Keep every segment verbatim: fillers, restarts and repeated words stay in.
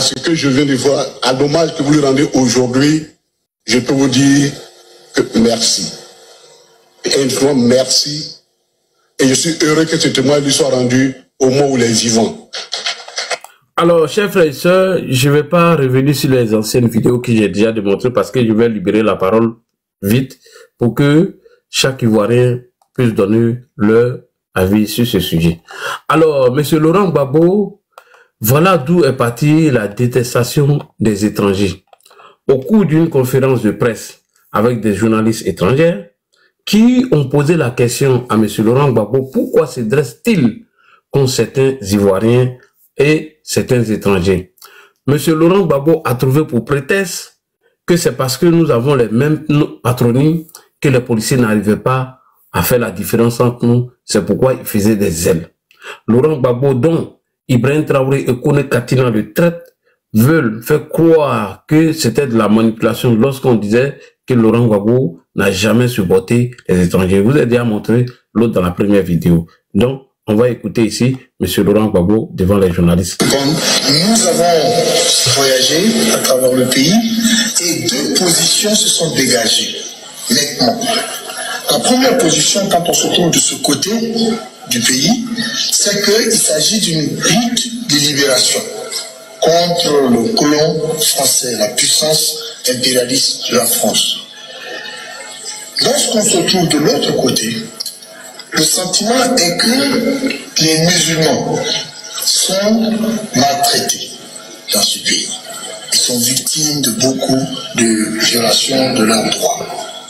ce que je viens de voir, à l'hommage que vous lui rendez aujourd'hui, je peux vous dire que merci. Et une fois, merci. Et je suis heureux que ce témoin lui soit rendu au moment où il est vivant. Alors, chers frères et sœurs, je ne vais pas revenir sur les anciennes vidéos que j'ai déjà démontrées parce que je vais libérer la parole vite pour que chaque Ivoirien puisse donner leur avis sur ce sujet. Alors, monsieur Laurent Gbagbo, voilà d'où est partie la détestation des étrangers. Au cours d'une conférence de presse avec des journalistes étrangers qui ont posé la question à monsieur Laurent Gbagbo, pourquoi se dresse-t-il contre certains Ivoiriens et certains étrangers. Monsieur Laurent Gbagbo a trouvé pour prétexte que c'est parce que nous avons les mêmes patronymes que les policiers n'arrivaient pas à faire la différence entre nous. C'est pourquoi ils faisaient des ailes. Laurent Gbagbo, dont Ibrahim Traoré et Kone Katina le traitent, veulent faire croire que c'était de la manipulation lorsqu'on disait que Laurent Gbagbo n'a jamais supporté les étrangers. Je vous ai déjà montré l'autre dans la première vidéo. Donc, on va écouter ici M. Laurent Gbagbo devant les journalistes. Nous avons voyagé à travers le pays et deux positions se sont dégagées nettement. La première position, quand on se trouve de ce côté du pays, c'est qu'il s'agit d'une lutte de libération contre le colon français, la puissance impérialiste de la France. Lorsqu'on se trouve de l'autre côté, le sentiment est que les musulmans sont maltraités dans ce pays. Ils sont victimes de beaucoup de violations de leurs droits.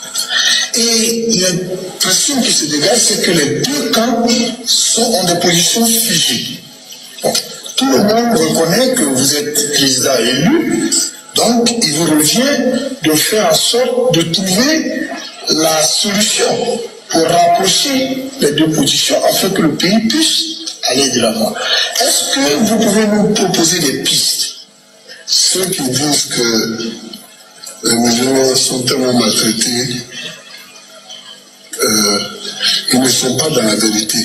Et l'impression qui se dégage, c'est que les deux camps sont en des positions figées. Bon, tout le monde reconnaît que vous êtes président élu, donc il vous revient de faire en sorte de trouver la solution pour rapprocher les deux positions afin que le pays puisse aller de l'avant. Est-ce que vous pouvez nous proposer des pistes? Ceux qui disent que les musulmans sont tellement maltraités, euh, ils ne sont pas dans la vérité.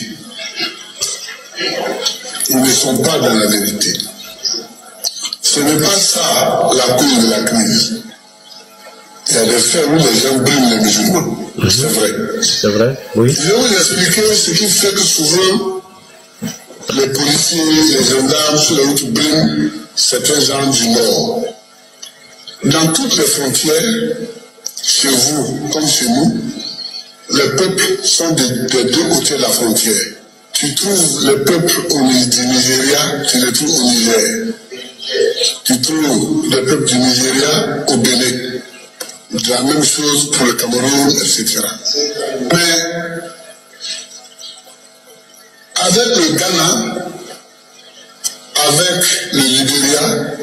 Ils ne sont pas dans la vérité. Ce n'est pas ça la cause de la crise. Il y a des faits où les gens blâment les musulmans. Mmh. C'est vrai. C'est vrai, oui. Je vais vous expliquer ce qui fait que souvent les policiers, les gendarmes sur la route blâment certains gens du Nord. Dans toutes les frontières, chez vous comme chez nous, les peuples sont des de deux côtés de la frontière. Tu trouves les peuples au, du Nigeria, tu les trouves au Niger. Tu trouves les peuples du Nigeria au Bénin. La même chose pour le Cameroun, et cetera. Mais avec le Ghana, avec le Libéria,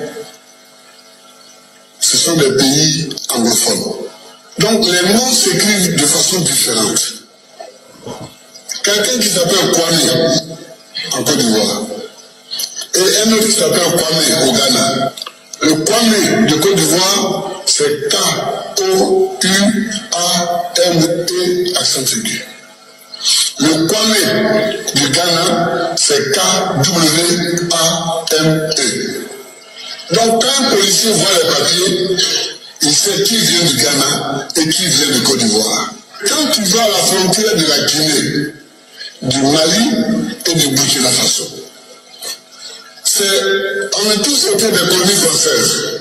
ce sont des pays anglophones. Donc les mots s'écrivent de façon différente. Quelqu'un qui s'appelle Kwame en Côte d'Ivoire et un autre qui s'appelle Kwame au Ghana. Le Kwame de Côte d'Ivoire, c'est K O U A M E accent aigu. Le Kwame du Ghana, c'est K W A M E. Donc quand un policier voit les papiers, il sait qui vient du Ghana et qui vient de Côte d'Ivoire. Quand tu vas à la frontière de la Guinée, du Mali et du Burkina Faso, on est tous été des colonies françaises.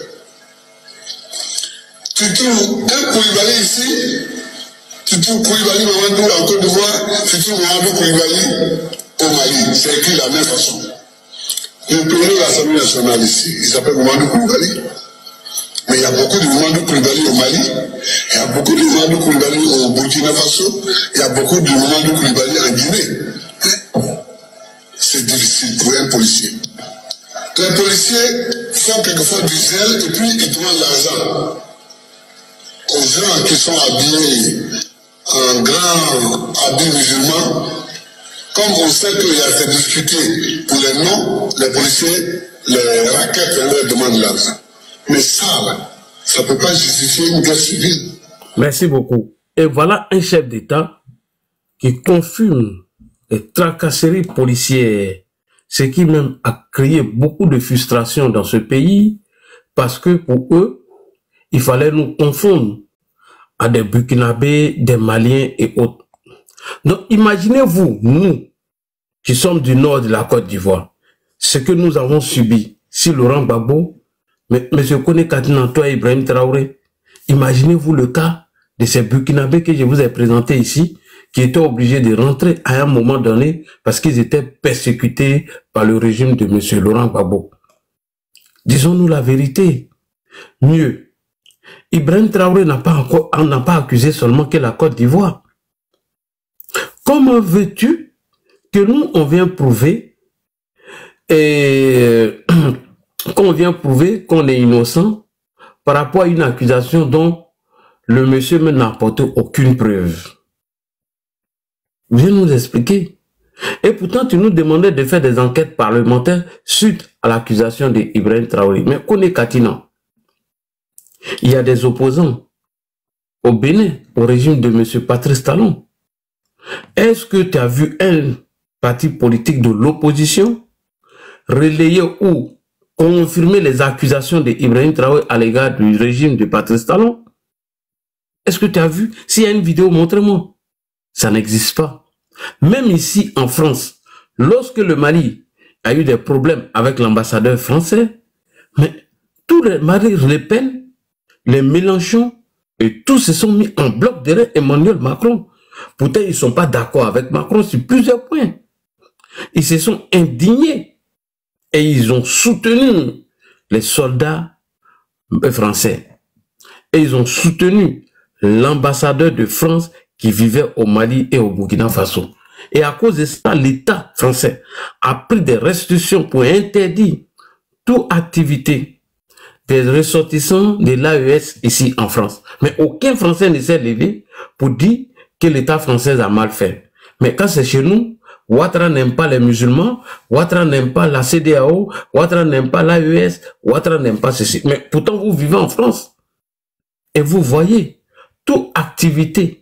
Tu trouves un Koulibaly ici, tu trouves Koulibaly Mamadou en Côte d'Ivoire, tu trouves Mamadou Koulibaly au Mali. C'est écrit de la même façon. Le président de l'Assemblée nationale ici, il s'appelle Mamadou Koulibaly. Mais il y a beaucoup de Mamadou Koulibaly au Mali, il y a beaucoup de Mamadou Koulibaly au Burkina Faso, il y a beaucoup de Mamadou Koulibaly en Guinée. C'est difficile pour un policier. Les policiers font quelquefois du zèle et puis ils demandent l'argent aux gens qui sont habillés en grand habit musulman. Comme on sait qu'il y a cette difficulté pour les noms, les policiers, les raquettes, on leur demande l'argent. Mais ça, là, ça ne peut pas justifier une guerre civile. Merci beaucoup. Et voilà un chef d'État qui confirme les tracasseries policières ce qui même a créé beaucoup de frustration dans ce pays, parce que pour eux, il fallait nous confondre à des Burkinabés, des Maliens et autres. Donc, imaginez-vous, nous, qui sommes du nord de la Côte d'Ivoire, ce que nous avons subi, si Laurent Gbagbo, M. Kone Katina, toi, Ibrahim Traoré, imaginez-vous le cas de ces Burkinabés que je vous ai présentés ici, qui étaient obligés de rentrer à un moment donné parce qu'ils étaient persécutés par le régime de M. Laurent Gbagbo. Disons-nous la vérité. Mieux, Ibrahim Traoré n'a pas encore, n'a pas accusé seulement que la Côte d'Ivoire. Comment veux-tu que nous, on vient prouver et qu'on vient prouver qu'on est innocent par rapport à une accusation dont le monsieur n'a apporté aucune preuve? Viens nous expliquer. Et pourtant, tu nous demandais de faire des enquêtes parlementaires suite à l'accusation d'Ibrahim Traoré. Mais Kone Katina, il y a des opposants au Bénin, au régime de M. Patrice Talon. Est-ce que tu as vu un parti politique de l'opposition relayer ou confirmer les accusations d'Ibrahim Traoré à l'égard du régime de Patrice Talon? Est-ce que tu as vu? S'il y a une vidéo, montre-moi. Ça n'existe pas. Même ici en France, lorsque le Mali a eu des problèmes avec l'ambassadeur français, mais tous les Marine Le Pen, les Mélenchon et tous se sont mis en bloc derrière Emmanuel Macron. Pourtant, ils ne sont pas d'accord avec Macron sur plusieurs points. Ils se sont indignés et ils ont soutenu les soldats français. Et ils ont soutenu l'ambassadeur de France qui vivait au Mali et au Burkina Faso. Et à cause de ça, l'État français a pris des restrictions pour interdire toute activité des ressortissants de l'A E S ici en France. Mais aucun Français ne s'est levé pour dire que l'État français a mal fait. Mais quand c'est chez nous, Ouattara n'aime pas les musulmans, Ouattara n'aime pas la C D A O, Ouattara n'aime pas l'A E S, Ouattara n'aime pas ceci. Mais pourtant, vous vivez en France. Et vous voyez, toute activité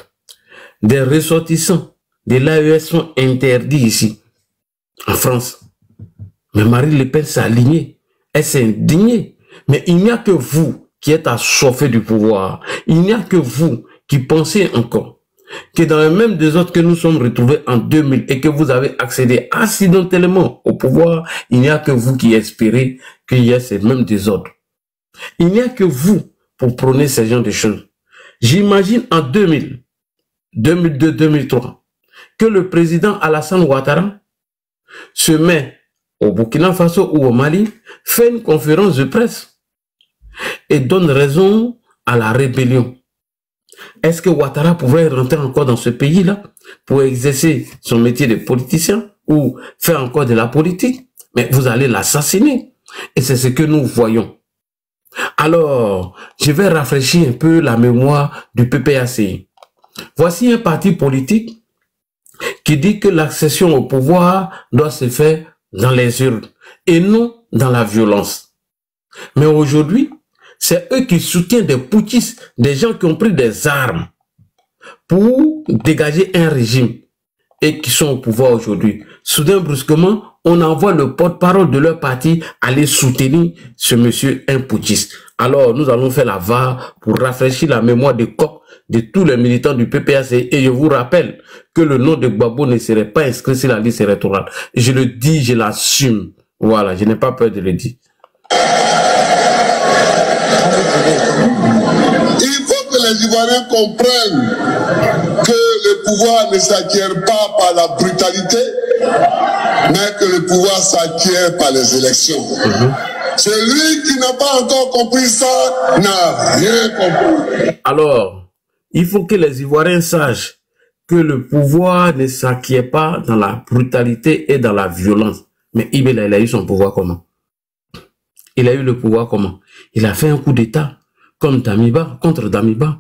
des ressortissants de l'A E S sont interdits ici, en France. Mais Marine Le Pen s'est alignée, elle s'est indignée. Mais il n'y a que vous qui êtes assoiffés du pouvoir. Il n'y a que vous qui pensez encore que dans le même désordre que nous sommes retrouvés en deux mille et que vous avez accédé accidentellement au pouvoir, il n'y a que vous qui espérez qu'il y ait ces mêmes désordres. Il n'y a que vous pour prôner ce genre de choses. J'imagine en deux mille, deux mille deux, deux mille trois, que le président Alassane Ouattara se met au Burkina Faso ou au Mali, fait une conférence de presse et donne raison à la rébellion. Est-ce que Ouattara pourrait rentrer encore dans ce pays-là pour exercer son métier de politicien ou faire encore de la politique? Mais vous allez l'assassiner. Et c'est ce que nous voyons. Alors, je vais rafraîchir un peu la mémoire du P P A C I. Voici un parti politique qui dit que l'accession au pouvoir doit se faire dans les urnes et non dans la violence. Mais aujourd'hui, c'est eux qui soutiennent des putschistes, des gens qui ont pris des armes pour dégager un régime et qui sont au pouvoir aujourd'hui. Soudain, brusquement, on envoie le porte-parole de leur parti aller soutenir ce monsieur un putschiste. Alors, nous allons faire la V A R pour rafraîchir la mémoire des coqs de tous les militants du P P A C. Et je vous rappelle que le nom de Gbagbo ne serait pas inscrit sur la liste électorale. Je le dis, je l'assume. Voilà, je n'ai pas peur de le dire. Il faut que les Ivoiriens comprennent que le pouvoir ne s'acquiert pas par la brutalité, mais que le pouvoir s'acquiert par les élections. Mm-hmm. Celui qui n'a pas encore compris ça n'a rien compris. Alors, il faut que les Ivoiriens sachent que le pouvoir ne s'acquiert pas dans la brutalité et dans la violence. Mais Ibela, il a eu son pouvoir comment? Il a eu le pouvoir comment? Il a fait un coup d'État comme Damiba, contre Damiba.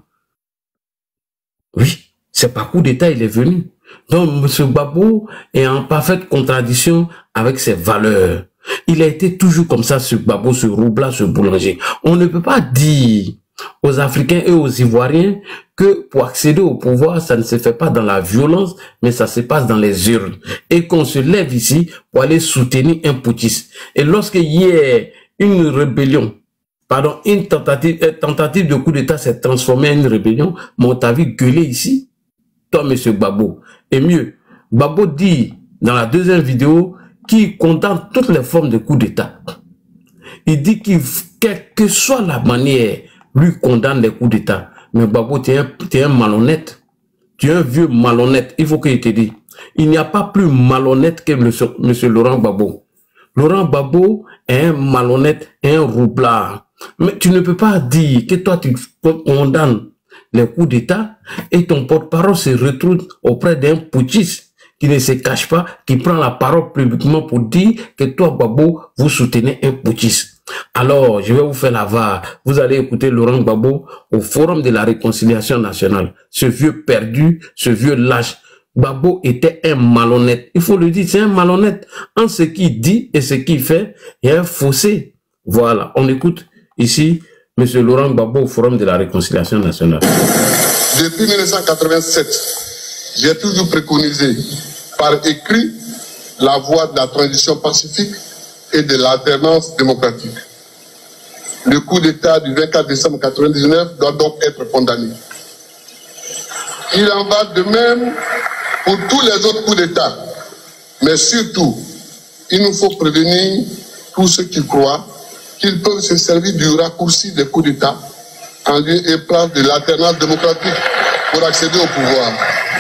Oui, c'est par coup d'État il est venu. Donc, M. Gbagbo est en parfaite contradiction avec ses valeurs. Il a été toujours comme ça, ce Gbagbo, ce Roubla, ce boulanger. On ne peut pas dire aux Africains et aux Ivoiriens que pour accéder au pouvoir, ça ne se fait pas dans la violence, mais ça se passe dans les urnes. Et qu'on se lève ici pour aller soutenir un putschiste. Et lorsqu'il y a une rébellion, pardon, une tentative, une tentative de coup d'État s'est transformée en une rébellion, mais on t'a vu gueuler ici, toi, monsieur Gbagbo. Et mieux, Gbagbo dit dans la deuxième vidéo qu'il condamne toutes les formes de coup d'État. Il dit qu'il, quelle que soit la manière, lui condamne les coups d'État. Mais Gbagbo, tu es un, t'es un malhonnête. Tu es un vieux malhonnête. Il faut qu'il te dise. Il n'y a pas plus malhonnête que monsieur, monsieur Laurent Gbagbo. Laurent Gbagbo est un malhonnête, un roublard. Mais tu ne peux pas dire que toi, tu condamnes les coups d'État et ton porte-parole se retrouve auprès d'un putschiste qui ne se cache pas, qui prend la parole publiquement pour dire que toi, Gbagbo, vous soutenez un putschiste. Alors, je vais vous faire la V A R. Vous allez écouter Laurent Gbagbo au Forum de la Réconciliation Nationale. Ce vieux perdu, ce vieux lâche. Gbagbo était un malhonnête. Il faut le dire, c'est un malhonnête. En ce qu'il dit et ce qu'il fait, il y a un fossé. Voilà, on écoute ici M. Laurent Gbagbo au Forum de la Réconciliation Nationale. Depuis mille neuf cent quatre-vingt-sept, j'ai toujours préconisé par écrit la voie de la transition pacifique et de l'alternance démocratique. Le coup d'État du vingt-quatre décembre mille neuf cent quatre-vingt-dix-neuf doit donc être condamné. Il en va de même pour tous les autres coups d'État. Mais surtout, il nous faut prévenir tous ceux qui croient qu'ils peuvent se servir du raccourci des coups d'État en lieu et place de l'alternance démocratique pour accéder au pouvoir.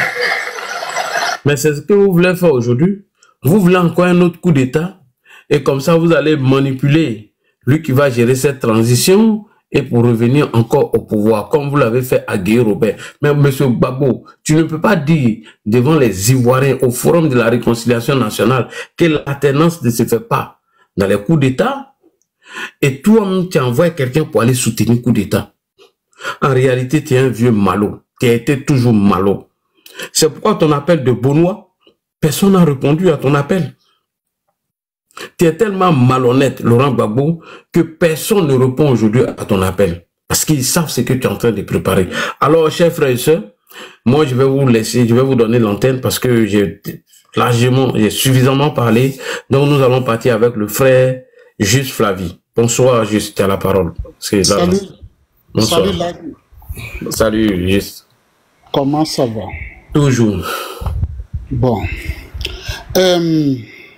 Mais c'est ce que vous voulez faire aujourd'hui. Vous voulez encore un autre coup d'État et comme ça vous allez manipuler lui qui va gérer cette transition et pour revenir encore au pouvoir, comme vous l'avez fait à Guy Robert. Mais monsieur Gbagbo, tu ne peux pas dire devant les Ivoiriens au Forum de la Réconciliation Nationale que l'alternance ne se fait pas dans les coups d'État et toi-même tu envoies quelqu'un pour aller soutenir le coup d'État. En réalité, tu es un vieux malot. Tu as été toujours malot. C'est pourquoi ton appel de Benoît, personne n'a répondu à ton appel. Tu es tellement malhonnête, Laurent Gbagbo, que personne ne répond aujourd'hui à ton appel. Parce qu'ils savent ce que tu es en train de préparer. Alors, chers frères et sœurs, moi, je vais vous laisser, je vais vous donner l'antenne parce que j'ai largement, j'ai suffisamment parlé. Donc, nous allons partir avec le frère Juste Flavie. Bonsoir, Juste, tu as la parole. Salut. Bonsoir. Salut, Larry. Salut, Juste. Comment ça va? Toujours. Bon. Euh,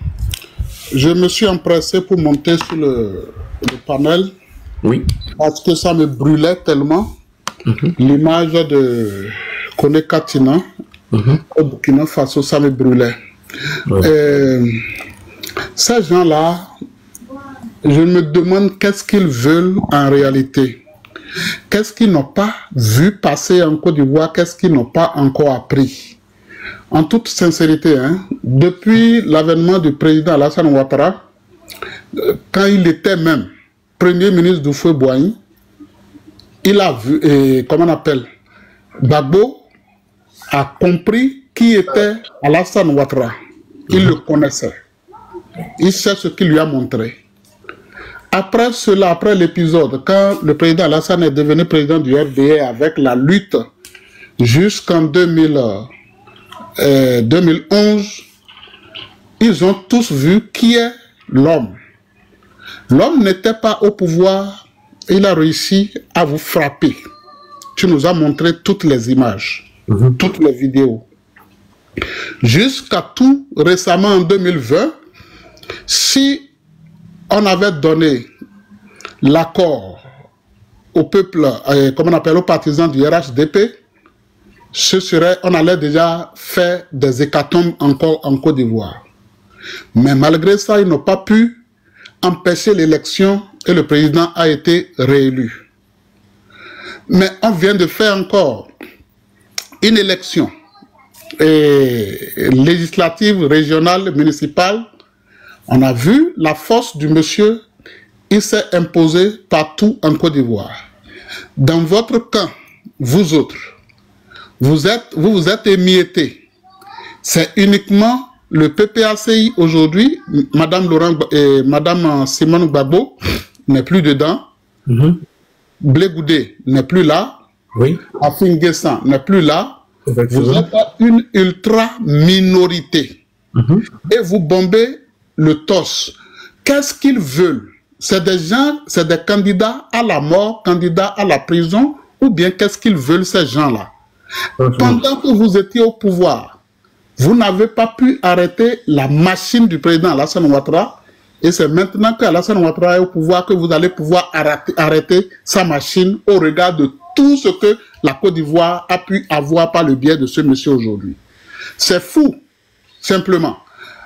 je me suis empressé pour monter sur le, le panel. Oui. Parce que ça me brûlait tellement. Mm-hmm. L'image de Kone Katina mm-hmm. au Burkina Faso, ça me brûlait. Oui. Euh, ces gens-là, je me demande qu'est-ce qu'ils veulent en réalité. Qu'est-ce qu'ils n'ont pas vu passer en Côte d'Ivoire? Qu'est-ce qu'ils n'ont pas encore appris? En toute sincérité, hein, depuis l'avènement du président Alassane Ouattara, quand il était même premier ministre du Feu Boigny, il a vu, et, comment on appelle, Gbagbo a compris qui était Alassane Ouattara. Il le connaissait. Il sait ce qu'il lui a montré. Après cela, après l'épisode, quand le président Alassane est devenu président du R D A avec la lutte jusqu'en deux mille onze, ils ont tous vu qui est l'homme. L'homme n'était pas au pouvoir, il a réussi à vous frapper. Tu nous as montré toutes les images, mmh. toutes les vidéos. Jusqu'à tout récemment en deux mille vingt, si on avait donné l'accord au peuple, euh, comme on appelle aux partisans du R H D P, ce serait, on allait déjà faire des hécatombes encore en Côte d'Ivoire. Mais malgré ça, ils n'ont pas pu empêcher l'élection et le président a été réélu. Mais on vient de faire encore une élection et législative, régionale, municipale. On a vu la force du monsieur, il s'est imposé partout en Côte d'Ivoire. Dans votre camp, vous autres, vous êtes, vous, vous êtes émiettés. C'est uniquement le P P A C I aujourd'hui, Madame Laurent et Madame Simone Gbagbo n'est plus dedans. Mm-hmm. Blé Goudé n'est plus là. Oui. Afin Guessan n'est plus là. Vous êtes une ultra-minorité. Mm-hmm. Et vous bombez le torse. Qu'est-ce qu'ils veulent? C'est des gens, c'est des candidats à la mort, candidats à la prison, ou bien qu'est-ce qu'ils veulent ces gens-là? Mm-hmm. Pendant que vous étiez au pouvoir, vous n'avez pas pu arrêter la machine du président Alassane Ouattara, et c'est maintenant qu'Alassane Ouattara est au pouvoir que vous allez pouvoir arrêter, arrêter sa machine au regard de tout ce que la Côte d'Ivoire a pu avoir par le biais de ce monsieur aujourd'hui. C'est fou, simplement.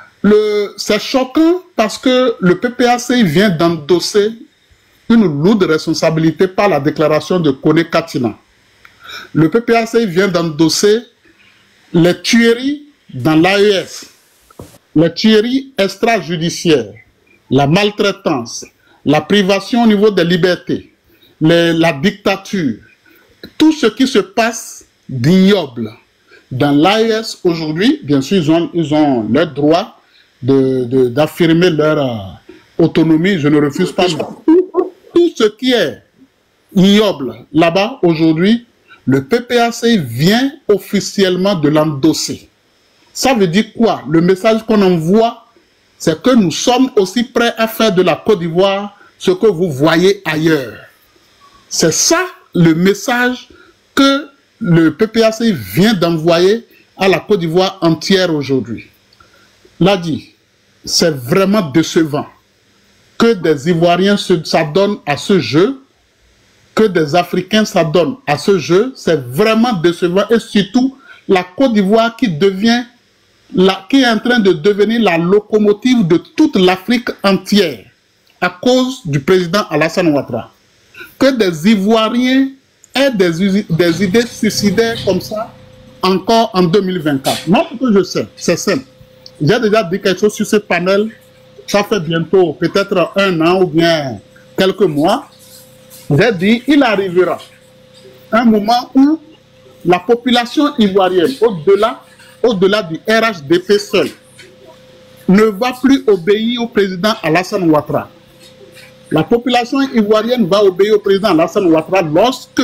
C'est choquant parce que le P P A C vient d'endosser une lourde responsabilité par la déclaration de Kone Katina. Le P P A C vient d'endosser les tueries dans l'A E S, les tueries extrajudiciaires, la maltraitance, la privation au niveau des libertés, les, la dictature, tout ce qui se passe d'ignoble. Dans l'A E S aujourd'hui, bien sûr, ils ont, ils ont leur droit d'affirmer de, de, leur euh, autonomie, je ne refuse pas. Tout ce qui est ignoble là-bas aujourd'hui, le P P A C vient officiellement de l'endosser. Ça veut dire quoi? Le message qu'on envoie, c'est que nous sommes aussi prêts à faire de la Côte d'Ivoire ce que vous voyez ailleurs. C'est ça le message que le P P A C vient d'envoyer à la Côte d'Ivoire entière aujourd'hui. L'a dit, c'est vraiment décevant que des Ivoiriens s'adonnent à ce jeu, que des Africains s'adonnent à ce jeu. C'est vraiment décevant et surtout la Côte d'Ivoire qui devient, la, qui est en train de devenir la locomotive de toute l'Afrique entière à cause du président Alassane Ouattara. Que des Ivoiriens aient des, des idées suicidaires comme ça encore en deux mille vingt-quatre. Moi, ce que je sais, c'est simple. J'ai déjà dit quelque chose sur ce panel, ça fait bientôt peut-être un an ou bien quelques mois. J'ai dit, il arrivera un moment où la population ivoirienne, au-delà au-delà du R H D P seul, ne va plus obéir au président Alassane Ouattara. La population ivoirienne va obéir au président Alassane Ouattara lorsque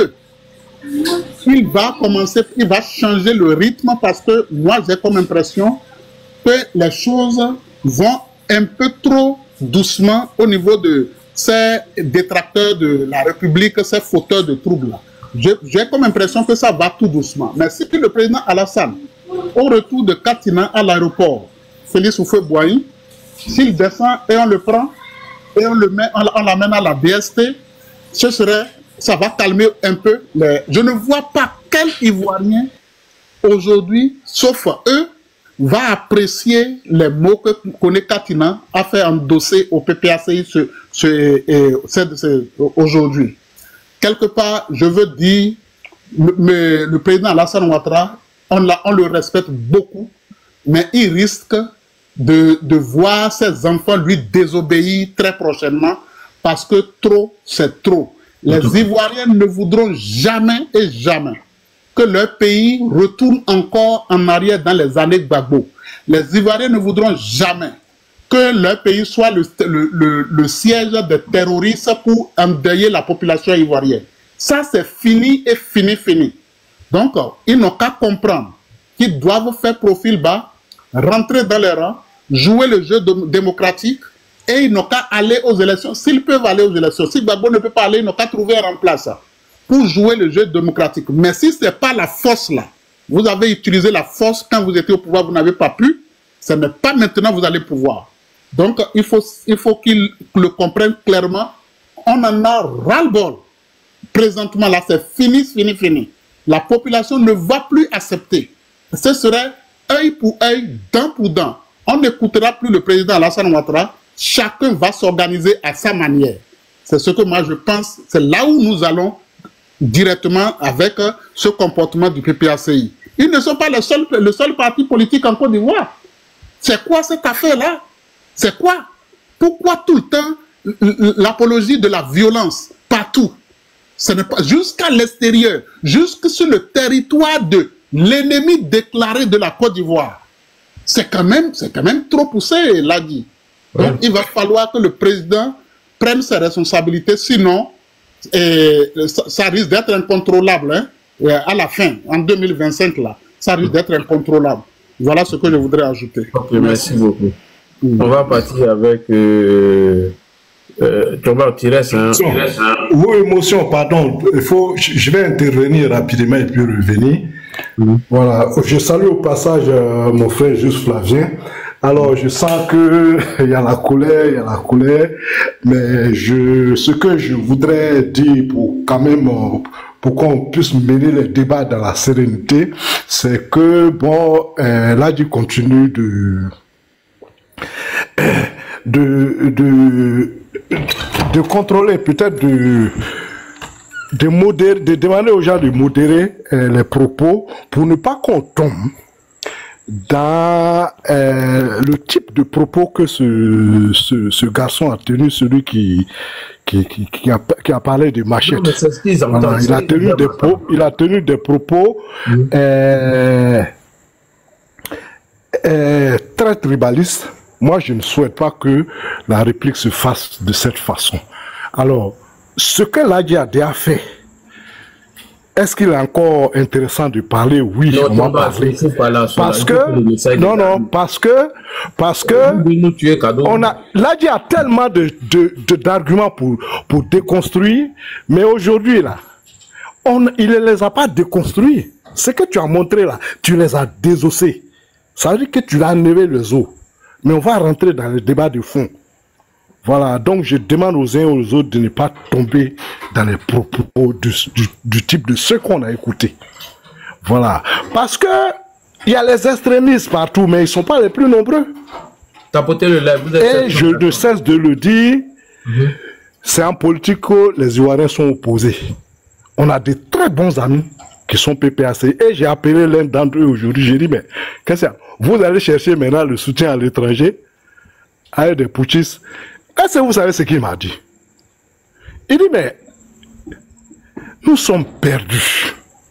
il va commencer, il va changer le rythme parce que moi j'ai comme impression que les choses vont un peu trop doucement au niveau de ces détracteurs de la République, ces fauteurs de troubles. J'ai comme impression que ça va tout doucement. Mais si le président Alassane, au retour de Katina à l'aéroport, Félix Houphouët-Boigny, s'il descend et on le prend et on le met, on l'amène à la D S T, ce serait, ça va calmer un peu. Les... Je ne vois pas quel Ivoirien aujourd'hui, sauf eux, va apprécier les mots que Kone Katina a fait endosser au P P A C I ce, ce, ce, ce, aujourd'hui. Quelque part, je veux dire, le, le président Alassane Ouattara, on, la, on le respecte beaucoup, mais il risque de, de voir ses enfants lui désobéir très prochainement parce que trop, c'est trop. Les Ivoiriens ne voudront jamais et jamais que leur pays retourne encore en arrière dans les années Gbagbo. Les Ivoiriens ne voudront jamais que leur pays soit le, le, le, le siège des terroristes pour endeuiller la population ivoirienne. Ça, c'est fini et fini, fini. Donc, ils n'ont qu'à comprendre qu'ils doivent faire profil bas, rentrer dans les rangs, jouer le jeu de, démocratique, et ils n'ont qu'à aller aux élections. S'ils peuvent aller aux élections, si Gbagbo ne peut pas aller, ils n'ont qu'à trouver un remplaçant pour jouer le jeu démocratique. Mais si ce n'est pas la force là, vous avez utilisé la force quand vous étiez au pouvoir, vous n'avez pas pu, ce n'est pas maintenant que vous allez pouvoir. Donc, il faut, il faut qu'ils le comprennent clairement. On en a ras-le-bol. Présentement, là, c'est fini, fini, fini. La population ne va plus accepter. Ce serait œil pour œil, dent pour dent. On n'écoutera plus le président Alassane Ouattara. Chacun va s'organiser à sa manière. C'est ce que moi je pense. C'est là où nous allons directement avec ce comportement du P P A C I. Ils ne sont pas le seul, le seul parti politique en Côte d'Ivoire. C'est quoi cette affaire-là? C'est quoi? Pourquoi tout le temps l'apologie de la violence partout? Ce n'est pas jusqu'à l'extérieur, jusque sur le territoire de l'ennemi déclaré de la Côte d'Ivoire. C'est quand même, c'est quand même trop poussé, l'a dit. Donc, il va falloir que le président prenne ses responsabilités, sinon, Et ça, ça risque d'être incontrôlable, hein, à la fin, en deux mille vingt-cinq, là. Ça risque d'être incontrôlable. Voilà ce que je voudrais ajouter. Ok, merci, merci beaucoup. Mmh. On va partir avec... Euh... Euh, tu restes, hein. Oui, émotion, pardon. Il faut, je vais intervenir rapidement et puis revenir. Mmh. Voilà. Je salue au passage euh, mon frère Juste Flavien. Alors, je sens que il y a la colère, il y a la colère, mais je, ce que je voudrais dire pour quand même, pour qu'on puisse mener les débats dans la sérénité, c'est que bon, euh, là, du continue de, de, de, de contrôler, peut-être de, de modérer, de demander aux gens de modérer euh, les propos pour ne pas qu'on tombe dans euh, le type de propos que ce, ce, ce garçon a tenu, celui qui, qui, qui, qui, a, qui a parlé de machette. Non, voilà, il, a tenu des pro, il a tenu des propos mmh. euh, euh, très tribalistes. Moi, je ne souhaite pas que la réplique se fasse de cette façon. Alors, ce que Ladji a déjà fait, est-ce qu'il est encore intéressant de parler? Oui, non, on va parler. Parce que, non, non, parce que, parce que, on a, Ladji a tellement de, de, de, d'arguments pour, pour déconstruire, mais aujourd'hui, là, on, il ne les a pas déconstruits. Ce que tu as montré, là, tu les as désossés. Ça veut dire que tu as enlevé les os. Mais on va rentrer dans le débat de fond. Voilà, donc je demande aux uns et aux autres de ne pas tomber dans les propos du, du, du type de ceux qu'on a écoutés. Voilà, parce que il y a les extrémistes partout, mais ils ne sont pas les plus nombreux. Tapotez le lait, vous êtes et je ne cesse de le dire, mm-hmm. c'est en politique que les Ivoiriens sont opposés. On a des très bons amis qui sont P P A C. Et j'ai appelé l'un d'entre eux aujourd'hui, j'ai dit, mais qu'est-ce que c'est? Vous allez chercher maintenant le soutien à l'étranger avec des putschistes. Est-ce que vous savez ce qu'il m'a dit? Il dit, mais nous sommes perdus.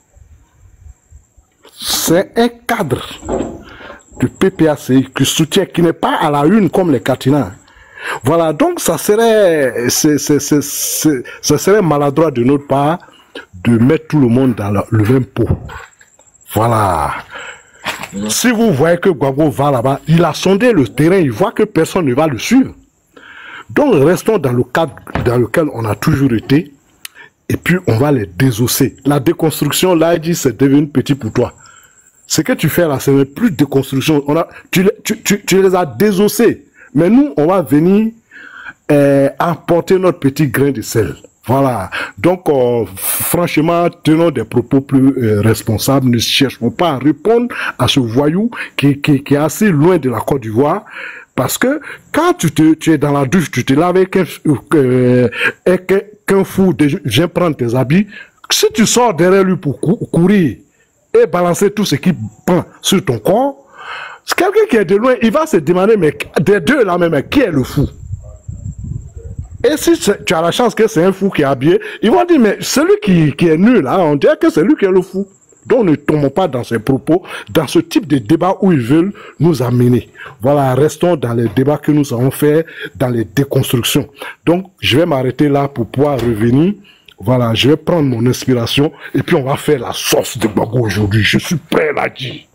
C'est un cadre de P P A C qui soutient, qui n'est pas à la une comme les Katina. Voilà, donc ça serait, c'est, c'est, c'est, c'est, ça serait maladroit de notre part de mettre tout le monde dans le, le même pot. Voilà. Mmh. Si vous voyez que Gbagbo va là-bas, il a sondé le terrain, il voit que personne ne va le suivre. Donc restons dans le cadre dans lequel on a toujours été, et puis on va les désosser. La déconstruction, là, il dit, c'est devenu petit pour toi. Ce que tu fais là, ce n'est plus de déconstruction. On a, tu, tu, tu, tu les as désossés. Mais nous, on va venir euh, apporter notre petit grain de sel. Voilà. Donc, euh, franchement, tenons des propos plus euh, responsables. Ne cherchons pas à répondre à ce voyou qui, qui, qui est assez loin de la Côte d'Ivoire. Parce que quand tu, te, tu es dans la douche, tu te laves avec un, euh, qu'un fou, viens prendre tes habits. Si tu sors derrière lui pour cou courir et balancer tout ce qui prend sur ton corps, c'est quelqu'un qui est de loin, il va se demander, mais des deux là même, qui est le fou? Et si tu as la chance que c'est un fou qui est habillé, ils vont dire, mais celui qui, qui est nul là, on dirait que c'est lui qui est le fou. Donc ne tombons pas dans ces propos, dans ce type de débat où ils veulent nous amener. Voilà, restons dans les débats que nous avons fait, dans les déconstructions. Donc je vais m'arrêter là pour pouvoir revenir. Voilà, je vais prendre mon inspiration et puis on va faire la sauce de Gbagbo aujourd'hui. Je suis prêt là, dit.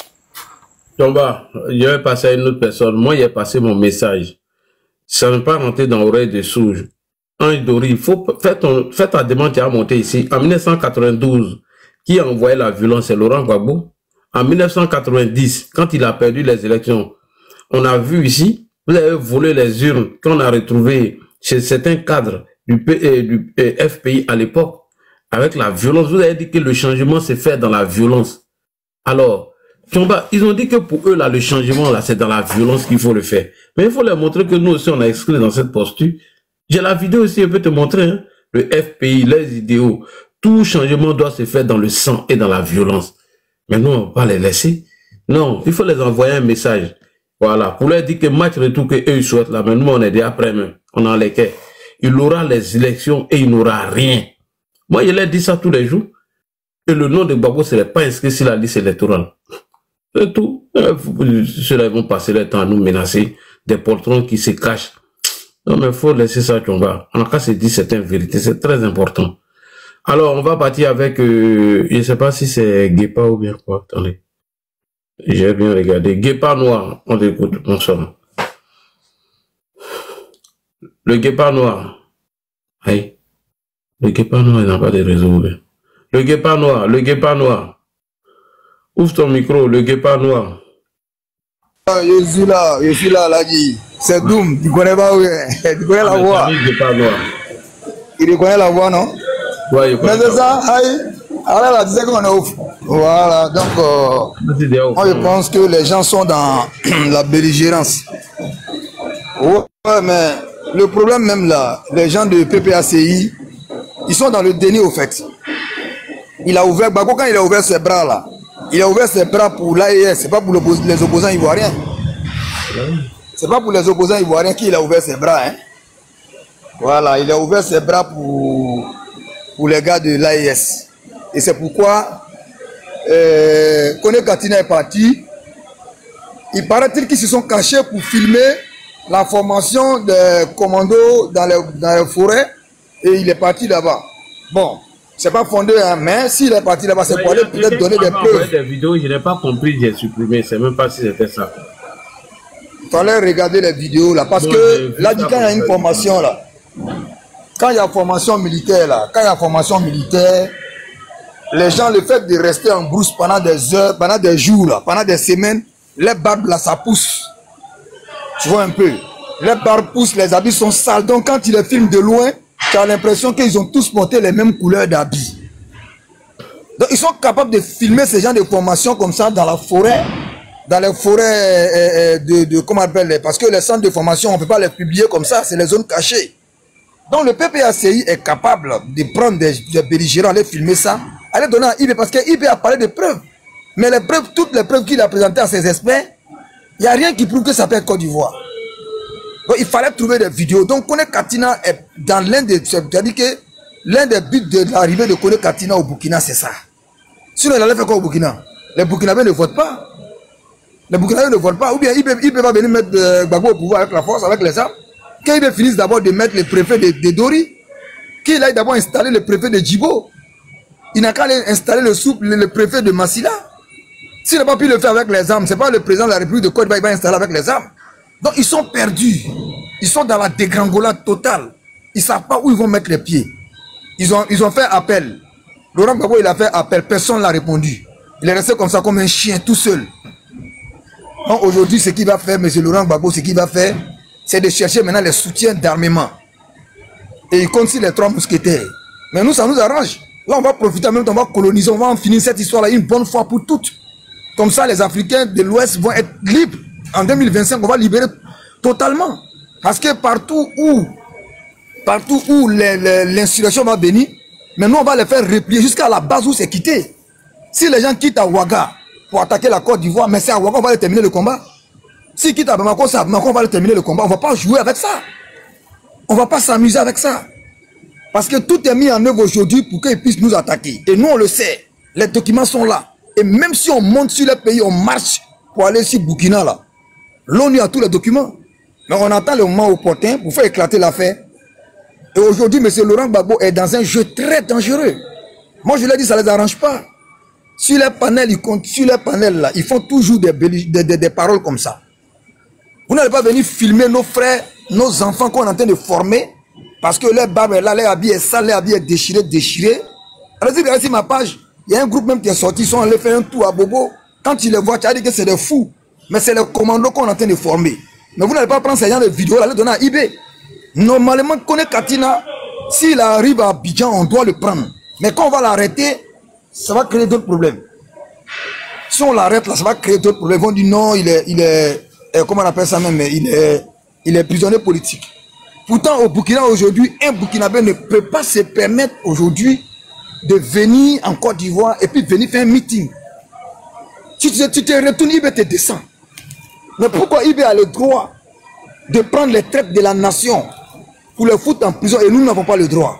Tomba, je vais passer à une autre personne. Moi, j'ai passé mon message. Ça ne pas rentrer dans l'oreille de Souge. Un Dori, il faut faire, ton, faire ta demande qui a monté ici. En mille neuf cent quatre-vingt-douze, qui a envoyé la violence, c'est Laurent Gbagbo. En mille neuf cent quatre-vingt-dix, quand il a perdu les élections, on a vu ici, vous avez volé les urnes qu'on a retrouvées chez certains cadres du, P, euh, du euh, F P I à l'époque, avec la violence. Vous avez dit que le changement s'est fait dans la violence. Alors, Tomba, ils ont dit que pour eux, là, le changement, là, c'est dans la violence qu'il faut le faire. Mais il faut leur montrer que nous aussi, on a exclu dans cette posture. J'ai la vidéo aussi, je peux te montrer, hein. Le F P I, les idéaux. Tout changement doit se faire dans le sang et dans la violence. Mais nous, on va pas les laisser. Non, il faut les envoyer un message. Voilà. Pour leur dire que match retour que eux, ils souhaitent là, mais nous, on est déjà après même. On en les quais. Il aura les élections et il n'aura rien. Moi, je leur dis ça tous les jours. Et le nom de Gbagbo ne serait pas inscrit sur la liste électorale. C'est tout. Ceux-là vont passer leur temps à nous menacer. Des poltrons qui se cachent. Non, mais il faut laisser ça, Tchonga. On a qu'à se dire certaines vérités, c'est très important. Alors, on va partir avec, euh, je ne sais pas si c'est Guépa ou bien quoi. Attendez. J'ai bien regardé. Guépa noir, on l'écoute, on sort. Le Guépa noir. Aïe. Le Guépa noir, il n'a pas de réseau. Le Guépa noir, le Guépa noir. Ouvre ton micro, le Guépa noir. Je suis là, je suis là, là, c'est Doom, tu connais pas, tu connais la voix. Il connaît la voix, non? Ouais, il connaît. Mais c'est ça, aïe. Alors là, tu sais qu'on est ouf. Voilà, donc, euh, moi je pense que les gens sont dans la belligérance. Ouais, mais le problème même là, les gens de P P A C I, ils sont dans le déni au fait. Il a ouvert, Bako quand il a ouvert ses bras là, il a ouvert ses bras pour l'A E S, c'est pas pour les opposants ivoiriens. C'est pas pour les opposants ivoiriens qu'il a ouvert ses bras. Hein. Voilà, il a ouvert ses bras pour, pour les gars de l'A E S. Et c'est pourquoi euh, Kone Katina est parti. Il paraît-il qu'ils se sont cachés pour filmer la formation des commandos dans les, dans les forêts. Et il est parti là-bas. Bon. C'est pas fondé, hein, mais s'il est parti là-bas, c'est pour aller peut-être donner des preuves. Des vidéos, je n'ai pas compris, j'ai supprimé, c'est même pas si c'était ça. Il fallait regarder les vidéos là, parce bon, que là, quand il y a une formation là, quand il y a formation militaire là, quand il y a formation militaire, les gens, le fait de rester en brousse pendant des heures, pendant des jours là, pendant des semaines, les barbes là, ça pousse. Tu vois un peu, les barbes poussent, les habits sont sales, donc quand tu les filmes de loin, tu as l'impression qu'ils ont tous porté les mêmes couleurs d'habits. Donc ils sont capables de filmer ces gens de formation comme ça dans la forêt, dans les forêts de, de comment on appelle, parce que les centres de formation, on ne peut pas les publier comme ça, c'est les zones cachées. Donc le P P A C I est capable de prendre des, des belligérants, aller filmer ça, aller donner à I B, parce que I B a parlé de preuves. Mais les preuves, toutes les preuves qu'il a présentées à ses experts, il n'y a rien qui prouve que ça peut être Côte d'Ivoire. Donc il fallait trouver des vidéos. Donc Kone Katina est dans l'un des... C'est-à-dire que l'un des buts de l'arrivée de Kone Katina au Burkina, c'est ça. Sinon il allait faire quoi au Burkina? Les Burkinabés ne votent pas. Les Burkinabés ne votent pas. Ou bien il peut, il peut pas venir mettre euh, Gbagbo au pouvoir avec la force, avec les armes. Quand ils finissent d'abord de mettre le préfet de, de Dori, qu'il aille d'abord installer le préfet de Djibo. Il n'a qu'à installer le, sous, le, le préfet de Massila. S'il n'a pas pu le faire avec les armes, c'est pas le président de la République de Côte d'Ivoire qui va installer avec les armes. Donc ils sont perdus. Ils sont dans la dégringolade totale. Ils ne savent pas où ils vont mettre les pieds. Ils ont, ils ont fait appel. Laurent Gbagbo, il a fait appel. Personne ne l'a répondu. Il est resté comme ça, comme un chien, tout seul. Donc aujourd'hui, ce qu'il va faire, M. Laurent Gbagbo, ce qu'il va faire, c'est de chercher maintenant les soutiens d'armement. Et il compte sur les trois mousquetaires. Mais nous, ça nous arrange. Là, on va profiter, même temps, on va coloniser, on va en finir cette histoire-là une bonne fois pour toutes. Comme ça, les Africains de l'Ouest vont être libres. En deux mille vingt-cinq, on va libérer totalement. Parce que partout où, partout où l'insurrection va venir, mais nous, on va les faire replier jusqu'à la base où c'est quitté. Si les gens quittent à Ouaga pour attaquer la Côte d'Ivoire, mais c'est à Ouaga, on va les terminer le combat. S'ils quittent à Bamako, c'est à Bamako, on va les terminer le combat. On ne va pas jouer avec ça. On ne va pas s'amuser avec ça. Parce que tout est mis en œuvre aujourd'hui pour qu'ils puissent nous attaquer. Et nous, on le sait. Les documents sont là. Et même si on monte sur les pays, on marche pour aller sur Burkina, là. L'ONU a tous les documents. Mais on attend le moment opportun pour faire éclater l'affaire. Et aujourd'hui, M. Laurent Gbagbo est dans un jeu très dangereux. Moi, je l'ai dit, ça ne les arrange pas. Sur les panels, ils comptent, sur les panels, là, ils font toujours des, des, des, des paroles comme ça. Vous n'allez pas venir filmer nos frères, nos enfants qu'on est en train de former, parce que leur barbe est là, leur habit est sale, leur habit est déchiré, déchiré. Allez-y, regardez sur ma page. Il y a un groupe même qui est sorti, ils sont allés faire un tour à Bobo. Quand tu les vois, tu as dit que c'est des fous. Mais c'est les commandos qu'on est en train de former. Mais vous n'allez pas prendre ces gens de vidéos, là, les donner à I B. Normalement, Kone Katina, s'il arrive à Abidjan, on doit le prendre. Mais quand on va l'arrêter, ça va créer d'autres problèmes. Si on l'arrête là, ça va créer d'autres problèmes. Ils vont dire non, il est, il est, euh, comment on appelle ça même, il est, il est prisonnier politique. Pourtant, au Burkina aujourd'hui, un Burkinabé ne peut pas se permettre aujourd'hui de venir en Côte d'Ivoire et puis venir faire un meeting. Tu te, tu te retournes, I B te descend. Mais pourquoi I B a le droit de prendre les traites de la nation pour les foutre en prison et nous n'avons pas le droit?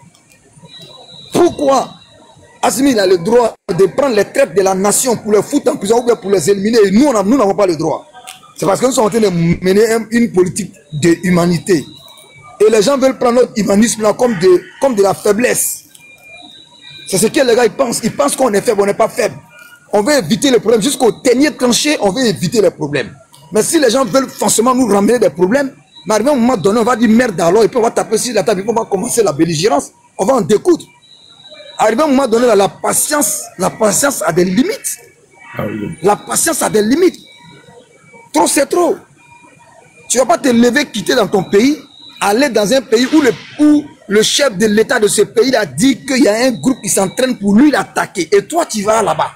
Pourquoi Assimi a le droit de prendre les traites de la nation pour les foutre en prison ou bien pour les éliminer et nous n'avons pas le droit? C'est parce que nous sommes en train de mener une politique d'humanité. Et les gens veulent prendre notre humanisme là comme de, comme de la faiblesse. C'est ce que les gars ils pensent. Ils pensent qu'on est faible, on n'est pas faible. On veut éviter les problèmes. Jusqu'au dernier tranché, on veut éviter les problèmes. Mais si les gens veulent forcément nous ramener des problèmes, mais arrivé à un moment donné, on va dire merde alors, et puis on va taper sur la table, et puis on va commencer la belligérance. On va en découdre. Arrivé à un moment donné, là, la patience, la patience a des limites. Ah oui. La patience a des limites. Trop, c'est trop. Tu ne vas pas te lever, quitter dans ton pays, aller dans un pays où le, où le chef de l'État de ce pays a dit qu'il y a un groupe qui s'entraîne pour lui l'attaquer. Et toi, tu vas là-bas.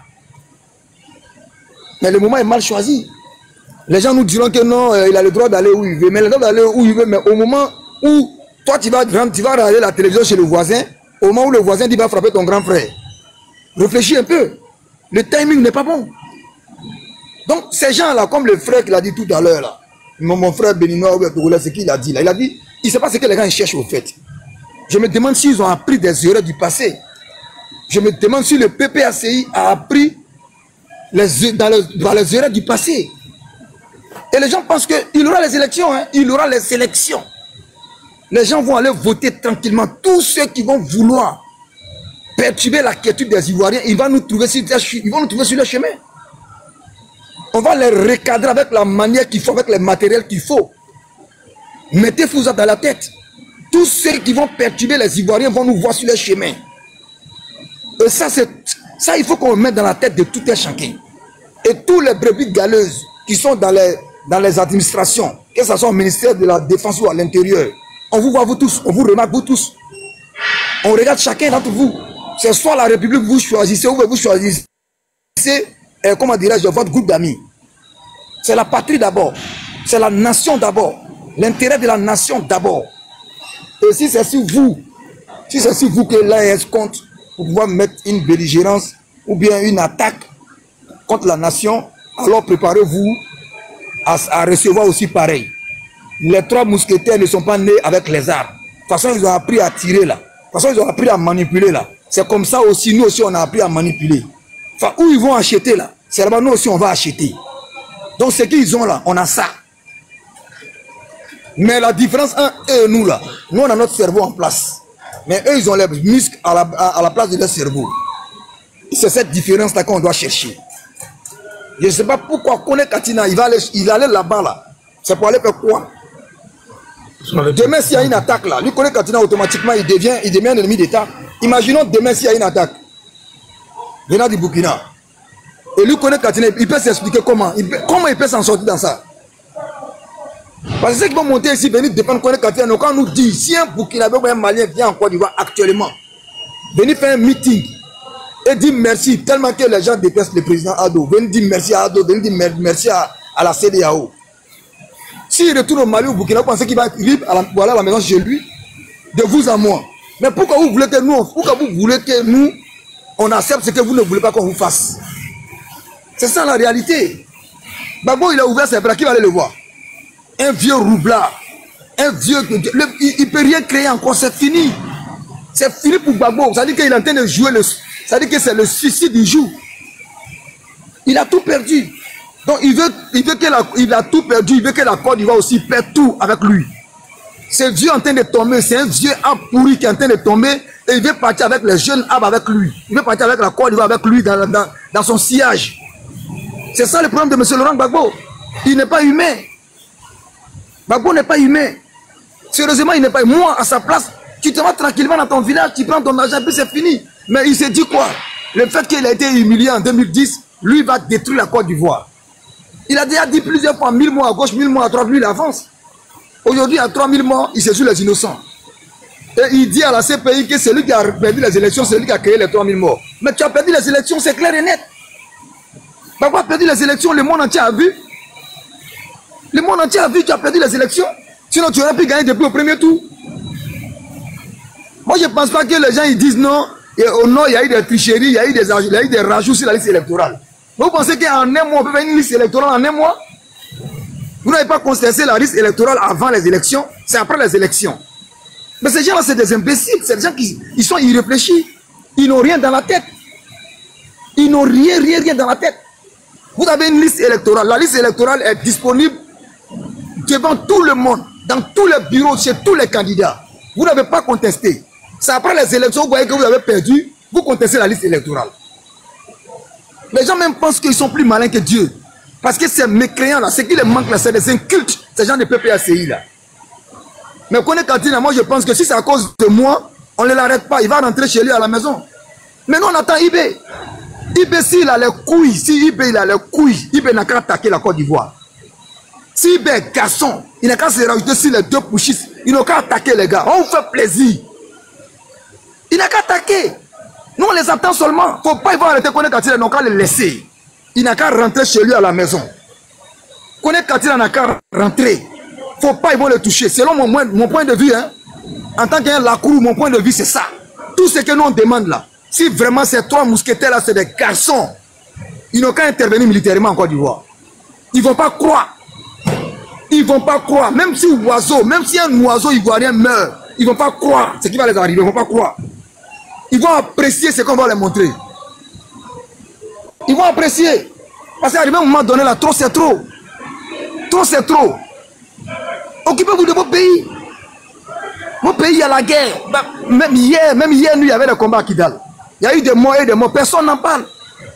Mais le moment est mal choisi. Les gens nous diront que non, euh, il a le droit d'aller où il veut. Mais il a le droit d'aller où il veut. Mais au moment où toi, tu vas, tu vas regarder la télévision chez le voisin, au moment où le voisin dit va frapper ton grand frère, réfléchis un peu. Le timing n'est pas bon. Donc, ces gens-là, comme le frère qui l'a dit tout à l'heure, là, mon, mon frère béninois, c'est qu'il a dit là. Il a dit, il ne sait pas ce que les gens cherchent au fait. Je me demande s'ils ont appris des erreurs du passé. Je me demande si le P P A C I a appris les, dans, le, dans les erreurs du passé. Et les gens pensent qu'il y aura les élections, hein, il y aura les élections. Les gens vont aller voter tranquillement. Tous ceux qui vont vouloir perturber la quiétude des Ivoiriens, ils vont nous trouver sur, ils vont nous trouver sur le chemin. On va les recadrer avec la manière qu'il faut, avec les matériels qu'il faut. Mettez-vous ça dans la tête. Tous ceux qui vont perturber les Ivoiriens vont nous voir sur le chemin. Et ça, ça il faut qu'on mette dans la tête de tout un chacun. Et tous les brebis galeuses qui sont dans les, dans les administrations, que ce soit au ministère de la Défense ou à l'intérieur, on vous voit vous tous, on vous remarque vous tous. On regarde chacun d'entre vous. C'est soit la République vous choisissez ou vous choisissez, eh, comment dirais-je, votre groupe d'amis. C'est la patrie d'abord. C'est la nation d'abord. L'intérêt de la nation d'abord. Et si c'est sur vous, si c'est sur vous que l'A E S compte pour pouvoir mettre une belligérance ou bien une attaque contre la nation, alors préparez-vous à, à recevoir aussi pareil. Les trois mousquetaires ne sont pas nés avec les armes. De toute façon, ils ont appris à tirer là. De toute façon, ils ont appris à manipuler là. C'est comme ça aussi, nous aussi, on a appris à manipuler. Enfin, où ils vont acheter là, c'est là-bas, nous aussi, on va acheter. Donc, ce qu'ils ont là, on a ça. Mais la différence entre eux et nous là, nous, on a notre cerveau en place. Mais eux, ils ont les muscles à la, à, à la place de leur cerveau. C'est cette différence-là qu'on doit chercher. Je ne sais pas pourquoi Kone Katina, il va aller, il allait là-bas là. C'est pour aller faire quoi? Demain, s'il y a une attaque là, lui Kone Katina, automatiquement, il devient, il devient un ennemi d'État. Imaginons demain s'il y a une attaque venant du Burkina. Et lui Kone Katina, il peut s'expliquer comment. Il peut, comment il peut s'en sortir dans ça? Parce que ceux qui vont monter ici, venir défendre Kone Katina, quand on nous dit, si un Burkinabé ou un Malien vient en Côte d'Ivoire actuellement, venir faire un meeting et dire merci, tellement que les gens détestent le président Ado, venir dire merci à Ado, venir dire merci à, à la C D A O. S'il retourne au Mali ou au Burkina, vous pensez qu'il va aller à, à la maison chez lui, de vous à moi. Mais pourquoi vous voulez que nous, pourquoi vous voulez que nous, on accepte ce que vous ne voulez pas qu'on vous fasse? C'est ça la réalité. Gbagbo, il a ouvert ses bras, qui va aller le voir? Un vieux roublard, un vieux, le, il ne peut rien créer encore, c'est fini. C'est fini pour Gbagbo. Ça veut dire qu'il est en train de jouer, le, ça veut dire que c'est le suicide du jour. Il a tout perdu. Donc il veut, il veut que la, il a tout perdu, il veut que la Côte d'Ivoire aussi perde tout avec lui. C'est vieux en train de tomber, c'est un vieux arbre pourri qui est en train de tomber et il veut partir avec les jeunes arbres avec lui. Il veut partir avec la Côte d'Ivoire avec lui dans, dans, dans son sillage. C'est ça le problème de M. Laurent Gbagbo. Il n'est pas humain. Gbagbo n'est pas humain. Sérieusement, il n'est pas humain. Moi, à sa place, tu te vas tranquillement dans ton village, tu prends ton argent, puis c'est fini. Mais il s'est dit quoi? Le fait qu'il a été humilié en deux mille dix, lui va détruire la Côte d'Ivoire. Il a déjà dit plusieurs fois, mille mois à gauche, mille mois à droite, lui il avance. Aujourd'hui, à trois mille morts, il se joue les innocents. Et il dit à la C P I que c'est lui qui a perdu les élections, c'est lui qui a créé les trois mille morts. Mais tu as perdu les élections, c'est clair et net. Pourquoi tu as perdu les élections? Le monde entier a vu. Le monde entier a vu que tu as perdu les élections. Sinon, tu aurais pu gagner depuis au premier tour. Moi, je ne pense pas que les gens ils disent non. Et au nord, il y a eu des tricheries, il y a eu des, il y a eu des rajouts sur la liste électorale. Vous pensez qu'en un mois, on peut faire une liste électorale en un mois? Vous n'avez pas contesté la liste électorale avant les élections, c'est après les élections. Mais ces gens-là, c'est des imbéciles, c'est des gens qui ils sont irréfléchis. Ils n'ont rien dans la tête. Ils n'ont rien, rien, rien dans la tête. Vous avez une liste électorale. La liste électorale est disponible devant tout le monde. dans tous les bureaux, chez tous les candidats. Vous n'avez pas contesté. C'est après les élections, vous voyez que vous avez perdu, vous contestez la liste électorale. Les gens même pensent qu'ils sont plus malins que Dieu. Parce que ces mécréants là, ce qui les manque là, c'est des incultes, ces gens de P P A C I là. Mais Kone Katina, moi je pense que si c'est à cause de moi, on ne l'arrête pas, il va rentrer chez lui à la maison. Mais nous on attend I B. I B s'il a les couilles, si I B il a les couilles, I B n'a qu'à attaquer la Côte d'Ivoire. Si I B est garçon, il n'a qu'à se rajouter sur les deux pouchistes, il n'a qu'à attaquer les gars. On vous fait plaisir. Il n'a qu'à attaquer. Nous, on les attend seulement. Il ne faut pas y voir arrêter Kone Katina, il n'a qu'à les laisser. Il n'a qu'à rentrer chez lui à la maison. Kone Katina n'a qu'à rentrer. Il ne faut pas, ils vont le toucher. Selon mon, mon point de vue, hein, en tant qu'un Lacour, mon point de vue, c'est ça. Tout ce que nous on demande là, si vraiment ces trois mousquetaires-là, c'est des garçons, ils n'ont qu'à intervenir militairement en Côte d'Ivoire. Ils ne vont pas croire. Ils ne vont pas croire. Même si oiseau, même si un oiseau ivoirien meurt, ils ne vont pas croire ce qui va les arriver. Ils ne vont pas croire. Ils vont apprécier ce qu'on va leur montrer. Ils vont apprécier. Parce qu'à un moment donné, là, trop c'est trop. Trop c'est trop. Occupez-vous de vos pays. Vos pays, il y a la guerre. Même hier, même hier, nous, il y avait des combats à Kidal. Il y a eu des morts et des morts. Personne n'en parle.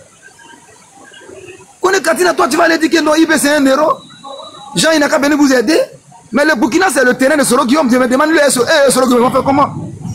Kone Katina, toi, tu vas aller dire que non, I B c'est un héros. Jean, il n'a qu'à venir vous aider. Mais le Burkina, c'est le terrain de Soro Guillaume. Je me demande, lui, et Soro Guillaume, ils vont faire comment?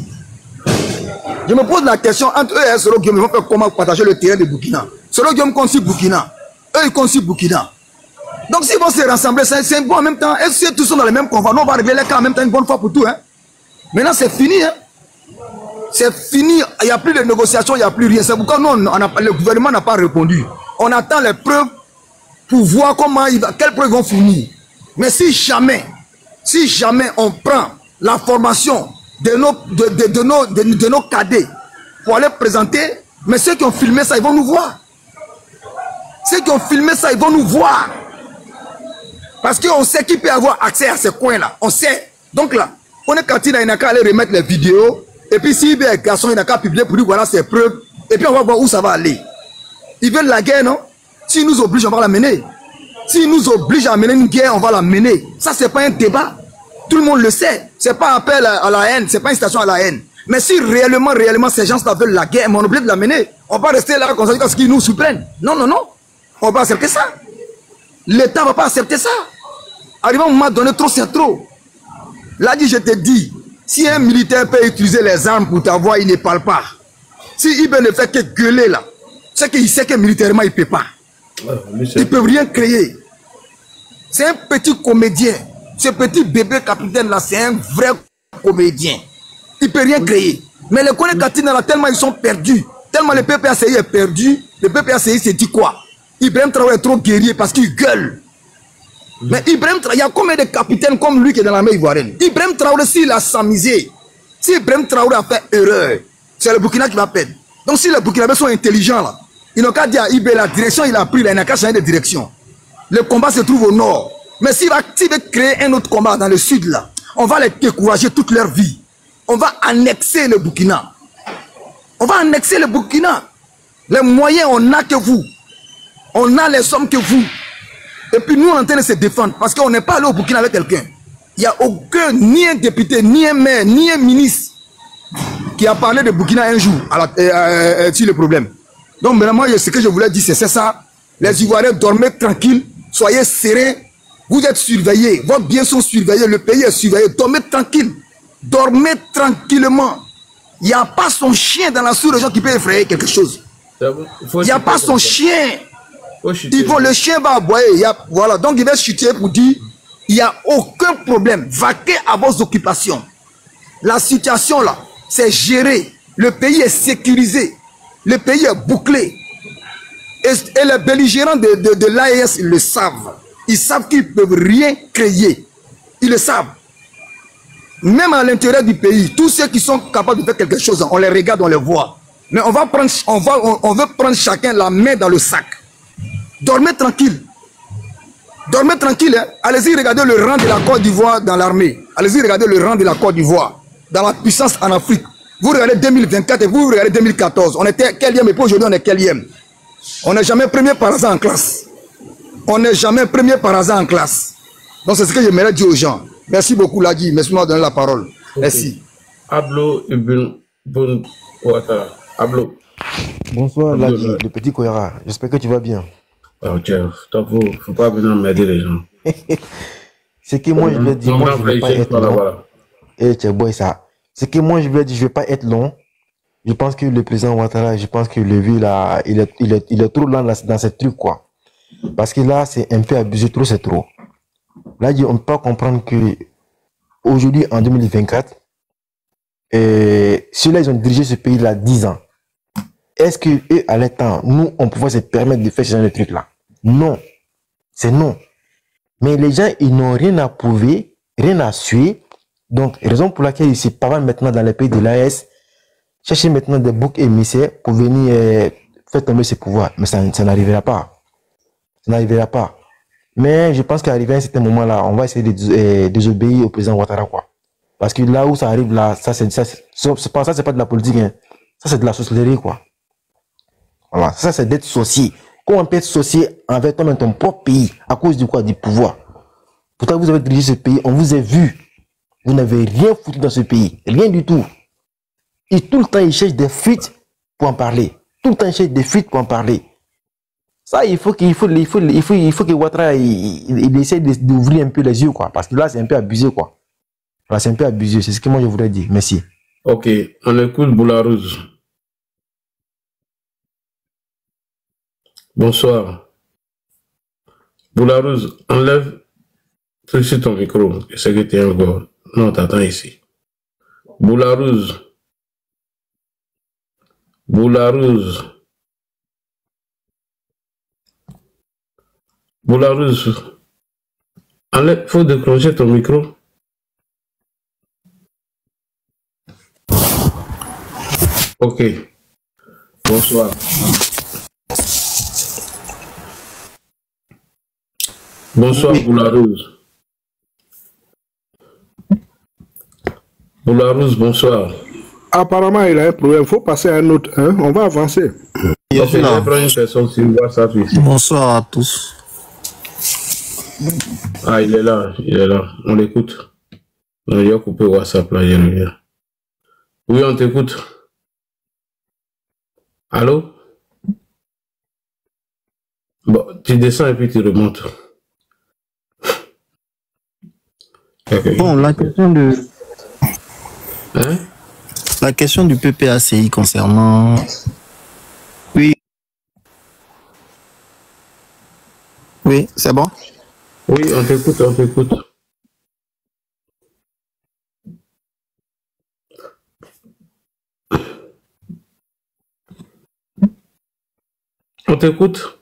Je me pose la question, entre eux et Soro Guillaume, ils vont faire comment partager le terrain de Burkina? Soro Guillaume compte sur Burkina. Eux, ils comptent sur Burkina. Donc, s'ils vont se rassembler, c'est bon en même temps. Est-ce que tous sont dans les mêmes convois? Nous, on va régler les cas en même temps une bonne fois pour tout. Hein? Maintenant, c'est fini. Hein? C'est fini. Il n'y a plus de négociations, il n'y a plus rien. C'est pourquoi nous, on a, le gouvernement n'a pas répondu. On attend les preuves pour voir comment il va, quelles preuves ils vont fournir. Mais si jamais, si jamais on prend la formation de nos, de, de, de nos, de, de nos cadets pour aller présenter, mais ceux qui ont filmé ça, ils vont nous voir. Ceux qui ont filmé ça, ils vont nous voir. Parce qu'on sait qui peut avoir accès à ces coins-là. On sait. Donc là, on est quand il n'a qu'à aller remettre les vidéos. Et puis s'il y a un garçon, il n'a qu'à publier pour dire voilà ses preuves. Et puis on va voir où ça va aller. Ils veulent la guerre, non? S'ils nous obligent, on va la mener. S'ils nous obligent à mener une guerre, on va la mener. Ça, c'est pas un débat. Tout le monde le sait. C'est pas un appel à la haine. C'est pas une station à la haine. Mais si réellement, réellement, ces gens-là veulent la guerre, mais on est obligé de la mener. On va rester là comme ça parce qu'ils nous surprennent. Non, non, non. On va accepter ça. L'État ne va pas accepter ça. Arrivé à un moment donné, trop c'est trop. Là, je te dis, si un militaire peut utiliser les armes pour t'avoir, il ne parle pas. Si Ibe ne fait que gueuler là, c'est qu'il sait que militairement, il ne peut pas. Il ne peut rien créer. C'est un petit comédien. Ce petit bébé capitaine là, c'est un vrai comédien. Il ne peut rien créer. Mais les Kone Katina là, tellement ils sont perdus. Tellement le P P A C I est perdu. Le P P A C I s'est dit quoi? Ibrahim Traoré est trop guerrier parce qu'il gueule. Mais Ibrahim Traoré, il y a combien de capitaines comme lui qui est dans l'armée ivoirienne? Ibrahim Traoré, s'il a s'amusé, si Ibrahim Traoré a fait erreur, c'est le Burkina qui va perdre. Donc si les Burkinabés sont intelligents là, ils n'ont qu'à dire à Ibé la direction il a pris là, il n'a qu'à changer de direction. Le combat se trouve au nord. Mais s'il va, va créer un autre combat dans le sud là, on va les décourager toute leur vie. On va annexer le Burkina. On va annexer le Burkina. Les moyens, on n'a que vous. On a les sommes que vous. Et puis nous, on est en train de se défendre. Parce qu'on n'est pas allé au Burkina avec quelqu'un. Il n'y a aucun, ni un député, ni un maire, ni un ministre qui a parlé de Burkina un jour à la, euh, euh, sur le problème. Donc maintenant, moi, ce que je voulais dire, c'est ça. Les Ivoiriens, dormez tranquilles. Soyez sereins. Vous êtes surveillés. Vos biens sont surveillés. Le pays est surveillé. Dormez tranquille. Dormez tranquillement. Il n'y a pas son chien dans la sous-région qui peut effrayer quelque chose. Il n'y a pas son chien. Il faut, le chien va aboyer. Il y a, voilà. Donc il va chuter pour dire il n'y a aucun problème. Vaquez à vos occupations. La situation là, c'est géré. Le pays est sécurisé. Le pays est bouclé. Et, et les belligérants de, de, de l'A E S, ils le savent. Ils savent qu'ils ne peuvent rien créer. Ils le savent. Même à l'intérieur du pays, tous ceux qui sont capables de faire quelque chose, on les regarde, on les voit. Mais on va prendre, on va, on, on veut prendre chacun la main dans le sac. Dormez tranquille. Dormez tranquille. Hein? Allez-y regarder le rang de la Côte d'Ivoire dans l'armée. Allez-y regarder le rang de la Côte d'Ivoire dans la puissance en Afrique. Vous regardez deux mille vingt-quatre et vous regardez deux mille quatorze. On était quelième et puis aujourd'hui on est quelième. On n'est jamais premier par hasard en classe. On n'est jamais premier par hasard en classe. Donc c'est ce que j'aimerais dire aux gens. Merci beaucoup, Ladi. Merci de m'avoir donné la parole. Okay. Merci. Ablo Ibn Bon Ouattara. Ablo. Bonsoir, Ladi, le petit Koyara. J'espère que tu vas bien. Oh, tiens, il ne faut pas venir m'aider les gens. C'est que moi, je vais dire, moi, je ne vais pas être long. Et tu boy, ça. C'est que moi, je vais dire, je ne vais pas être long. Je pense que le président Ouattara, je pense que le vieux, là, il est, il est, il est trop lent dans, dans ce truc, quoi. Parce que là, c'est un peu abusé, trop, c'est trop. Là, on ne peut pas comprendre que aujourd'hui, en deux mille vingt-quatre, et ceux-là, ils ont dirigé ce pays-là dix ans. Est-ce que eux, à leur temps, nous, on pouvait se permettre de faire ce genre de trucs-là? Non. C'est non. Mais les gens, ils n'ont rien à prouver, rien à suer. Donc, raison pour laquelle ils se parlent maintenant dans les pays de l'A S, chercher maintenant des boucs émissaires pour venir euh, faire tomber ce pouvoir. Mais ça, ça n'arrivera pas. Ça n'arrivera pas. Mais je pense qu'arrivé à un certain moment-là, on va essayer de euh, désobéir au président Ouattara, quoi. Parce que là où ça arrive, là, ça, c'est ça, c'est pas, ça, c'est pas de la politique, hein. Ça, c'est de la sorcellerie, quoi. Voilà. Ça, c'est d'être sorcier. Comment on peut être sorcier envers toi-même ton propre pays, à cause du quoi? Du pouvoir. Pourtant, vous avez dirigé ce pays, on vous a vu. Vous n'avez rien foutu dans ce pays. Rien du tout. Et tout le temps, ils cherchent des fuites pour en parler. Tout le temps, ils cherchent des fuites pour en parler. Ça, il faut qu'il faut, il faut, il faut, il faut que Ouattara, il, il, il essaie d'ouvrir un peu les yeux, quoi. Parce que là, c'est un peu abusé, quoi. Là, c'est un peu abusé. C'est ce que moi, je voudrais dire. Merci. Ok. On écoute Boularouz. Bonsoir. Boularouz, enlève tout de suite ton micro. Je sais que tu es encore. Non, t'attends ici. Boularouz. Boularouz. Boularouz. Enlève, faut déclencher ton micro. Ok. Bonsoir. Bonsoir, oui. Boularouz. Boularouz, bonsoir. Apparemment, il a un problème. Il faut passer à un autre. Hein? On va avancer. Okay, je vais prendre une personne sur WhatsApp ici. Bonsoir à tous. Ah, il est là. Il est là. On l'écoute. On a coupé WhatsApp là. Il revient. Oui, on t'écoute. Allô? Bon, tu descends et puis tu remontes. Okay. Bon, la question de... Hein? La question du P P A C I concernant... Oui. Oui, c'est bon? Oui, on t'écoute, on t'écoute. On t'écoute?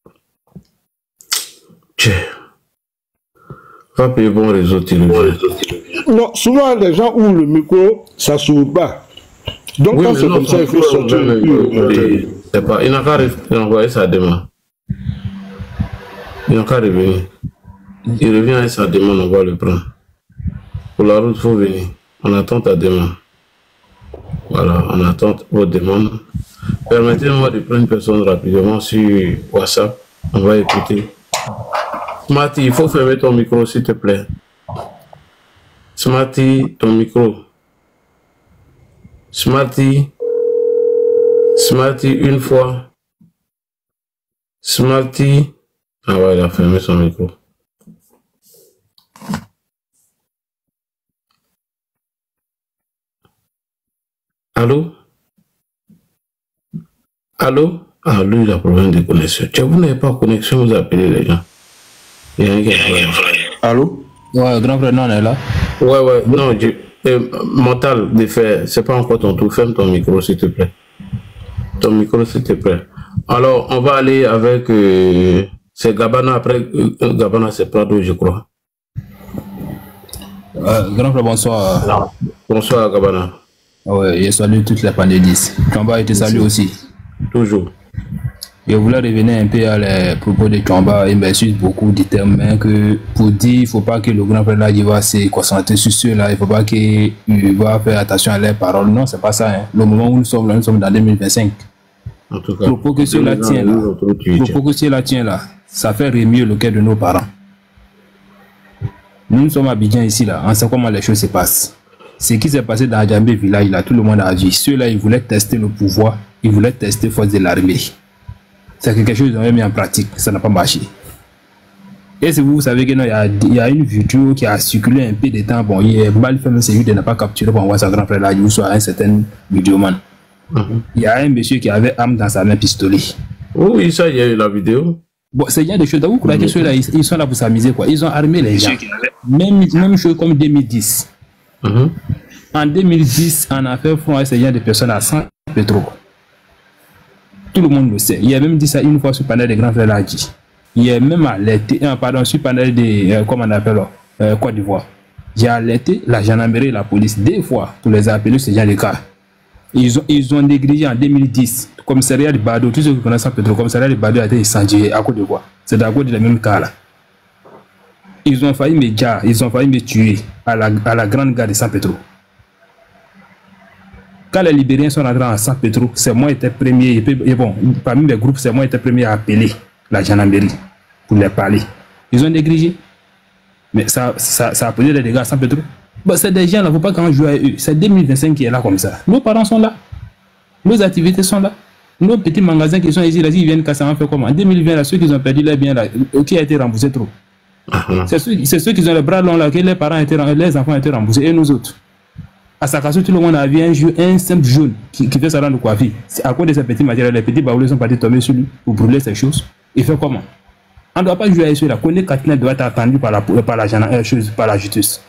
Tiens. Va payer bon réseau, tu le Non, souvent les gens ouvrent le micro, ça s'ouvre pas. Donc oui, quand c'est comme ça, il faut sortir le micro. C'est pas, il n'a qu'à envoyer sa demande. Il n'a qu'à revenir. Il revient avec sa demande, on va le prendre. Pour la route, il faut venir. On attend ta demande. Voilà, on attend votre demande. Permettez-moi de prendre une personne rapidement sur WhatsApp. On va écouter. Smarty, il faut fermer ton micro, s'il te plaît. Smarty, ton micro. Smarty. Smarty, une fois. Smarty. Ah ouais, il a fermé son micro. Allô? Allô? Ah, lui, il a problème de connexion. Tiens, vous n'avez pas de connexion, vous appelez les gens. Il y a un gars. Allô? Ouais, grand frère, non, on est là. Ouais, ouais, non, je, euh, mental de faire, c'est pas encore ton tour. Ferme ton micro, s'il te plaît. Ton micro, s'il te plaît. Alors, on va aller avec. Euh, c'est Gabana, après. Euh, Gabana, c'est Prado, je crois. Euh, grand frère, bonsoir. Non. Bonsoir, Gabana. Ouais, je salue toutes les panélistes. Chamba, te salue aussi. Toujours. Je voulais revenir un peu à les propos de Chamba. Il m'excuse beaucoup du terme, mais que pour dire, il ne faut pas que le grand frère là, il va se concentrer sur ceux-là. Il ne faut pas qu'il va faire attention à leurs paroles. Non, c'est pas ça. Hein. Le moment où nous sommes là, nous sommes dans deux mille vingt-cinq. En tout cas, propos que ceux-là tiennent là, propos que ceux-là tiennent là, ça fait remuer le cœur de nos parents. Nous sommes à Abidjan ici, là, on sait comment les choses se passent. Ce qui s'est passé dans Adjamé village, là, tout le monde a vu. Ceux-là, ils voulaient tester le pouvoir, ils voulaient tester la force de l'armée. C'est quelque chose qu'ils ont mis en pratique, ça n'a pas marché. Et si vous savez qu'il y, y a une vidéo qui a circulé un peu de temps, bon, il est mal fait, mais c'est lui de ne pas capturer pour envoyer sa grand frère là, il soit un certain vidéoman. Mm-hmm. Il y a un monsieur qui avait arme dans sa main pistolet. Oui, ça, il y a eu la vidéo. Bon, c'est il y a des choses. Vous croyez que ceux-là, ils, ils sont là pour s'amuser, quoi. Ils ont armé les gens. Même, même chose comme deux mille dix. Mm-hmm. En deux mille dix, on a fait front à ces gens de personnes à cent pétrole. Tout le monde le sait. Il a même dit ça une fois sur le panel des grands frères là dit. Il a même alerté, euh, pardon, sur le panel de, euh, comment on appelle, euh, Côte d'Ivoire. J'ai alerté la gendarmerie et la police deux fois pour les appeler ces gens de cas. Ils ont, ils ont négligé en deux mille dix. Le commissariat de Bado, tous ceux qui connaissent le pétrole, le commissariat de Bado a été incendié à Côte d'Ivoire. C'est à cause de la même cas là. Ils ont failli me dire, ils ont failli me tuer à la, à la grande gare de San Pedro. Quand les Libériens sont rentrés en San Pedro, c'est moi qui étais premier, et bon, parmi les groupes, c'est moi qui étais premier à appeler la gendarmerie pour les parler. Ils ont négligé. Mais ça, ça, ça a posé des dégâts à San Pedro. Bon, c'est des gens là, il ne faut pas qu'on joue à eux. C'est deux mille vingt-cinq qui est là comme ça. Nos parents sont là. Nos activités sont là. Nos petits magasins qui sont ici, là, ils viennent casser en fait comment. En deux mille vingt, là, ceux qui ont perdu leurs biens là, qui a été remboursé trop. Uh-huh. C'est ceux, ceux qui ont les bras longs là, que les parents étaient, les enfants étaient remboursés, et nous autres. À Sakasso, tout le monde a vu un, jeu, un simple jaune qui, qui fait ça dans le coiffure. À cause de ces petits matériels, les petits baoulés sont partis tomber sur lui pour brûler ces choses. Il fait comment? On ne doit pas jouer à ceux-là. Connaît Katina doit être attendu par la, par la, euh, chose, par la justice.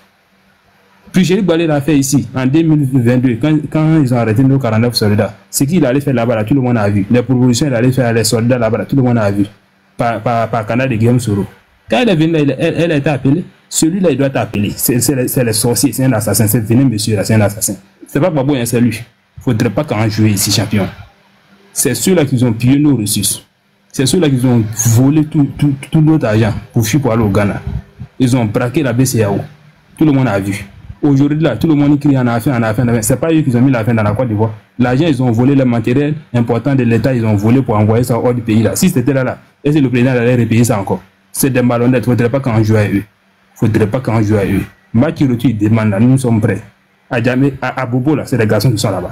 Puis Géry Balé l'a fait ici, en deux mille vingt-deux, quand, quand ils ont arrêté nos quarante-neuf soldats. Ce qu'il allait faire là-bas, là, tout le monde a vu. Les propositions qu'il allait faire à les soldats là-bas, là, tout le monde a vu. Par, par, par canal de Guillaume Soro. Quand elle est venue, elle, elle, elle a été appelée. Celui-là, il doit être appelé. C'est les sorciers, c'est un assassin. C'est venu, monsieur, là, c'est un assassin. C'est pas Babou, c'est lui. Il ne faudrait pas qu'on joue ici, champion. C'est ceux-là qui ont pillé nos ressources. C'est ceux-là qui ont volé tout, tout, tout notre argent pour fuir pour aller au Ghana. Ils ont braqué la B C A O. Tout le monde a vu. Aujourd'hui, là, tout le monde crie en affaire, en affaire, en affaire. Ce n'est pas eux qui ont mis l'affaire dans la Côte d'Ivoire. L'argent, ils ont volé le matériel important de l'État, ils ont volé pour envoyer ça hors du pays. Là. Si c'était là, là, est-ce que le président allait repayer ça encore? C'est des malhonnêtes. Il ne faudrait pas qu'on joue à eux. Il ne faudrait pas qu'on joue à eux. Makirotu, il demande, là, nous sommes prêts. À, Djamé, à, à Bobo, là, c'est les garçons qui sont là-bas.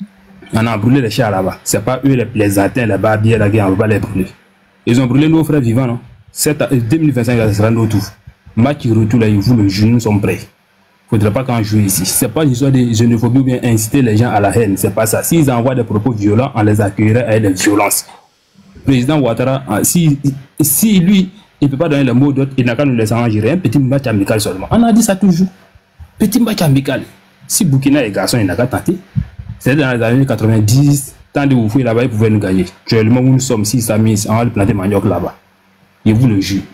On a brûlé les chars là-bas. Ce n'est pas eux les plaisantins, les barbiers, la guerre, on ne va pas les brûler. Ils ont brûlé nos frères vivants, non? deux mille vingt-cinq, ça sera notre tour. Makirotu, là, ils vous le jure, nous sommes prêts. Il ne faudrait pas qu'on joue ici. Ce n'est pas une histoire de xénophobie ou bien inciter les gens à la haine. Ce n'est pas ça. S'ils envoient des propos violents, on les accueillerait avec des violences. Le président Ouattara, si, si lui, il ne peut pas donner le mot d'autre, il n'a qu'à nous laisser arranger un petit match amical seulement. On a dit ça toujours. Petit match amical. Si Burkina est garçon, il n'a qu'à tenter. C'est dans les années quatre-vingt-dix, tant de vous fouiller là-bas, ils pouvaient nous gagner. Actuellement, où nous sommes, si ça mise, on va le planter manioc là-bas. Il vous le jure.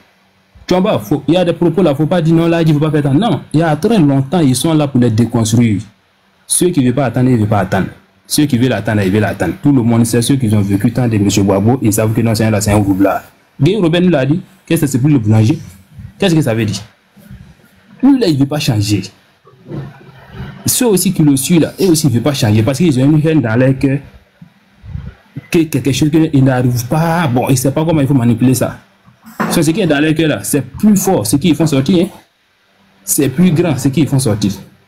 Il y a des propos là, il ne faut pas dire non, là, il ne faut pas faire ça. Non, il y a très longtemps, ils sont là pour les déconstruire. Ceux qui ne veulent pas attendre, ils ne veulent pas attendre. Ceux qui veulent attendre, ils veulent attendre. Tout le monde sait, ceux qui ont vécu tant de M. Boabo, ils savent que non, c'est un, un roublard. Guy Robin nous l'a dit, qu'est-ce que c'est pour le boulanger? Qu'est-ce que ça veut dire? Lui là, il ne veut pas changer. Ceux aussi qui le suivent là, eux aussi, ils ne veulent pas changer parce qu'ils ont une haine dans leur cœur. Que quelque chose qu'ils n'arrivent pas. Bon, ils ne savent pas comment il faut manipuler ça. Ce qui est dans leur cœur là, c'est plus fort, ce qu'ils font sortir. Hein? C'est plus grand, ce qu'ils font sortir.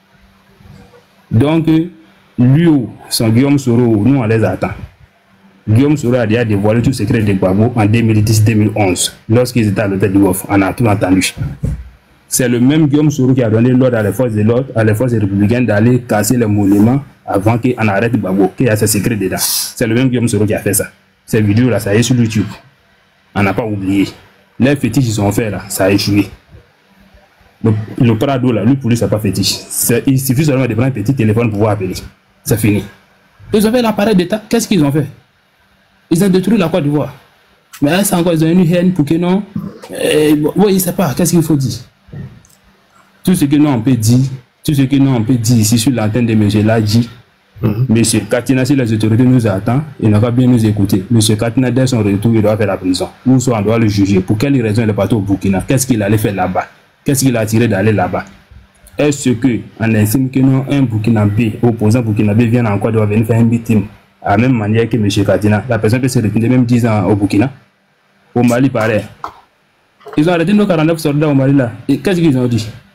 Donc, lui, son Guillaume Soro, nous on les attend. Guillaume Soro a déjà dévoilé tout le secret de Gbagbo en deux mille dix deux mille onze, lorsqu'ils étaient à l'hôtel du Golfe. On a tout entendu. C'est le même Guillaume Soro qui a donné l'ordre à les forces de l'ordre, à les forces républicaines d'aller casser les monuments avant qu'on arrête Gbagbo, qu'il y a ce secret dedans. C'est le même Guillaume Soro qui a fait ça. Ces vidéos là, ça y est sur YouTube. On n'a pas oublié. Les fétiches ils ont fait là, ça a échoué. Le, le Prado là, lui pour lui, c'est pas fétiche. Il suffit seulement de prendre un petit téléphone pour pouvoir appeler. C'est fini. Ils ont fait l'appareil d'État. Qu'est-ce qu'ils ont fait? Ils ont détruit la Côte d'Ivoire. Mais là, c'est encore, ils ont une haine pour que non. Eh, bon, oui, il ne sait pas. Qu'est-ce qu'il faut dire? Tout ce que nous on peut dire, tout ce que nous on peut dire ici sur l'antenne de M. Ladji, mm-hmm. Monsieur Katina, si les autorités nous attendent, il n'a pas bien nous écouter. Monsieur Katina, dès son retour, il doit faire la prison. Nous, on doit le juger. Pour quelle raison il est parti au Burkina? Qu'est-ce qu'il allait faire là-bas? Qu'est-ce qu'il a attiré d'aller là-bas? Est-ce qu'on estime que non, un Burkinabé, opposant Burkinabé, vient encore de venir faire une victime à la même manière que M. Katina? La personne peut se reculer même dix ans au Burkina. Au Mali, pareil. Ils ont arrêté nos quarante-neuf soldats au Mali là. Et qu'est-ce qu'ils ont dit?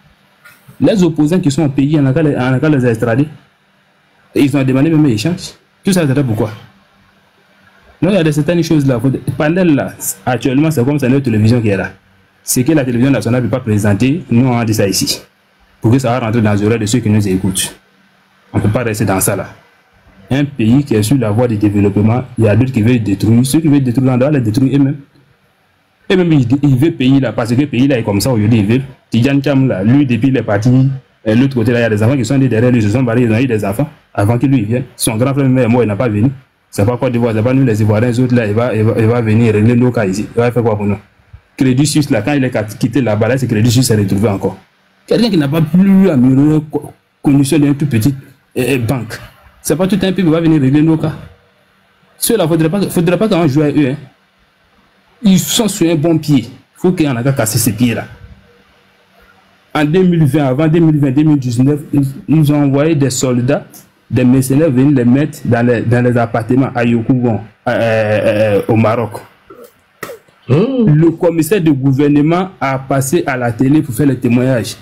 Les opposants qui sont au pays, on a qu'à les, les extrader. Et ils ont demandé même échange. Tout ça, c'était pourquoi? Non, il y a de certaines choses là. Pendant là, actuellement, c'est comme c'est notre télévision qui est là. C'est que la télévision nationale ne peut pas présenter, nous on dit ça ici. Pour que ça va rentrer dans les oreilles de ceux qui nous écoutent. On ne peut pas rester dans ça là. Un pays qui est sur la voie de développement, il y a d'autres qui veulent détruire. Ceux qui veulent détruire, on doit les détruire eux-mêmes. Et même il veut payer là, parce que le pays là est comme ça aujourd'hui. Il veut. Tidjane Cham là, lui depuis les partis, l'autre côté là, il y a des enfants qui sont derrière lui, ils se sont barrés, ils ont eu des enfants avant qu'il lui vienne. Son grand frère même moi, il n'a pas venu. C'est pas Côte d'Ivoire, c'est pas nous les Ivoiriens, les autres là, il va, il va, il va venir régler nos cas ici. Il va faire quoi pour nous? Crédit Suisse là, quand il est quitté là-bas, là, c'est Crédit Suisse s'est retrouvé encore. Quelqu'un qui n'a pas plus améliorer condition d'une toute petite eh, banque. C'est pas tout un pays qui va venir régler nos cas. Ceux-là, il ne faudrait pas, faudrait pas qu'on joue à eux. Hein. Ils sont sur un bon pied. Il faut qu'il y en ait qu'à casser ces pieds-là. En deux mille vingt, avant deux mille vingt, deux mille dix-neuf, ils, ils ont envoyé des soldats, des mercenaires venir les mettre dans les, dans les appartements à Yokougon, euh, euh, au Maroc. Mmh. Le commissaire du gouvernement a passé à la télé pour faire le témoignage.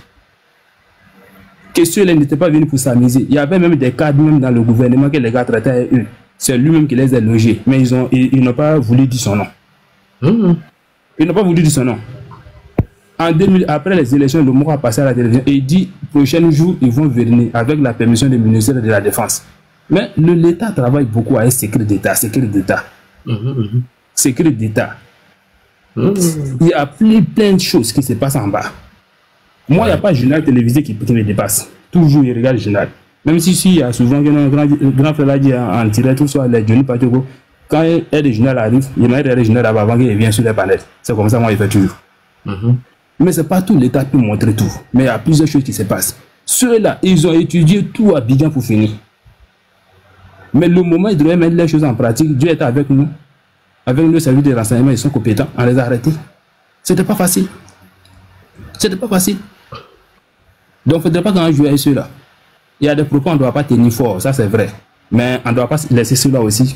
Que ceux-là n'étaient pas venus pour s'amuser. Il y avait même des cadres même dans le gouvernement que les gars traitaient avec eux. C'est lui-même qui les a logés. Mais ils ont, ils, ils n'ont pas voulu dire son nom. Mmh. Ils n'ont pas voulu dire son nom. En deux mille, après les élections, le mot a passé à la télévision et il dit prochain jour, ils vont venir avec la permission du ministère de la Défense. Mais l'État travaille beaucoup à un secret d'État, secret d'État. Mmh, mmh. Secret d'État. Mmh. Il y a plein, plein de choses qui se passent en bas. Moi, il n'y a pas de journal télévisé qui, qui me dépasse. Toujours, il regarde le journal. Même si, si il y a souvent un grand, grand frère l'a dit en, en direct, tout soit les Johnny Patoko, quand un des journaux arrive, il m'a dit le journal avant qu'il vienne sur les panels. C'est comme ça, moi, il fait toujours. Mmh. Mais ce n'est pas tout l'État qui peut montrer tout. Mais il y a plusieurs choses qui se passent. Ceux-là, ils ont étudié tout à Abidjan pour finir. Mais le moment où ils devaient mettre les choses en pratique, Dieu était avec nous. Avec nos services de renseignement, ils sont compétents. On les a arrêtés. Ce n'était pas facile. Ce n'était pas facile. Donc, il ne faudrait pas qu'on joue avec ceux-là. Il y a des propos, on ne doit pas tenir fort, ça c'est vrai. Mais on ne doit pas laisser ceux-là aussi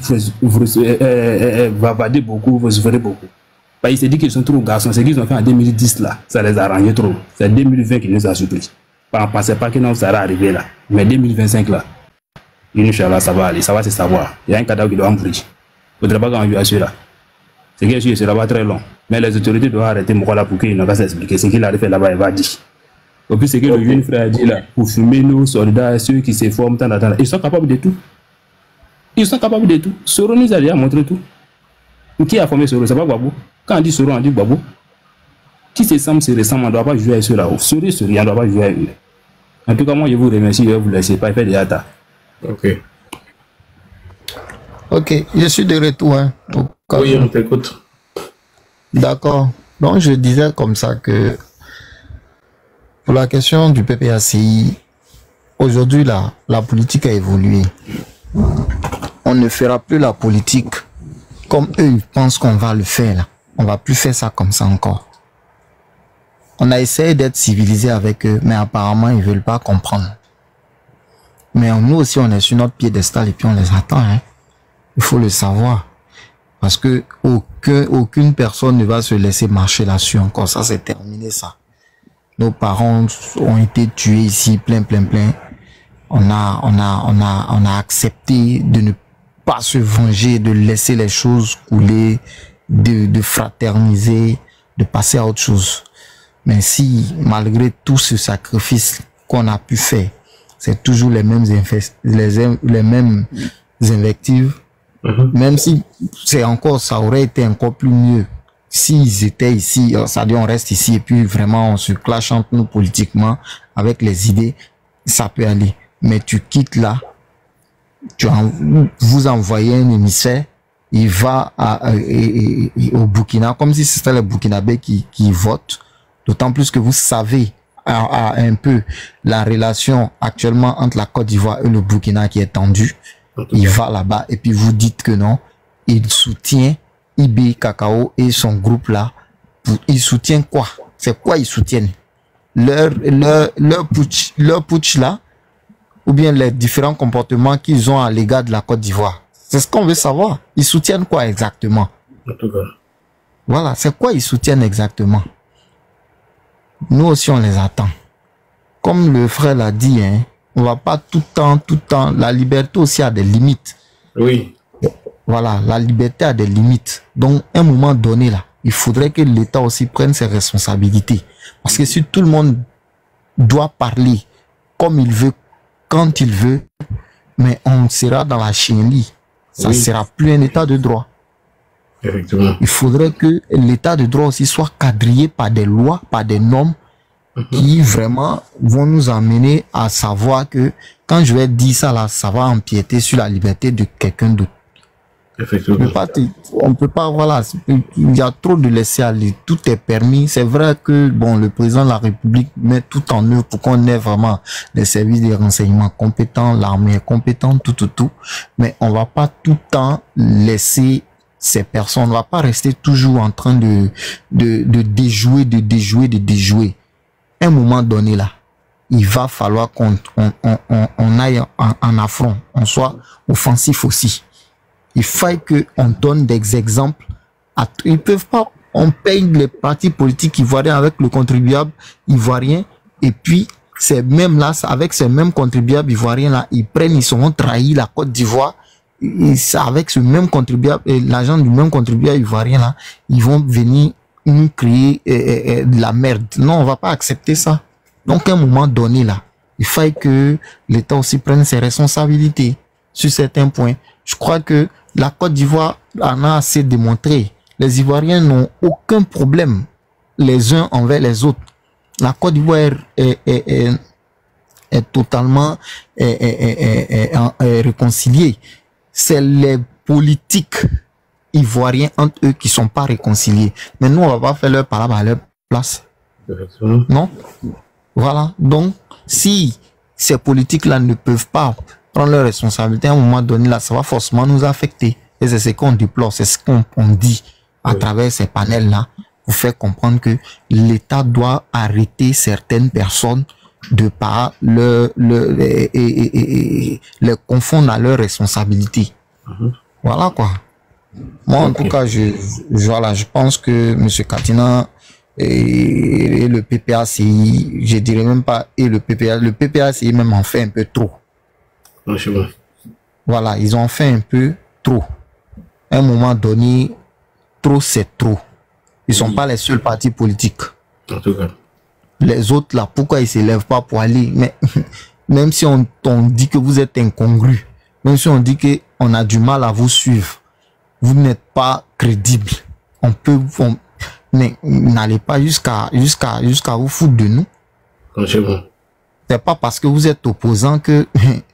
vavader beaucoup, vous souffrez beaucoup. Bah, il s'est dit qu'ils sont trop garçons. Ce qu'ils ont fait en deux mille dix là, ça les a arrangés trop. C'est deux mille vingt qui nous a surpris. On ne pensait pas que non, ça allait arriver là. Mais deux mille vingt-cinq là, Inch'Allah, ça va aller, ça va se savoir. Il y a un cadavre qui doit en briller. Il ne faudrait pas qu'on joue à ceux-là. C'est que sûr, c'est là-bas très long. Mais les autorités doivent arrêter Mokola pour qu'il n'ait pas s'expliquer. Ce qu'il a fait là-bas, il va dire. Et puis, ce que le jeune frère a dit là, pour fumer nos soldats, ceux qui se forment, tant, tant, ils sont capables de tout. Ils sont capables de tout. Soro nous a déjà montré tout. Qui a formé Soro? C'est pas Gbagbo. Quand on dit Soro, on dit Gbagbo. Qui se semble, se ressemble, on ne doit pas jouer avec ceux là-haut. Sori, Sori, on ne doit pas jouer avec eux. En tout cas, moi, je vous remercie, je vais vous laisser pas faire des attaques. Ok. Ok, je suis de retour. Hein, oui, on t'écoute. D'accord. Donc, je disais comme ça que pour la question du P P A C I, aujourd'hui, la, la politique a évolué. On ne fera plus la politique comme eux, ils pensent qu'on va le faire. Là. On ne va plus faire ça comme ça encore. On a essayé d'être civilisé avec eux, mais apparemment, ils ne veulent pas comprendre. Mais nous aussi, on est sur notre piédestal et puis on les attend. Hein. Il faut le savoir. Parce que aucun, aucune personne ne va se laisser marcher là-dessus encore. Ça, c'est terminé, ça. Nos parents ont été tués ici, plein, plein, plein. On a, on a, on a, on a accepté de ne pas se venger, de laisser les choses couler, de, de fraterniser, de passer à autre chose. Mais si, malgré tout ce sacrifice qu'on a pu faire, c'est toujours les mêmes, les, les mêmes invectives, mm-hmm. Même si c'est encore, ça aurait été encore plus mieux s'ils étaient ici, ça dit on reste ici et puis vraiment on se clash entre nous politiquement avec les idées, ça peut aller. Mais tu quittes là, tu en, vous envoyez un émissaire, il va à, à, à, à, au Burkina, comme si c'était les Burkinabés qui, qui votent, d'autant plus que vous savez à, à un peu la relation actuellement entre la Côte d'Ivoire et le Burkina qui est tendue. Il va là-bas et puis vous dites que non, il soutient I B Cacao et son groupe là. Il soutient quoi? C'est quoi ils soutiennent? Leur, leur, leur putsch, leur putsch là, ou bien les différents comportements qu'ils ont à l'égard de la Côte d'Ivoire. C'est ce qu'on veut savoir. Ils soutiennent quoi exactement? En tout cas. Voilà, c'est quoi ils soutiennent exactement? Nous aussi on les attend. comme le frère l'a dit, hein, on va pas tout le temps, tout le temps. La liberté aussi a des limites. Oui. Voilà, la liberté a des limites. Donc, à un moment donné, là, il faudrait que l'État aussi prenne ses responsabilités. Parce que si tout le monde doit parler comme il veut, quand il veut, mais on sera dans la chienlit. Ça ne oui. sera plus un État de droit. Effectivement. Il faudrait que l'État de droit aussi soit quadrillé par des lois, par des normes mm-hmm. qui vraiment vont nous amener à savoir que quand je vais dire ça là, ça va empiéter sur la liberté de quelqu'un d'autre. Effectivement. On ne peut pas, voilà, il y a trop de laisser aller, tout est permis. C'est vrai que bon, le président de la République met tout en œuvre pour qu'on ait vraiment des services de renseignement compétents, l'armée est compétente, tout, tout, tout. Mais on va pas tout le temps laisser ces personnes, on va pas rester toujours en train de, de, de déjouer, de déjouer, de déjouer. À un moment donné là, il va falloir qu'on on, on, on, on aille en, en affront, on soit offensif aussi. Il faut qu'on donne des exemples. À, ils peuvent pas, on paye les partis politiques ivoiriens avec le contribuable ivoirien, et puis c'est même là, avec ces mêmes contribuables ivoiriens là, ils prennent, ils seront trahis la Côte d'Ivoire, avec ce même contribuable, l'argent du même contribuable ivoirien là, ils vont venir nous créer eh, eh, de la merde. Non, on va pas accepter ça. Donc à un moment donné là, il faut que l'État aussi prenne ses responsabilités sur certains points. Je crois que la Côte d'Ivoire en a assez démontré. Les Ivoiriens n'ont aucun problème les uns envers les autres. La Côte d'Ivoire est, est, est, est, est totalement est, est, est, est, est réconciliée. C'est les politiques ivoiriens entre eux qui sont pas réconciliés. Mais nous, on va pas faire leur parole à leur place. Non? Voilà. Donc, si ces politiques-là ne peuvent pas prendre leurs responsabilités, à un moment donné, là, ça va forcément nous affecter. Et c'est ce qu'on déplore, c'est ce qu'on dit à oui. travers ces panels-là, pour faire comprendre que l'État doit arrêter certaines personnes de par le, le, et, et, et, et les confondre à leurs responsabilités. Mm-hmm. Voilà quoi. Moi, okay. en tout cas, je, je, voilà, je pense que M. Katina et, et le P P A C I, je dirais même pas, et le P P A, le P P A C I même en fait un peu trop. Franchement. Voilà, ils ont fait un peu trop. À un moment donné, trop c'est trop. Ils sont oui. pas les seuls partis politiques. En tout cas. Les autres là, pourquoi ils s'élèvent pas pour aller? Mais même si on, on dit que vous êtes incongru, même si on dit que on a du mal à vous suivre, vous n'êtes pas crédible. On peut, on, mais n'allez pas jusqu'à jusqu'à jusqu'à vous foutre de nous. Franchement. C'est pas parce que vous êtes opposant que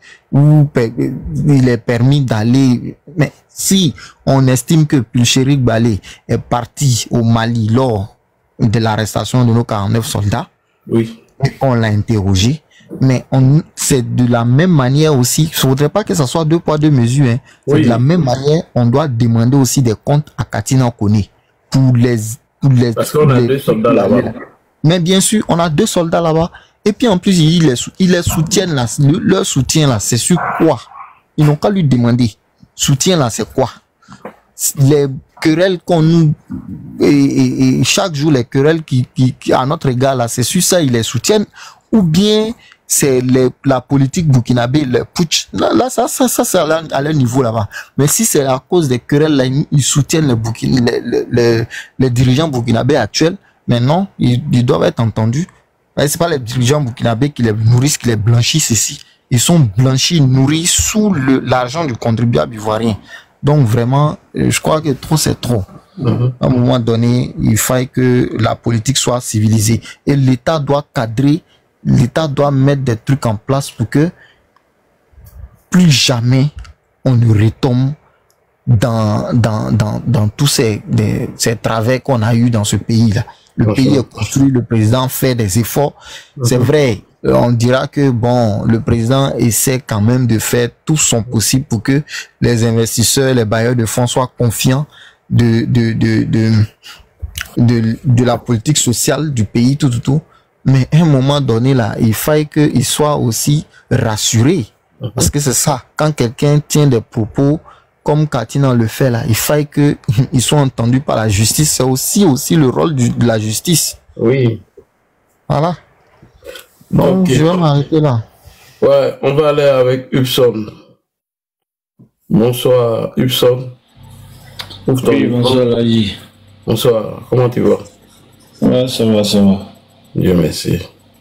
vous, il est permis d'aller. Mais si on estime que Pulchérik Balé est parti au Mali lors de l'arrestation de nos quarante-neuf soldats, oui, et on l'a interrogé, mais on, c'est de la même manière aussi. Il ne faudrait pas que ça soit deux poids deux mesures. Hein. C'est oui. de la même manière, on doit demander aussi des comptes à Katina Koné pour les, pour les. Parce qu'on a les, deux soldats là-bas. Mais bien sûr, on a deux soldats là-bas. Et puis en plus, ils les, ils les soutiennent là. Le, leur soutien là, c'est sur quoi? Ils n'ont qu'à lui demander. Soutien là, c'est quoi? Les querelles qu'on nous... Et, et, et chaque jour, les querelles qui, qui, qui à notre égard là, c'est sur ça, ils les soutiennent. Ou bien c'est la politique burkinabé, le putsch. Là, là ça, ça, ça c'est à leur, à leur niveau là-bas. Mais si c'est à cause des querelles là, ils soutiennent les, Burkina, les, les, les, les dirigeants burkinabés actuels, mais non, ils, ils doivent être entendus. C'est pas les dirigeants burkinabés qui les nourrissent, qui les blanchissent ici. Ils sont blanchis, nourris sous l'argent du contribuable ivoirien. Donc vraiment, je crois que trop c'est trop. Mm-hmm. À un moment donné, il faut que la politique soit civilisée. Et l'État doit cadrer, l'État doit mettre des trucs en place pour que plus jamais on ne retombe dans, dans, dans, dans tous ces, des, ces travers qu'on a eu dans ce pays-là. Le Bonjour. pays est construit, le président fait des efforts. Mm-hmm. C'est vrai, on dira que bon, le président essaie quand même de faire tout son possible pour que les investisseurs, les bailleurs de fonds soient confiants de, de, de, de, de, de la politique sociale du pays, tout, tout, tout. Mais à un moment donné, là, il faut qu'ils soient aussi rassurés. Mm-hmm. Parce que c'est ça, quand quelqu'un tient des propos comme Katina le fait là, il faut qu'ils soient entendus par la justice. C'est aussi, aussi le rôle du, de la justice. Oui. Voilà. Bon, okay. Je vais m'arrêter là. Ouais, on va aller avec Hubson. Bonsoir, Hubson. Oui, bonsoir, Lali. Bonsoir, comment tu vas? Ouais, ça va, ça va. Dieu merci.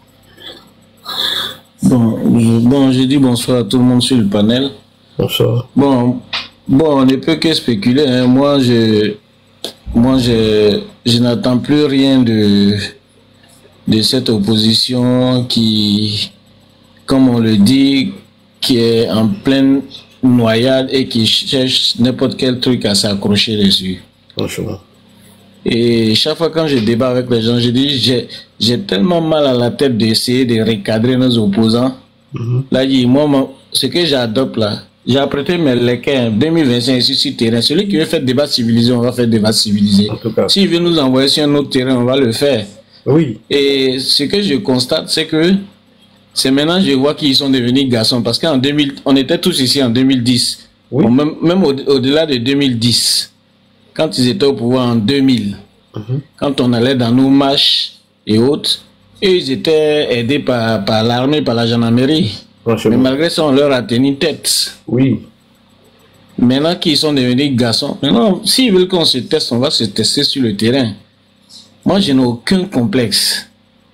Bon, je, bon, je dis bonsoir à tout le monde sur le panel. Bonsoir. Bon, bon on ne peut que spéculer. Hein. Moi, je, moi, je, je n'attends plus rien de, de cette opposition qui, comme on le dit, qui est en pleine noyade et qui cherche n'importe quel truc à s'accrocher dessus. Franchement. Et chaque fois quand je débat avec les gens, je dis, j'ai tellement mal à la tête d'essayer de recadrer nos opposants. Mm-hmm. Là, moi, ce que j'adopte là, j'ai apprêté mes lequins deux mille vingt-cinq ici sur le terrain. Celui qui veut faire débat civilisé, on va faire débat civilisé. S'il veut nous envoyer sur un autre terrain, on va le faire. Oui. Et ce que je constate, c'est que c'est maintenant je vois qu'ils sont devenus garçons. Parce qu'en deux mille, on était tous ici en deux mille dix. Oui. Bon, même même au-delà de deux mille dix. Quand ils étaient au pouvoir en deux mille, mm-hmm. Quand on allait dans nos marches et autres, et ils étaient aidés par, par l'armée, par la gendarmerie. Mais malgré ça, on leur a tenu tête. Oui. Maintenant qu'ils sont devenus garçons, maintenant, s'ils veulent qu'on se teste, on va se tester sur le terrain. Moi, je n'ai aucun complexe.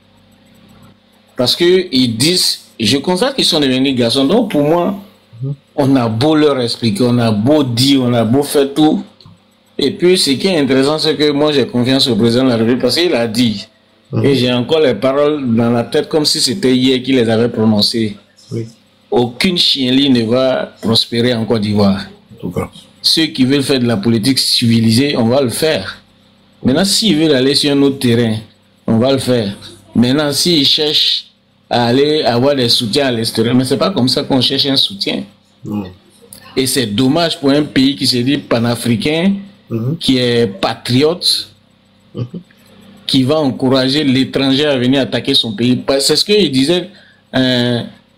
Parce qu'ils disent, je constate qu'ils sont devenus garçons. Donc, pour moi, mm-hmm. on a beau leur expliquer, on a beau dire, on a beau faire tout. Et puis, ce qui est intéressant, c'est que moi, j'ai confiance au président de la République parce qu'il a dit, mmh. et j'ai encore les paroles dans la tête comme si c'était hier qu'il les avait prononcées. Oui. Aucune chienlit ne va prospérer en Côte d'Ivoire. Ceux qui veulent faire de la politique civilisée, on va le faire. Maintenant, s'ils veulent aller sur un autre terrain, on va le faire. Maintenant, s'ils cherchent à aller avoir des soutiens à l'extérieur, mais c'est pas comme ça qu'on cherche un soutien. Mmh. Et c'est dommage pour un pays qui se dit panafricain, Mmh. qui est patriote, mmh. qui va encourager l'étranger à venir attaquer son pays. C'est ce qu'il disait euh,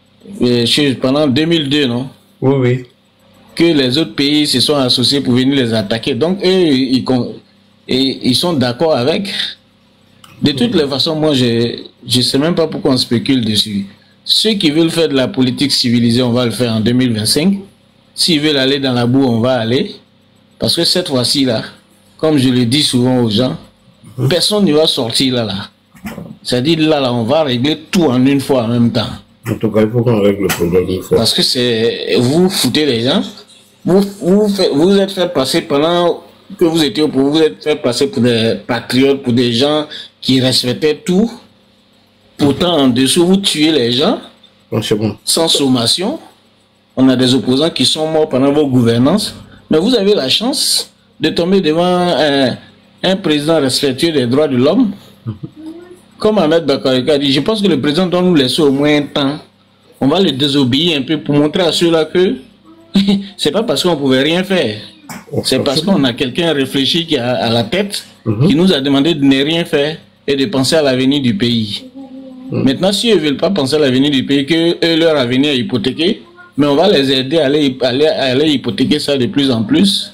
pendant deux mille deux, non? Oui, oui. Que les autres pays se sont associés pour venir les attaquer. Donc, eux, ils, ils, ils sont d'accord avec. De toutes les façons, moi, je ne sais même pas pourquoi on spécule dessus. Ceux qui veulent faire de la politique civilisée, on va le faire en deux mille vingt-cinq. S'ils veulent aller dans la boue, on va aller. Parce que cette fois-ci, là, comme je le dis souvent aux gens, mmh. personne ne va sortir là, là. C'est-à-dire, là, là, on va régler tout en une fois en même temps. En tout cas, il faut qu'on règle le problème une fois. Parce que c'est... Vous foutez les gens, vous vous, fait, vous êtes fait passer pendant que vous étiez au pouvoir, vous êtes fait passer pour des patriotes, pour des gens qui respectaient tout. Pourtant, en dessous, vous tuez les gens, bon, c'est bon. Sans sommation. On a des opposants qui sont morts pendant vos gouvernances. Mais vous avez la chance de tomber devant un, un président respectueux des droits de l'homme. Mm-hmm. Comme Ahmed Bakarika a dit, je pense que le président doit nous laisser au moins un temps. On va le désobéir un peu pour montrer à ceux-là que c'est pas parce qu'on ne pouvait rien faire. C'est parce qu'on a quelqu'un réfléchi qui a à la tête, mm-hmm. qui nous a demandé de ne rien faire et de penser à l'avenir du pays. Mm-hmm. Maintenant, si eux ne veulent pas penser à l'avenir du pays, que eux, leur avenir est hypothéqué, mais on va les aider à aller, à aller, à aller hypothéquer ça de plus en plus.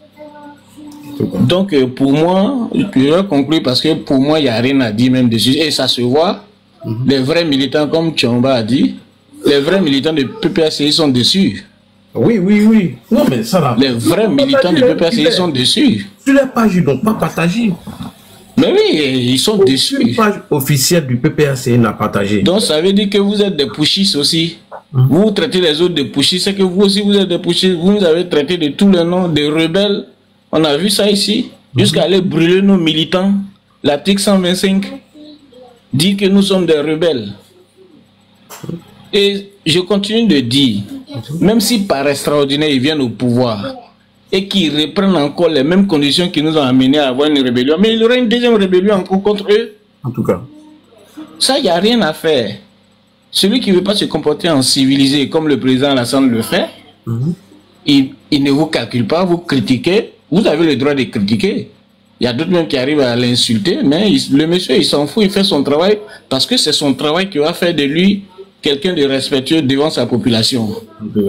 Donc, pour moi, je vais conclure parce que pour moi, il n'y a rien à dire même dessus. Et ça se voit. Mm-hmm. Les vrais militants, comme Tchamba a dit, les vrais militants de P P A C I sont dessus. Oui, oui, oui. Non, mais ça là. Les vrais militants de P P A C I sont dessus. Sur les pages, ils n'ont pas partagé. Mais oui, ils sont Aucune dessus. Une page officielle du P P A C I n'a partagé. Donc, ça veut dire que vous êtes des pushistes aussi. Mmh. Vous traitez les autres de pushistes, c'est que vous aussi vous êtes des pushistes. Vous nous avez traité de tous les noms, de rebelles. On a vu ça ici. Mmh. Jusqu'à aller brûler nos militants. L'article cent vingt-cinq dit que nous sommes des rebelles. Mmh. Et je continue de dire, même si par extraordinaire ils viennent au pouvoir et qu'ils reprennent encore les mêmes conditions qui nous ont amenés à avoir une rébellion, mais il y aura une deuxième rébellion encore contre eux. En tout cas. Ça, il n'y a rien à faire. Celui qui ne veut pas se comporter en civilisé comme le président Alassane le fait, mmh. il, il ne vous calcule pas, vous critiquez, vous avez le droit de critiquer. Il y a d'autres même qui arrivent à l'insulter, mais il, le monsieur, il s'en fout, il fait son travail parce que c'est son travail qui va faire de lui quelqu'un de respectueux devant sa population. Mmh.